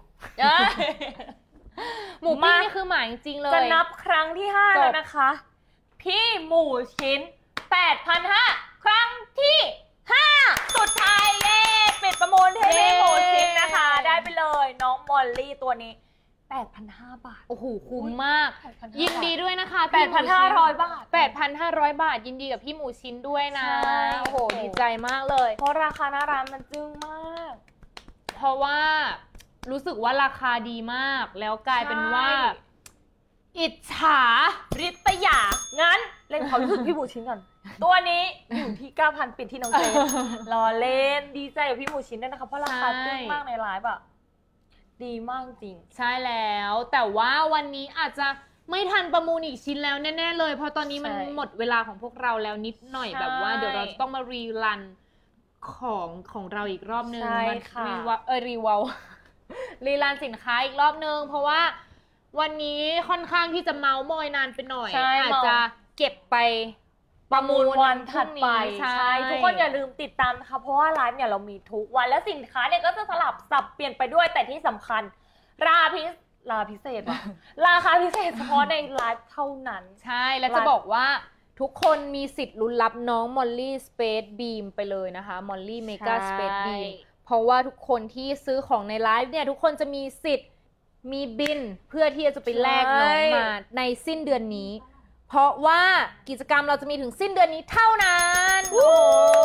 หมูปิ้งนี่คือหมาจริงเลยจะนับครั้งที่ห้าแล้วนะคะพี่หมูชิ้น แปดพันห้าร้อย ครั้งที่ห้าสุดท้ายเย้ปิดประมูลที่พี่หมูชิ้นนะคะได้ไปเลยน้องมอลลี่ตัวนี้แปดพันห้าร้อย บาทโอ้โหคุ้มมากยินดีด้วยนะคะแปดพันห้าร้อย บาทแปดพันห้าร้อย บาทยินดีกับพี่หมูชิ้นด้วยนะโอ้โหดีใจมากเลยเพราะราคาหน้าร้านมันจึ้งมากเพราะว่ารู้สึกว่าราคาดีมากแล้วกลายเป็นว่าอิจฉาริษยางั้นเล่นความรู้สึกพี่หมูชิ้นก่อนตัวนี้อยู่ที่ เก้าพัน ปิดที่น้องเจรอเล่นดีใจกับพี่หมูชิ้นด้วยนะคะเพราะราคาจึ้งมากในไลฟ์อะดีมากจริงใช่แล้วแต่ว่าวันนี้อาจจะไม่ทันประมูลอีกชิ้นแล้วแน่ๆเลยเพราะตอนนี้มันหมดเวลาของพวกเราแล้วนิดหน่อยแบบว่าเดี๋ยวเราจะต้องมารีรันของของเราอีกรอบนึงมันรีวเออรีวลรีรันสินค้าอีกรอบนึงเพราะว่าวันนี้ค่อนข้างที่จะเมาส์มอยนานไปหน่อยอาจจะเก็บไปประมูลวันถัดไปใช่ทุกคนอย่าลืมติดตามนะคะเพราะว่าไลฟ์เนี่ยเรามีทุกวันและสินค้าเนี่ยก็จะสลับสับเปลี่ยนไปด้วยแต่ที่สำคัญราพิราพิเศษว่ะราคาพิเศษเฉพาะในไลฟ์เท่านั้นใช่แล้วจะบอกว่าทุกคนมีสิทธิ์ลุ้นรับน้องมอลลี่สเปซบีมไปเลยนะคะมอลลี่เมกาสเปซบีมเพราะว่าทุกคนที่ซื้อของในไลฟ์เนี่ยทุกคนจะมีสิทธิ์มีบินเพื่อที่จะไปแลกน้องมาในสิ้นเดือนนี้เพราะว่ากิจกรรมเราจะมีถึงสิ้นเดือนนี้เท่านั้นโอ้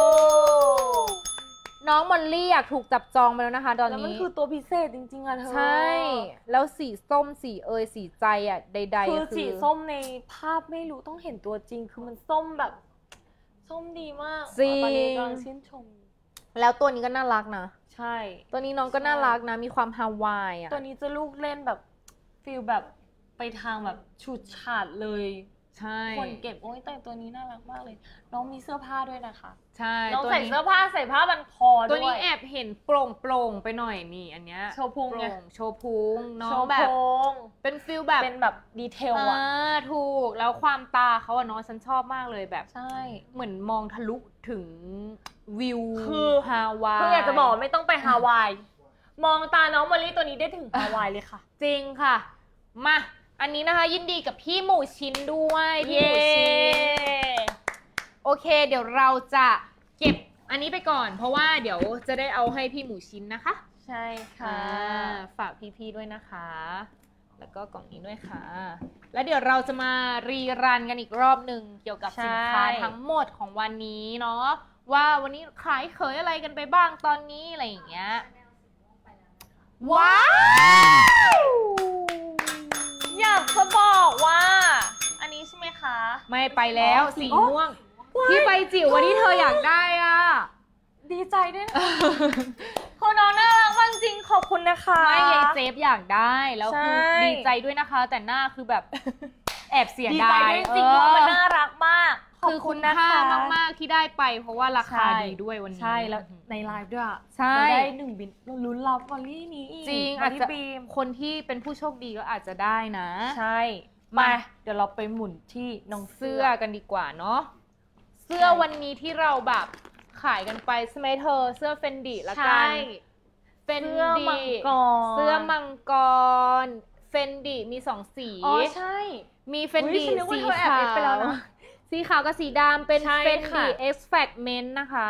น้องมอลลี่อยากถูกจับจองไปแล้วนะคะตอนนี้แล้วมันคือตัวพิเศษจริงๆอะเธอใช่แล้วสีส้มสีเอยสีใจอะใดๆคือสีส้มในภาพไม่รู้ต้องเห็นตัวจริงคือมันส้มแบบส้มดีมากจริงตอนนี้กำลังชื่นชมแล้วตัวนี้ก็น่ารักนะใช่ตัวนี้น้องก็น่ารักนะมีความฮาวายอะตัวนี้จะลูกเล่นแบบฟีลแบบไปทางแบบฉูดฉาดเลยใช่คนเก็บโอ้ยแต่ตัวนี้น่ารักมากเลยน้องมีเสื้อผ้าด้วยนะคะใช่น้องใส่เสื้อผ้าใส่ผ้าบันคอด้วยตัวนี้แอบเห็นโปร่งโปร่งไปหน่อยนี่อันเนี้ยโชว์พุงไงโชว์พุงน้องแบบเป็นฟิลแบบเป็นแบบดีเทลอะถูกแล้วความตาเขาอะน้องฉันชอบมากเลยแบบใช่เหมือนมองทะลุถึงวิวคือฮาวายคืออยากจะบอกไม่ต้องไปฮาวายมองตาน้องมอลลี่ตัวนี้ได้ถึงฮาวายเลยค่ะจริงค่ะมาอันนี้นะคะยินดีกับพี่หมูชิ้นด้วยพี่หมูชิ้นโอเคเดี๋ยวเราจะเก็บอันนี้ไปก่อนเพราะว่าเดี๋ยวจะได้เอาให้พี่หมูชิ้นนะคะใช่ค่ะฝากพี่ๆด้วยนะคะแล้วก็กล่องนี้ด้วยค่ะแล้วเดี๋ยวเราจะมารีรันกันอีกรอบหนึ่งเกี่ยวกับสินค้าทั้งหมดของวันนี้เนาะว่าวันนี้ขายเขยอะไรกันไปบ้างตอนนี้อะไรอย่างเงี้ยว้าวอยากจะบอกว่าอันนี้ใช่ไหมคะไม่ไปแล้วสีม่วงที่ใบจิ๋ววันนี้เธออยากได้อ่ะดีใจด้วยคุณน้องน่ารักมากจริงขอบคุณนะคะไม่ยายเจฟอยากได้แล้วคือดีใจด้วยนะคะแต่หน้าคือแบบแอบเสียดายดีใจด้วยจริงเพราะมันน่ารักมากคือคุณค่ามากๆที่ได้ไปเพราะว่าราคาดีด้วยวันนี้ใช่แล้วในไลฟ์ด้วยใช่ได้หนึ่งบินลุ้นรับวอลลี่นี้อีกจริงอาจจะคนที่เป็นผู้โชคดีก็อาจจะได้นะใช่มาเดี๋ยวเราไปหมุนที่น้องเสื้อกันดีกว่าเนาะเสื้อวันนี้ที่เราแบบขายกันไปใช่ไหมเธอเสื้อเฟนดี้ละกันเฟนเสื้อมัดี้งกรเสื้อมังกรเฟนดี้มีสองสีอ๋อใช่มีเฟนดี้อุ๊ยฉันนึกว่าสีเธอแอบขาเอฟไปแล้ววนะสีขาวกับสีดำเป็นใช่เฟนค่ะดี้ X Fragment นะคะ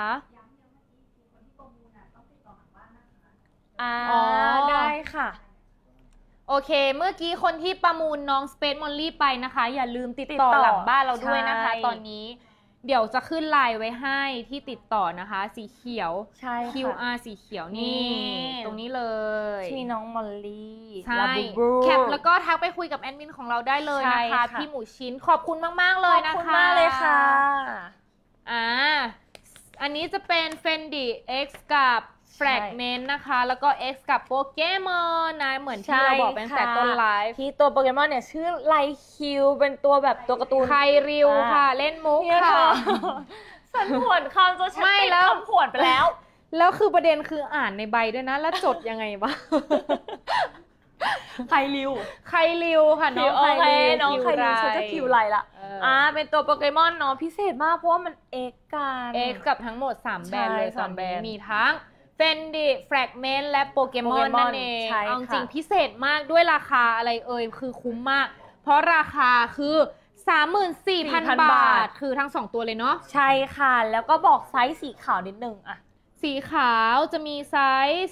อ่าอ๋อได้ค่ะโอเค เมื่อกี้คนที่ประมูลน้อง Space Molly ไปนะคะ อย่าลืมติดต่อติดต่อหลังบ้านเราด้วยนะคะใช่ตอนนี้เดี๋ยวจะขึ้นไลน์ไว้ให้ที่ติดต่อนะคะ สีเขียวใช่ค่ะคิว อาร์ สีเขียวนี่นี่ตรงนี้เลยที่น้องมอลลี่ใช่ลาบูบูแคปแล้วก็ทักไปคุยกับแอดมินของเราได้เลยใช่นะคะค่ะพี่หมูชิ้นขอบคุณมาก ๆ เลยนะคะขอบคุณมากเลยค่ะอ่าอันนี้จะเป็น Fendi X กับ Fragment นะคะ แล้วก็ X กับโปเกมอนนะเหมือนที่เราบอกเป็นแต่ต้นไลฟ์ที่ตัวโปเกมอนเนี่ยชื่อไลคิวเป็นตัวแบบตัวการ์ตูนใครริวค่ะ เล่นมุกเนี่ยค่ะฉันผวนคำจนฉันไม่ติดแล้วคำผวนไปแล้วแล้วคือประเด็นคืออ่านในใบด้วยนะ แล้วจดยังไงวะใครริวใครริวค่ะน้องโอใครเคริวน้องใครริวฉันจะคิวไรละเอออ่าเป็นตัวโปเกมอนเนาะพิเศษมากเพราะว่ามันเอกกัน X กับทั้งหมดสามแบรนด์เลยใช่ตอนสามแบรนี้นด์มีทั้ง Fendi Fragment และ Pokemon Pokemon นั่นเองใช่เอาจริงค่ะพิเศษมากด้วยราคาอะไรเอ่ยคือคุ้มมาก เพราะราคาคือ สามหมื่นสี่พันสี่พันบาบาททคือทั้งสองตัวเลยเนาะใช่ค่ะ แล้วก็บอกไซส์สีขาวนิดนึงอะสีขาวจะมีไซส์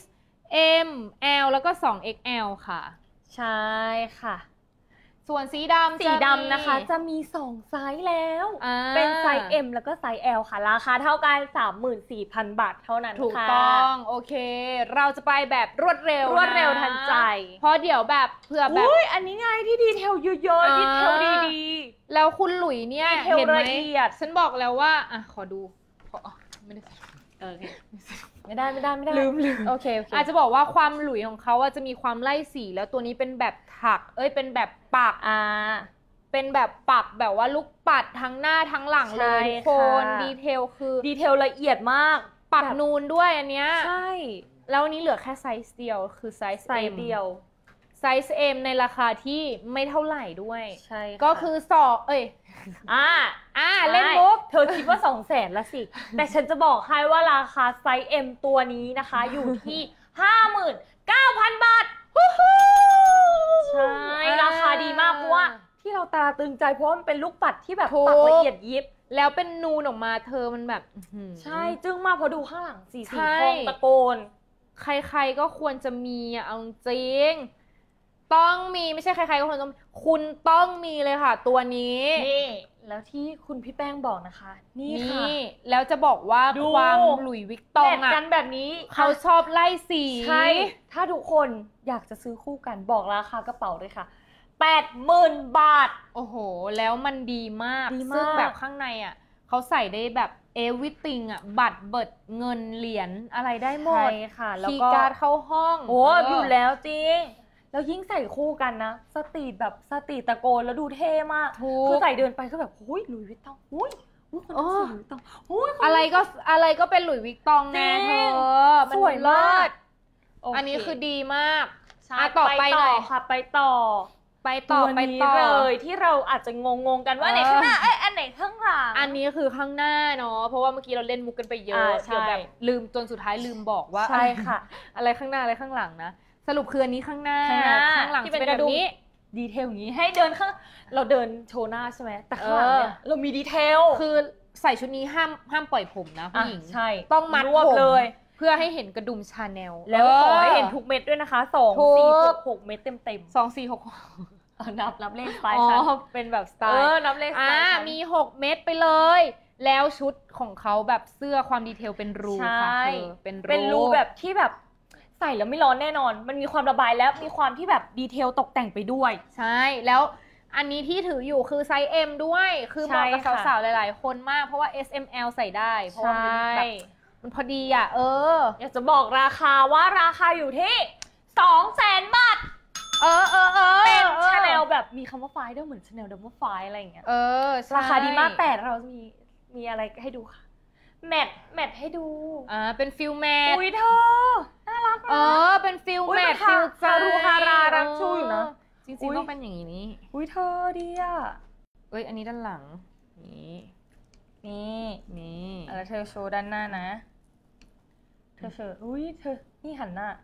M L แล้วก็ สอง เอ็กซ์ แอล ค่ะใช่ค่ะส่วนสีดำสีดำนะคะจะมีสองไซส์แล้วอ่าเป็นไซส์ M แล้วก็ไซส์ L ค่ะ ราคาเท่ากัน สามหมื่นสี่พัน บาทเท่านั้นค่ะถูกต้องโอเค เราจะไปแบบรวดเร็วรวดเร็วนะทันใจเพราะเดี๋ยวแบบเผื่อแบบอุ้ยอันนี้ไงที่ดีเทลเยอะๆ ดีเทลดีแล้วคุณหลุยเนี่ยดีเทลเห็นไหมละเอียดฉันบอกแล้วว่าอ่ะขอดูขอไม่ได้ใส่เออโอเคๆ ไม่ได้ไม่ได้ไม่ได้ลืมลืมโอเคโอเคอาจจะบอกว่าความหลุยของเขาอะจะมีความไล่สีแล้วตัวนี้เป็นแบบถัก เอ้ยเป็นแบบปักอ่าเป็นแบบปักแบบว่าลูกปัดทั้งหน้าทั้งหลังเลยใช่ทุกคนค่ะดีเทลคือดีเทลละเอียดมากปักแบบนูนด้วยอันเนี้ยใช่แล้วอันนี้เหลือแค่ไซส์เดียวคือไซส์ไซส์ M เดียวไซส์ M ในราคาที่ไม่เท่าไหร่ด้วยใช่ะก็คือสองเอ้ยอ่าอ่าเล่นมุกเธอคิดว่าสองแสนละสิ แต่ฉันจะบอกให้ว่าราคาไซส์ M ตัวนี้นะคะ อยู่ที่ ห้าหมื่นเก้าพัน บาท ใช่ ราคาดีมากเพราะว่าที่เราตาตึงใจเพราะว่ามันเป็นลูกปัดที่แบบถูกปักละเอียดยิบแล้วเป็นนูนออกมาเธอมันแบบอื้อหือใช่ จึ้งมากเพราะดูข้างหลังสีใช่สีทองตะโกนใครๆก็ควรจะมีอ่ะเอาจริง ต้องมีไม่ใช่ใครๆก็ควรจะมีคุณต้องมีเลยค่ะ ตัวนี้นี่ แล้วที่คุณพี่แป้งบอกนะคะ นี่ค่ะแล้วจะบอกว่าดูความหลุยวิกตองแมทอ่ะกันแบบนี้เขาชอบไล่สีใช่ ถ้าทุกคนอยากจะซื้อคู่กันบอกราคากระเป๋าเลยค่ะ แปดหมื่น บาทโอ้โห แล้วมันดีมากดีมากซึ่งแบบข้างในอ่ะเขาใส่ได้แบบเอวิติงอ่ะบัตรเบิดเงินเหรียญอะไรได้หมดใช่ค่ะ แล้วคีย์ก็การ์ดเข้าห้องโอ้เอยู่แล้วจริง แล้วยิ่งใส่คู่กันนะ สตรีทแบบสตรีทตะโกนแล้วดูเท่มากถูคือก ใส่เดินไปก็แบบหุยหลุยส์วิตตองหุยหุยคนนั้นโอ้ใส่หลุยส์วิตตองหุยคนอะไรก็อะไรก็เป็นหลุยส์วิกตองแน่จริงเธอมันสวยมากเลิศโเคอันนี้คือดีมากใช่อ่ะต่อไปหน่อยค่ะ ไปต่อไปต่อตัวไปนี้ต่อเลยที่เราอาจจะงงๆกันว่าเออไหนข้างหน้าเอ้ยอันไหนข้างหลังอันนี้คือข้างหน้าเนาะเพราะว่าเมื่อกี้เราเล่นมุกกันไปเยอะอ่าใช่เดี๋ยวแบบลืมจนสุดท้ายลืมบอกว่าใช่ค่ะอะไรข้างหน้าอะไรข้างหลังนะสรุปคืออันนี้ข้างหน้าข้างหน้าข้างหลังที่จะเป็นเป็นแบบนี้ดีเทลอย่างนี้ให้เดินข้างเราเดินโชว์หน้าใช่ไหมแต่ข้างหลังเนี่ยเออเรามีดีเทลคือใส่ชุดนี้ห้ามห้ามปล่อยผมนะผู้หญิงอ่ะใช่ต้องมัดรวบผมเลยเพื่อให้เห็นกระดุมชาแนลแล้วขอให้เห็นทุกเม็ดด้วยนะคะสองถูกสี่หกหกเม็ดเต็มเต็มสองสี่หกๆเอานับนับเลขสไตอ๋ล์ฉันอเป็นแบบสไตเอล์อนับเลขสไตอ่าล์ฉันมีหกเม็ดไปเลย แล้วชุดของเขาแบบเสื้อความดีเทลเป็นรูใช่ค่ะเธอเป็นรูเป็นรูแบบที่แบบใส่แล้วไม่ร้อนแน่นอน มันมีความระบายแล้วมีความที่แบบดีเทลตกแต่งไปด้วยใช่แล้วอันนี้ที่ถืออยู่คือไซส์ M ด้วยคือเหมาะกับใช่ค่ะสาวๆหลายๆ คนมากเพราะว่า เอส เอ็ม แอล ใส่ได้เพราะว่ามันเป็นแบบมันพอดีอ่ะเอออยากจะบอกราคาว่าราคาอยู่ที่สองแสนบาทเออเออเออเป็นออชาแนลแบบมีคำว่าไฟล์ด้วยเหมือนชาแนลดับเบิลไฟล์อะไรอย่างเงี้ยเออใช่ราคาดีมากแต่เรามีมีอะไรให้ดูค่ะแมทแมทให้ดูอ่าเป็นฟิลแมทอุ้ยเธอน่ารักเอนะอเป็นฟิลอุ๊ยแมมัทนฮาฟิลใจฮารุฮารารักชูอยู่นะจริงอุ๊ยๆต้องเป็นอย่างนี้อุ้ยเธอดีอ่ะเอ้ยอันนี้ด้านหลังนี่นี่นี่แล้วเธอโชว์ด้านหน้านะ เธอโชว์อุ้ยเธอนี่หันหน้า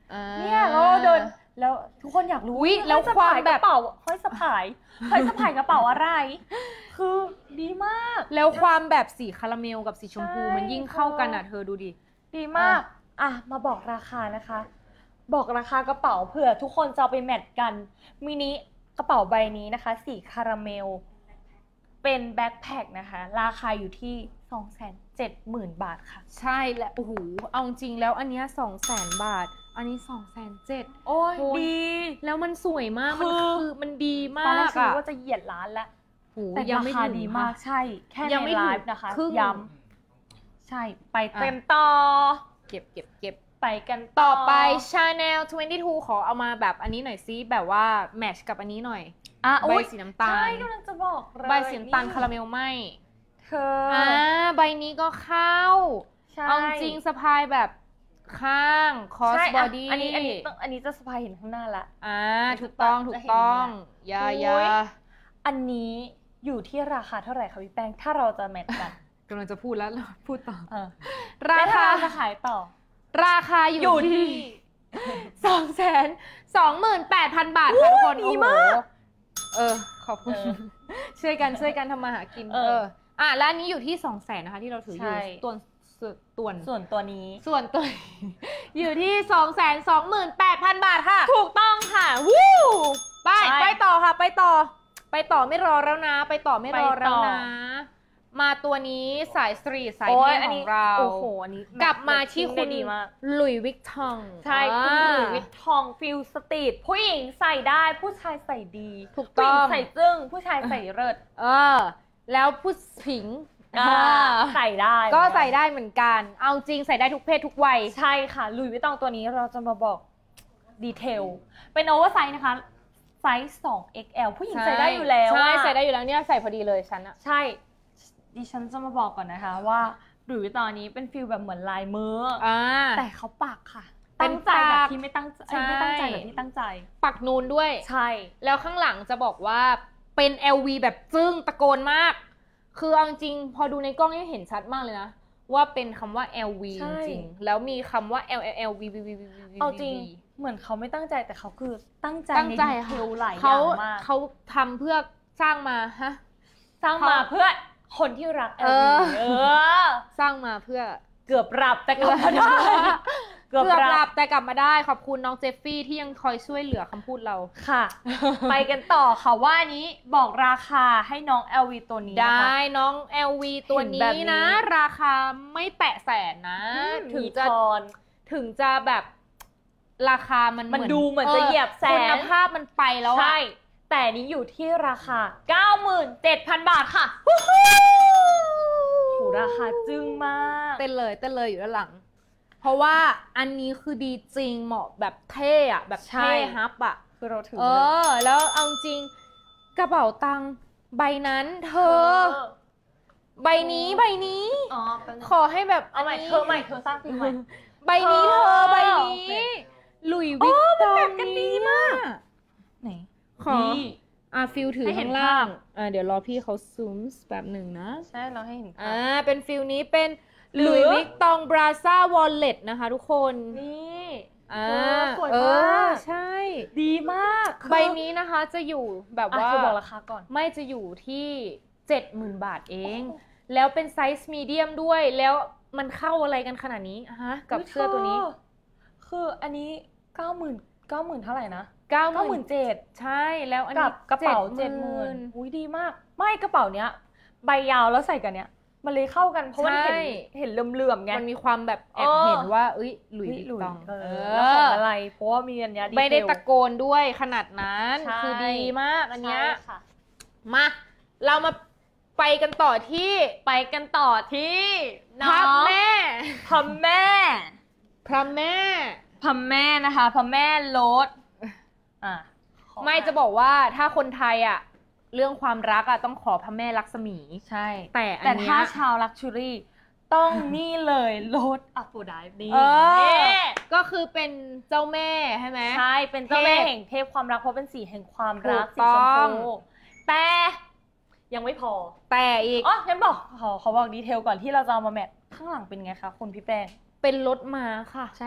เนี่ยเราเดินแล้วทุกคนอยากรู้แล้วความแบบกระเป๋าห้อยสะพายห้อยสะพายกระเป๋าอะไรคือดีมากแล้วความแบบสีคาราเมลกับสีชมพูมันยิ่งเข้ากันอ่ะเธอดูดิดีมากอ่ะมาบอกราคานะคะบอกราคากระเป๋าเผื่อทุกคนจะเอาไปแมทกันมินิกระเป๋าใบนี้นะคะสีคาราเมลเป็นแบ็คแพคนะคะราคาอยู่ที่ สองแสนเจ็ดหมื่น บาทค่ะใช่และโอ้โหเอาจริงแล้วอันเนี้ย สองแสน บาทอันนี้ สองแสนเจ็ดหมื่นโอ้ยดีแล้วมันสวยมากมันคือมันดีมากตอนแรกฉันว่าจะเหยียดร้านแล้วแต่ราคาดีมากใช่แค่ในไลฟ์นะคะย้ำใช่ไปเต็มต่อเก็บเก็บเก็บไปกันต่อไป Chanel ยี่สิบสองขอเอามาแบบอันนี้หน่อยซิแบบว่าแมทช์กับอันนี้หน่อยใบสีน้ำตาลใช่กำลังจะบอกใบสีน้ำตาลคาราเมลไหมเธออ่าใบนี้ก็เข้าเอาจริงสะพายแบบข้างคอสบอดี้อันนี้อันนี้ต้องอันนี้จะสะพายเห็นข้างหน้าละอ่าถูกต้องถูกต้องยายาอันนี้อยู่ที่ราคาเท่าไหร่คะพี่แป้งถ้าเราจะแมทกันกำลังจะพูดแล้วพูดต่อราคาจะขายต่อราคาอยู่ที่สองแสนสองหมื่นแปดพันบาทค่ะทุกคนดีมากเออขอบคุณช่วยกันช่วยกันทำมาหากินเอออ่ะแล้วอันนี้อยู่ที่สองแสนนะคะที่เราถืออยู่ตัวตัวส่วนตัวนี้ส่วนตัวอยู่ที่สองแสนสองหมื่นแปดพันบาทค่ะถูกต้องค่ะวู้ไปไปต่อค่ะไปต่อไปต่อไม่รอแล้วนะไปต่อไม่รอแล้วนะมาตัวนี้สายสตรีทสายเท่ของเราโอ้โหอันนี้กลับมาที่คุณหลุยส์วิกตองใช่คุณหลุยส์วิกตองฟิลสตรีทผู้หญิงใส่ได้ผู้ชายใส่ดีถูกต้องใส่จึ้งผู้ชายใส่เลิศเออแล้วผู้หญิงใส่ได้ก็ใส่ได้เหมือนกันเอาจริงใส่ได้ทุกเพศทุกวัยใช่ค่ะหลุยส์วิกตองตัวนี้เราจะมาบอกดีเทลเป็นโอเวอร์ไซส์นะคะไซส์ สอง เอ็กซ์ แอล ผู้หญิงใส่ได้อยู่แล้วใช่ใส่ได้อยู่แล้วเนี่ยใส่พอดีเลยฉันอะใช่ดิฉันจะมาบอกก่อนนะคะว่าหลุยส์วิกตองนี้เป็นฟิลแบบเหมือนลายมือแต่เขาปักค่ะตั้งใจแบบที่ไม่ตั้งใจไม่ตั้งใจแบบที่ตั้งใจปักนูนด้วยใช่แล้วข้างหลังจะบอกว่าเป็น แอล วี แบบจึ้งตะโกนมากคือเอาจริงพอดูในกล้องนี่เห็นชัดมากเลยนะว่าเป็นคำว่า แอล วี จริงๆแล้วมีคำว่า L L V V V V เอาจริงเหมือนเขาไม่ตั้งใจแต่เขาคือตั้งใจในดีเทลหลายอย่างมากเขาทำเพื่อสร้างมาฮะสร้างมาเพื่อคนที่รัก แอล วี เออสร้างมาเพื่อเกือบรับแต่กลับมาได้เกือบรับแต่กลับมาได้ขอบคุณน้องเจฟฟี่ที่ยังคอยช่วยเหลือคำพูดเราค่ะไปกันต่อค่ะว่านี้บอกราคาให้น้อง แอล วี ตัวนี้ได้น้อง แอล วี ตัวนี้นะราคาไม่แตะแสนนะถึงจะถึงจะแบบราคามันมันดูเหมือนจะเหยียบแสนคุณภาพมันไปแล้วใช่แต่นี้อยู่ที่ราคา เก้าหมื่นเจ็ดพัน บาทค่ะโหราคาจึ้งมากเต้นเลยเต้นเลยอยู่ด้านหลังเพราะว่าอันนี้คือดีจริงเหมาะแบบเท่อะแบบเท่ฮับอะคือเราถือเออแล้วเอาจริงกระเป๋าตังค์ใบนั้นเธอใบนี้ใบนี้ขอให้แบบเอาใหม่เธอใหม่เธอสร้างปีใหม่ใบนี้เธอใบนี้หลุยส์วิกตองกันดีมากไหนขออ่ะฟิลถือข้างล่างอ่ะเดี๋ยวรอพี่เขาซูมแบบหนึ่งนะใช่เราให้เห็นอ่าเป็นฟิลนี้เป็นหลุยส์วิกตองบราซ่าวอลเล็ตนะคะทุกคนนี่อ่าสวยมากใช่ดีมากใบนี้นะคะจะอยู่แบบว่าบอกราคาก่อนไม่จะอยู่ที่ เจ็ดหมื่น บาทเองแล้วเป็นไซส์มีเดียมด้วยแล้วมันเข้าอะไรกันขนาดนี้ฮะกับเสื้อตัวนี้คืออันนี้ เก้าหมื่น เก้าหมื่น เท่าไหร่นะเก้าหมื่นเจ็ดพันใช่แล้วอันนี้กับกระเป๋า เจ็ดหมื่น อุ้ยดีมากไม่กระเป๋าเนี้ยใบยาวแล้วใส่กันเนี้ยมันเลยเข้ากันเพราะว่าเห็นเห็นเหลื่อมๆไงมันมีความแบบแอบเห็นว่าเอ้ยหลุยส์วิกตองเออแล้วของอะไรเพราะว่ามีอันเนี้ยไม่ได้ตะโกนด้วยขนาดนั้นคือดีมากอันเนี้ยมาเรามาไปกันต่อที่ไปกันต่อที่พระแม่พระแม่พระแม่พระแม่นะคะพระแม่โลดอ่ะไม่จะบอกว่าถ้าคนไทยอ่ะเรื่องความรักอ่ะต้องขอพระแม่ลักษมีใช่แต่แต่ถ้าชาวลักชัวรี่ต้องนี่เลยโลดอัปโปไดฟ์นี่ก็คือเป็นเจ้าแม่ใช่ไหมใช่เป็นเจ้าแม่แห่งเทพความรักเพราะเป็นสีแห่งความรักสีชมพูแต่ยังไม่พอแต่อีกอ๋อฉันบอกขอเขาบอกดีเทลก่อนที่เราจะเอามาแมทข้างหลังเป็นไงคะคุณพี่แป้งเป็นรถม้าค่ะใช่ค่ะ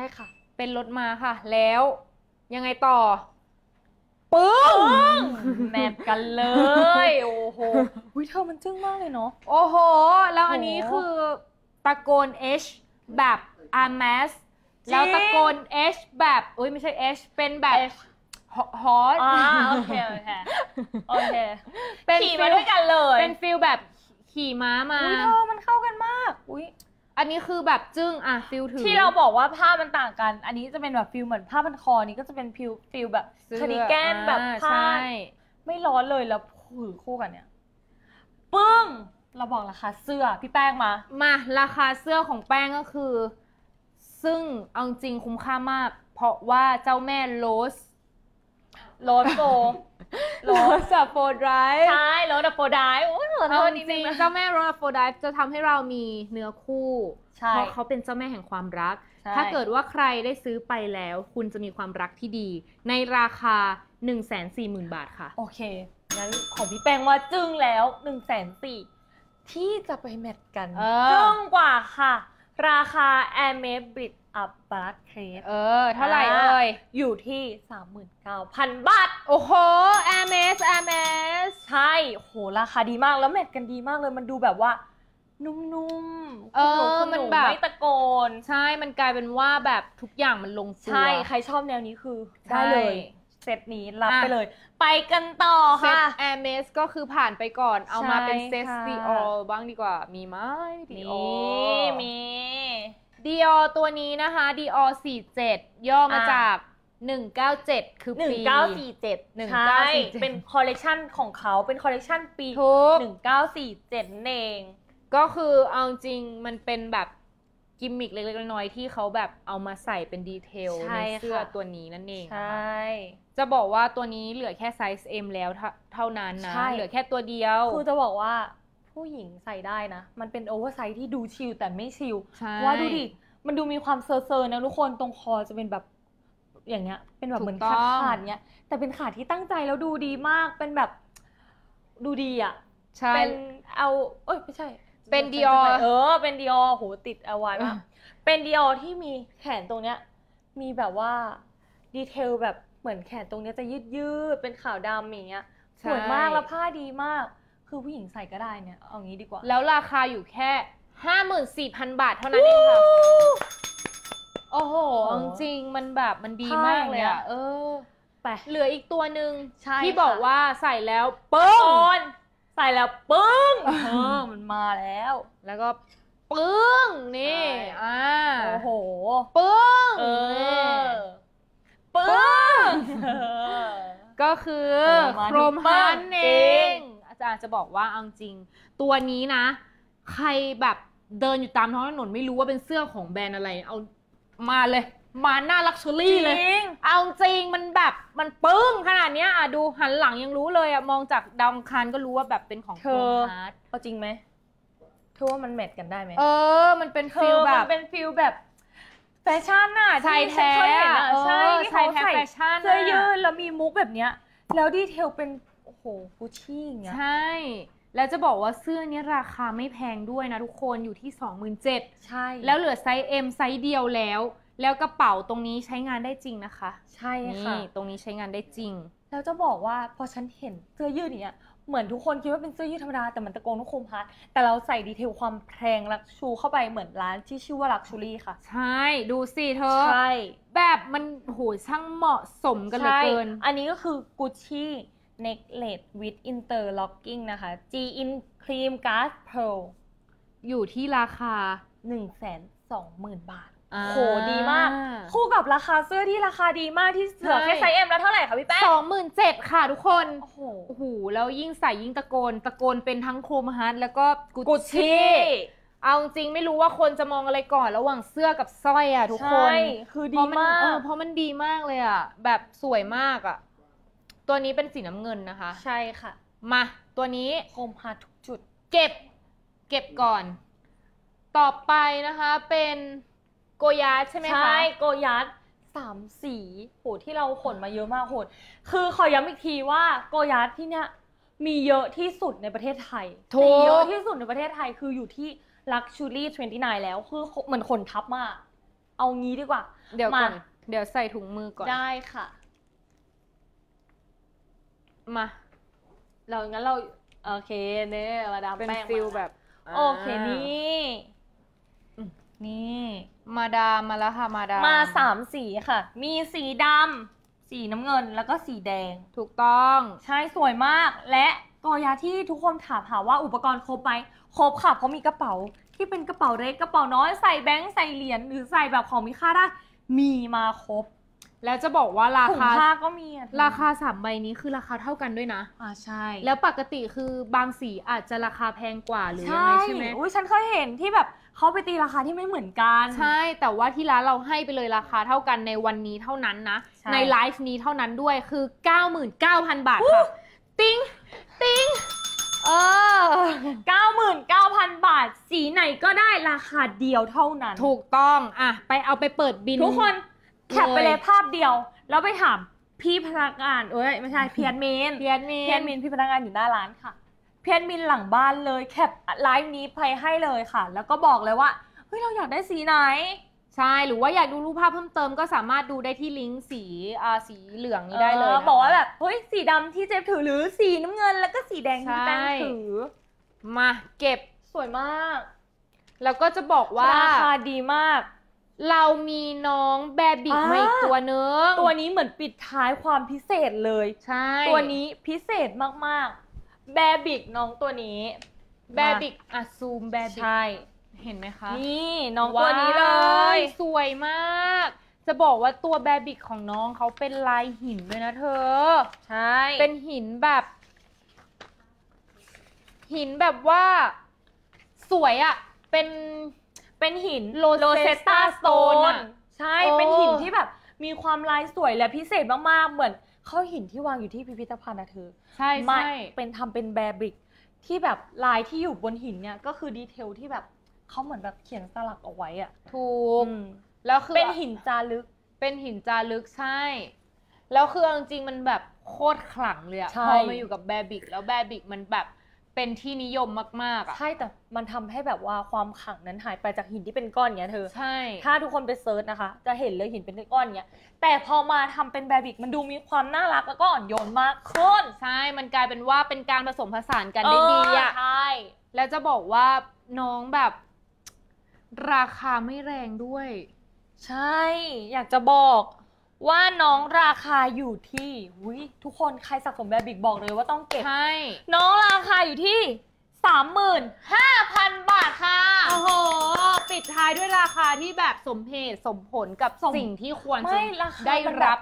เป็นรถมาค่ะแล้วยังไงต่อปึ้งแมทกันเลยโอ้โหวิเธอมันจึ้งมากเลยเนาะโอ้โหแล้วอันนี้คือตะโกน H แบบ อาร์ เอ็ม เอส แล้วตะโกน H แบบอุ้ยไม่ใช่ H เป็นแบบฮอตอ่าโอเคโอเคโอเคขี่มาด้วยกันเลยเป็นฟิลแบบขี่ม้ามาอุ้ยเธอมันเข้ากันมากอุ้ยอันนี้คือแบบจึ้งอ่ะฟิลถือที่เราบอกว่าผ้ามันต่างกันอันนี้จะเป็นแบบฟิลเหมือนผ้าพันคอนี้ก็จะเป็นฟิลฟิลแบบคาร์ดิแกนแบบผ้าไม่ร้อนเลยแล้วผือคู่กันเนี่ยปึ้งเราบอกราคาเสื้อพี่แป้งมามาราคาเสื้อของแป้งก็คือซึ่งเอาจริงคุ้มค่ามากเพราะว่าเจ้าแม่โรสโรสโฟโรสอะโฟร์ไดฟ์ใช่โรสอะโฟร์ไดฟ์โอ้โหเอาจริงเจ้าแม่โรสอะโฟร์ไดฟ์จะทำให้เรามีเนื้อคู่เพราะเขาเป็นเจ้าแม่แห่งความรักถ้าเกิดว่าใครได้ซื้อไปแล้วคุณจะมีความรักที่ดีในราคา หนึ่งแสนสี่หมื่น บาทค่ะโอเคงั้นของพี่แป้งว่าจึ้งแล้ว หนึ่งแสนสี่หมื่น ที่จะไปแมทกันจึ้งกว่าค่ะราคา Hermès Brit Up Black Crepe เออเท่าไหร่เอ่ยอยู่ที่ สามหมื่นเก้าพัน บาทโอ้โห Hermès Hermès ใช่โหราคาดีมากแล้วแมทกันดีมากเลยมันดูแบบว่านุ่มๆเออมันแบบไม่ตะโกนใช่มันกลายเป็นว่าแบบทุกอย่างมันลงตัวใช่ใครชอบแนวนี้คือได้เลยเซตนี้รับไปเลยไปกันต่อค่ะเซต Hermès ก็คือผ่านไปก่อนเอามาเป็นเซต Dior บ้างดีกว่ามีไหม Dior มี Dior ตัวนี้นะคะ Dior สี่สิบเจ็ดย่อมาจากหนึ่งเก้าเจ็ดคือปีหนึ่งเก้าสี่เจ็ดใช่เป็นคอลเลคชันของเขาเป็นคอลเลคชันปีหนึ่งเก้าสี่เจ็ดเองก็คือเอาจริงมันเป็นแบบกิมมิคเล็กๆน้อยๆที่เขาแบบเอามาใส่เป็นดีเทลในเสื้อตัวนี้นั่นเองใช่จะบอกว่าตัวนี้เหลือแค่ไซส์ เอ็ม แล้วเท่านั้นนะเหลือแค่ตัวเดียวคือจะบอกว่าผู้หญิงใส่ได้นะมันเป็นโอเวอร์ไซส์ที่ดูชิลแต่ไม่ชิลว่าดูดิมันดูมีความเซอร์เซอร์นะทุกคนตรงคอจะเป็นแบบอย่างเงี้ยเป็นแบบเหมือนขาดๆเงี้ยแต่เป็นขาดที่ตั้งใจแล้วดูดีมากเป็นแบบดูดีอ่ะเป็นเอาเอ้ยไม่ใช่เป็นดิออเออเป็นดิออโหติดเอาไว้มากเป็นดิออที่มีแขนตรงเนี้ยมีแบบว่าดีเทลแบบเหมือนแขนตรงเนี้ยจะยืดยืดเป็นขาวดำอย่างเงี้ยสวยมากแล้วผ้าดีมากคือผู้หญิงใส่ก็ได้เนี่ยเอางี้ดีกว่าแล้วราคาอยู่แค่ ห้าหมื่นสี่พัน บาทเท่านั้นเองค่ะโอ้โหจริงมันแบบมันดีมากเลยอ่ะเออไปเหลืออีกตัวหนึ่งที่บอกว่าใส่แล้วปึ้งใส่แล้วปึ้งเออมันมาแล้วแล้วก็ปึ้งนี่อ่าโอ้โหปึ้งเออปึ้งก็คือโครมฮันเองอาจารย์จะบอกว่าเอาจริงตัวนี้นะใครแบบเดินอยู่ตามท้องถนนไม่รู้ว่าเป็นเสื้อของแบรนด์อะไรเอามาเลยมาหน้าลักชัวรี่เลยเอาจริงมันแบบมันปึ้งขนาดนี้อ่ะดูหันหลังยังรู้เลยอ่ะมองจากดาวคันก็รู้ว่าแบบเป็นของโครมฮาร์ดเอาจริงไหมเธอว่ามันแมทกันได้ไหมเออมันเป็นฟิลแบบมันเป็นฟิลแบบแฟชั่นน่ะชายแท้ใช่ที่เขาใส่เสื้อยืดแล้วมีมุกแบบเนี้ยแล้วดีเทลเป็นโอ้โหกุชชี่อย่างเงี้ยใช่แล้วจะบอกว่าเสื้อนี้ราคาไม่แพงด้วยนะทุกคนอยู่ที่ สองหมื่นเจ็ดพันใช่แล้วเหลือไซส์ M ไซส์เดียวแล้วแล้วกระเป๋าตรงนี้ใช้งานได้จริงนะคะใช่ค่ะตรงนี้ใช้งานได้จริงแล้วจะบอกว่าพอฉันเห็นเสื้อยืดเนี้ยเหมือนทุกคนคิดว่าเป็นเสื้อยืดธรรมดาแต่มันตะโกนว่าโคมฮาร์ดแต่เราใส่ดีเทลความแพงลักชูเข้าไปเหมือนร้านที่ชื่อว่าลักชูรี่ค่ะใช่ดูสิเธอใช่แบบมันโหช่างเหมาะสมกันเหลือเกินอันนี้ก็คือ Gucci Necklace with Interlocking นะคะ G in Cream Glass Pearl อยู่ที่ราคาหนึ่งแสนสองหมื่น บาทโหดีมากคู่กับราคาเสื้อที่ราคาดีมากที่เหลือแค่ไซส์ M แล้วเท่าไหร่คะพี่แป้งสองหมื่นเจ็ดพัน ค่ะทุกคนโอ้โหโอ้โหแล้วยิ่งใส่ยิ่งตะโกนตะโกนเป็นทั้งโครมฮาร์ดแล้วก็กุชชี่เอาจริงไม่รู้ว่าคนจะมองอะไรก่อนระหว่างเสื้อกับสร้อยอ่ะทุกคนใช่คือดีมากเพราะมันดีมากเลยอ่ะแบบสวยมากอ่ะตัวนี้เป็นสีน้ำเงินนะคะใช่ค่ะมาตัวนี้โคมฮาร์ดทุกจุดเก็บเก็บก่อนต่อไปนะคะเป็นโกยาร์ดใช่ไหมคะใช่โกยาร์ดสามสีโหที่เราขนมาเยอะมากโหดคือขอย้ำอีกทีว่าโกยาร์ดที่เนี้ยมีเยอะที่สุดในประเทศไทยมีเยอะที่สุดในประเทศไทยคืออยู่ที่ Luxury ยี่สิบเก้าแล้วคือเหมือนขนทับมากเอางี้ดีกว่าเดี๋ยวก่อนเดี๋ยวใส่ถุงมือก่อนได้ค่ะมาเรางั้นเราโอเคเนี่ยมาดามเป็นแป้งฟิลแบบโอเคนี่นี่มาดามมาแล้วค่ะมาดามมาสามสีค่ะมีสีดำสีน้ำเงินแล้วก็สีแดงถูกต้องใช่สวยมากและกอยาที่ทุกคนถามหาว่าอุปกรณ์ครบไหมครบค่ะเพราะมีกระเป๋าที่เป็นกระเป๋าเล็กกระเป๋าน้อยใส่แบงค์ใส่เหรียญหรือใส่แบบของมีค่าได้มีมาครบแล้วจะบอกว่าราคาถุงผ้าก็มีราคาสามใบนี้คือราคาเท่ากันด้วยนะอ่าใช่แล้วปกติคือบางสีอาจจะราคาแพงกว่าหรือยังไงใช่ไหมอุ้ยฉันเคยเห็นที่แบบเขาไปตีราคาที่ไม่เหมือนกันใช่แต่ว่าที่ร้านเราให้ไปเลยราคาเท่ากันในวันนี้เท่านั้นนะในไลฟ์นี้เท่านั้นด้วยคือ เก้าหมื่นเก้าพัน บาทค่ะติ้งติ้งเออ เก้าหมื่นเก้าพัน บาทสีไหนก็ได้ราคาเดียวเท่านั้นถูกต้องอ่ะไปเอาไปเปิดบินทุกคนแคปไปเลยภาพเดียวแล้วไปถามพี่พนักงานเอ้ยไม่ใช่เพียนเมนเพียนเมนเพียนเมนพี่พนักงานอยู่หน้าร้านค่ะเพียนเมนหลังบ้านเลยแคปไลฟ์นี้ไปให้เลยค่ะแล้วก็บอกเลยว่าเฮ้ยเราอยากได้สีไหนใช่หรือว่าอยากดูรูปภาพเพิ่มเติมก็สามารถดูได้ที่ลิงก์สีอ่าสีเหลืองนี้ได้เลยบอกว่าแบบเฮ้ยสีดำที่เจฟถือหรือสีน้ำเงินแล้วก็สีแดงที่แป้งถือมาเก็บสวยมากแล้วก็จะบอกว่าราคาดีมากเรามีน้องแบบิกมาอีกตัวนึงตัวนี้เหมือนปิดท้ายความพิเศษเลยใช่ตัวนี้พิเศษมากๆแบบิกน้องตัวนี้แบบิกอะซูมแบบิกใช่เห็นไหมคะนี่น้องตัวนี้เลยสวยมากจะบอกว่าตัวแบบิกของน้องเขาเป็นลายหินด้วยนะเธอใช่เป็นหินแบบหินแบบว่าสวยอะเป็นเป็นหินโรเซตตาสโตนใช่เป็นหินที่แบบมีความลายสวยและพิเศษมากๆเหมือนเขาหินที่วางอยู่ที่พิพิธภัณฑ์นะเธอใช่ใช่เป็นทำเป็นแบบิกที่แบบลายที่อยู่บนหินเนี่ยก็คือดีเทลที่แบบเขาเหมือนแบบเขียนสลักเอาไว้อะถูกแล้วคือเป็นหินจารึกเป็นหินจารึกใช่แล้วคือจริงๆมันแบบโคตรขลังเลยอะพอมาอยู่กับแบบิกแล้วแบบิกมันแบบเป็นที่นิยมมากๆอ่ะใช่แต่มันทำให้แบบว่าความขลังนั้นหายไปจากหินที่เป็นก้อนเงี้ยเธอใช่ถ้าทุกคนไปเซิร์ชนะคะจะเห็นเลยหินเป็นก้อนเงี้ยแต่พอมาทำเป็นแบบิกมันดูมีความน่ารักแล้วก็อ่อนโยนมากขึ้นใช่มันกลายเป็นว่าเป็นการผสมผสานกันได้ดีอ่ะใช่แล้วจะบอกว่าน้องแบบราคาไม่แรงด้วยใช่อยากจะบอกว่าน้องราคาอยู่ที่อุ้ยทุกคนใครสะสมแบบิกบอกเลยว่าต้องเก็บใช่น้องราคาอยู่ที่ สามหมื่นห้าพัน บาทค่ะโอ้โหปิดท้ายด้วยราคาที่แบบสมเหตุสมผลกับสิ่งที่ควรจะได้รับ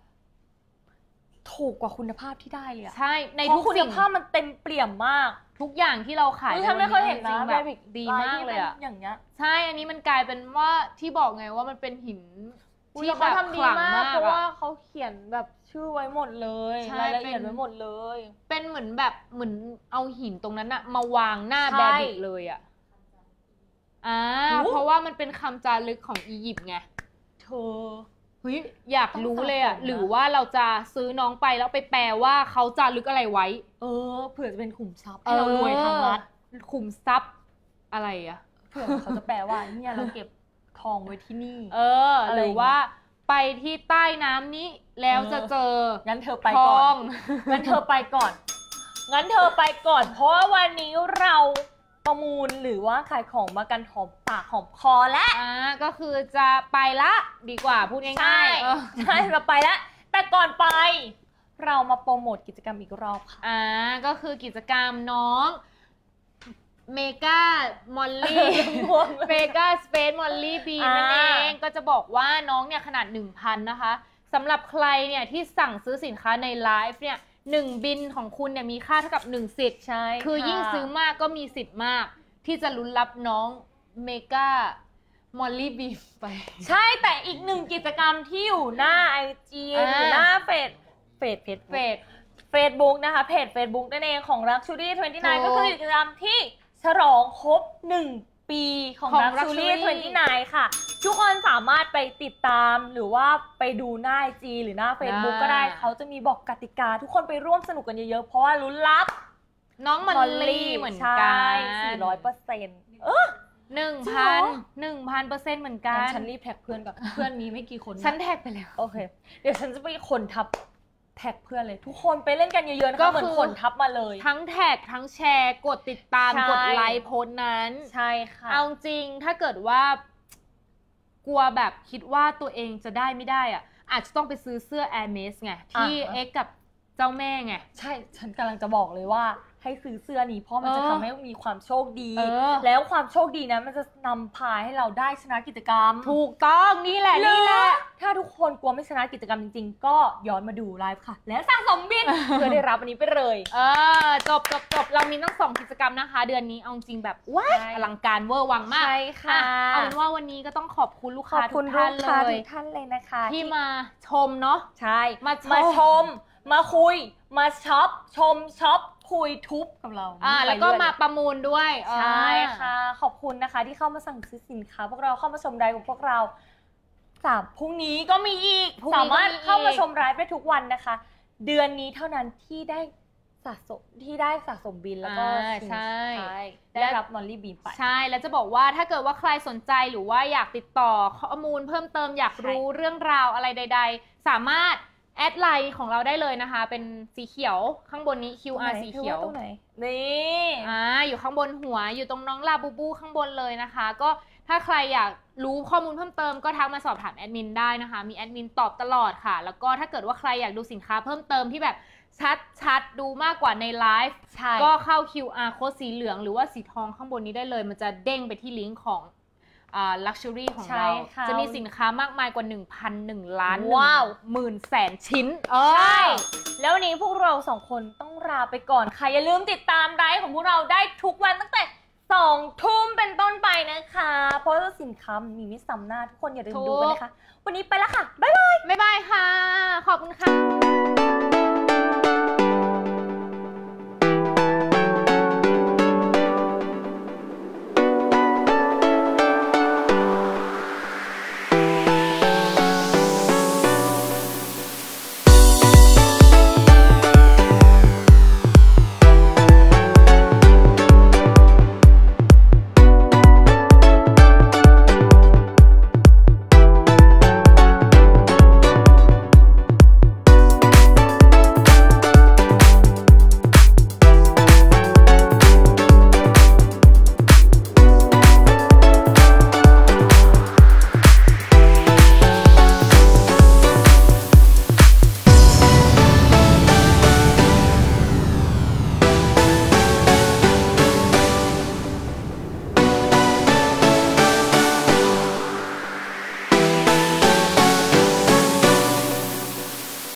ถูกกว่าคุณภาพที่ได้เลยใช่ในทุกคุณภาพมันเต็มเปี่ยมมากทุกอย่างที่เราขายฉันไม่เคยเห็นนะแบบดีมากเลยอะอย่างเงี้ยใช่อันนี้มันกลายเป็นว่าที่บอกไงว่ามันเป็นหินที่เขาทำดีมากเพราะว่าเขาเขียนแบบชื่อไว้หมดเลยรายละเอียดไว้หมดเลยเป็นเหมือนแบบเหมือนเอาหินตรงนั้นอะมาวางหน้าแบบิกเลยอะอ่าเพราะว่ามันเป็นคำจารึกของอียิปต์ไงเธอเฮ้ยอยากรู้เลยอะหรือว่าเราจะซื้อน้องไปแล้วไปแปลว่าเขาจารึกอะไรไว้เออเผื่อจะเป็นขุมทรัพย์ให้เรารวยทางรัฐขุมทรัพย์อะไรอะเผื่อเขาจะแปลว่าเนี่ยเราเก็บทองไว้ที่นี่เออหรือว่าไปที่ใต้น้ำนี้แล้วจะเจองั้นเธอไปก่อนงั้นเธอไปก่อนงั้นเธอไปก่อนเพราะว่าวันนี้เราประมูลหรือว่าขายของมากันหอมปากหอมคอแล้วอ่าก็คือจะไปละดีกว่าพูดง่ายๆใช่ใช่เราไปแล้วแต่ก่อนไปเรามาโปรโมทกิจกรรมอีกรอบค่ะอ่าก็คือกิจกรรมน้องเมกามอลลี่เมกาสเปซมอลลี่บีนั่นเองก็จะบอกว่าน้องเนี่ยขนาด หนึ่งพัน นะคะสำหรับใครเนี่ยที่สั่งซื้อสินค้าในไลฟ์เนี่ยหนึ่งบินของคุณเนี่ยมีค่าเท่ากับหนึ่งสิทธิ์ใช่คือยิ่งซื้อมากก็มีสิทธิ์มากที่จะลุ้นรับน้องเมกามอลลี่บีไปใช่แต่อีกหนึ่งกิจกรรมที่อยู่หน้า ไอ จี อยู่หน้าเฟซเฟซเฟซเฟซเฟซบุ๊กนะคะเพจ Facebook นั่นเองของ Luxury ยี่สิบเก้าก็คือกิจกรรมที่ฉลองครบหนึ่งปีของ Luxury ยี่สิบเก้า ค่ะทุกคนสามารถไปติดตามหรือว่าไปดูหน้า ไอ จี หรือหน้า Facebook ก็ได้เขาจะมีบอกกติกาทุกคนไปร่วมสนุกกันเยอะๆเพราะว่าลุ้นรับน้องมอลลี่เหมือนกันสี่ร้อยเปอร์เซ็นต์เออหนึ่งพันหนึ่งพันเปอร์เซ็นต์เหมือนกันฉันรีบแท็กเพื่อนกับเพื่อนมีไม่กี่คนฉันแท็กไปแล้วโอเคเดี๋ยวฉันจะไปคนทับแท็กเพื่อนเลยทุกคนไปเล่นกันเยอะๆนะคะเหมือนคนทับมาเลยทั้งแท็กทั้งแชร์กดติดตามกดไลค์โพสต์นั้นใช่ค่ะเอาจริงถ้าเกิดว่ากลัวแบบคิดว่าตัวเองจะได้ไม่ได้อ่ะอาจจะต้องไปซื้อเสื้อ Hermes ไงที่เอ็กกับเจ้าแม่ไงใช่ฉันกำลังจะบอกเลยว่าให้ซื้อเสื้อนี้เพราะมันจะทำให้มีความโชคดีเออแล้วความโชคดีนั้นมันจะนำพาให้เราได้ชนะกิจกรรมถูกต้องนี่แหละนี่แหละถ้าทุกคนกลัวไม่ชนะกิจกรรมจริงๆก็ย้อนมาดูไลฟ์ค่ะ และสะสมบิน เพื่อได้รับอันนี้ไปเลยเออจบจบจบเรามีตั้งสองกิจกรรมนะคะเดือนนี้เอาจริงแบบว้ายอลังการเวอร์วังมากใช่ค่ะเอาเป็นว่าวันนี้ก็ต้องขอบคุณลูกค้าทุกท่านเลยทุกท่านเลยนะคะที่มาชมเนาะใช่มามาชมมาคุยมาช็อปชมช็อปคุยทุบกับเราอ่าแล้วก็มาประมูลด้วยใช่ค่ะขอบคุณนะคะที่เข้ามาสั่งซื้อสินค้าพวกเราเข้ามาชมไลฟ์ของพวกเราสามพรุ่งนี้ก็มีอีกสามารถเข้ามาชมไลฟ์ได้ทุกวันนะคะเดือนนี้เท่านั้นที่ได้สะสมที่ได้สะสมบินแล้วก็ใช่ได้รับมอลลี่บีมไปใช่แล้วจะบอกว่าถ้าเกิดว่าใครสนใจหรือว่าอยากติดต่อข้อมูลเพิ่มเติมอยากรู้เรื่องราวอะไรใดๆสามารถแอดไลน์ของเราได้เลยนะคะเป็นสีเขียวข้างบนนี้ คิว อาร์ สีเขียวตรงไหนนี่อ่าอยู่ข้างบนหัวอยู่ตรงน้องลาบูบูข้างบนเลยนะคะก็ถ้าใครอยากรู้ข้อมูลเพิ่มเติมก็ทักมาสอบถามแอดมินได้นะคะมีแอดมินตอบตลอดค่ะแล้วก็ถ้าเกิดว่าใครอยากดูสินค้าเพิ่มเติมที่แบบชัดๆดูมากกว่าในไลฟ์ก็เข้า คิว อาร์ โค้ดสีเหลืองหรือว่าสีทองข้างบนนี้ได้เลยมันจะเด้งไปที่ลิงก์ของอ่า ลักชัวรี่ ของเราจะมีสินค้ามากมายกว่า หนึ่งพันหนึ่ง ล้านว้าวหมื่นแสนชิ้นใช่แล้ววันนี้พวกเราสองคนต้องลาไปก่อนค่ะอย่าลืมติดตามไลฟ์ของพวกเราได้ทุกวันตั้งแต่สองทุ่มเป็นต้นไปนะคะเพราะว่าสินค้ามีไม่ซ้ำหน้าทุกคนอย่าลืมดูกันนะคะวันนี้ไปแล้วค่ะบ๊ายบายบ๊ายบายค่ะขอบคุณค่ะ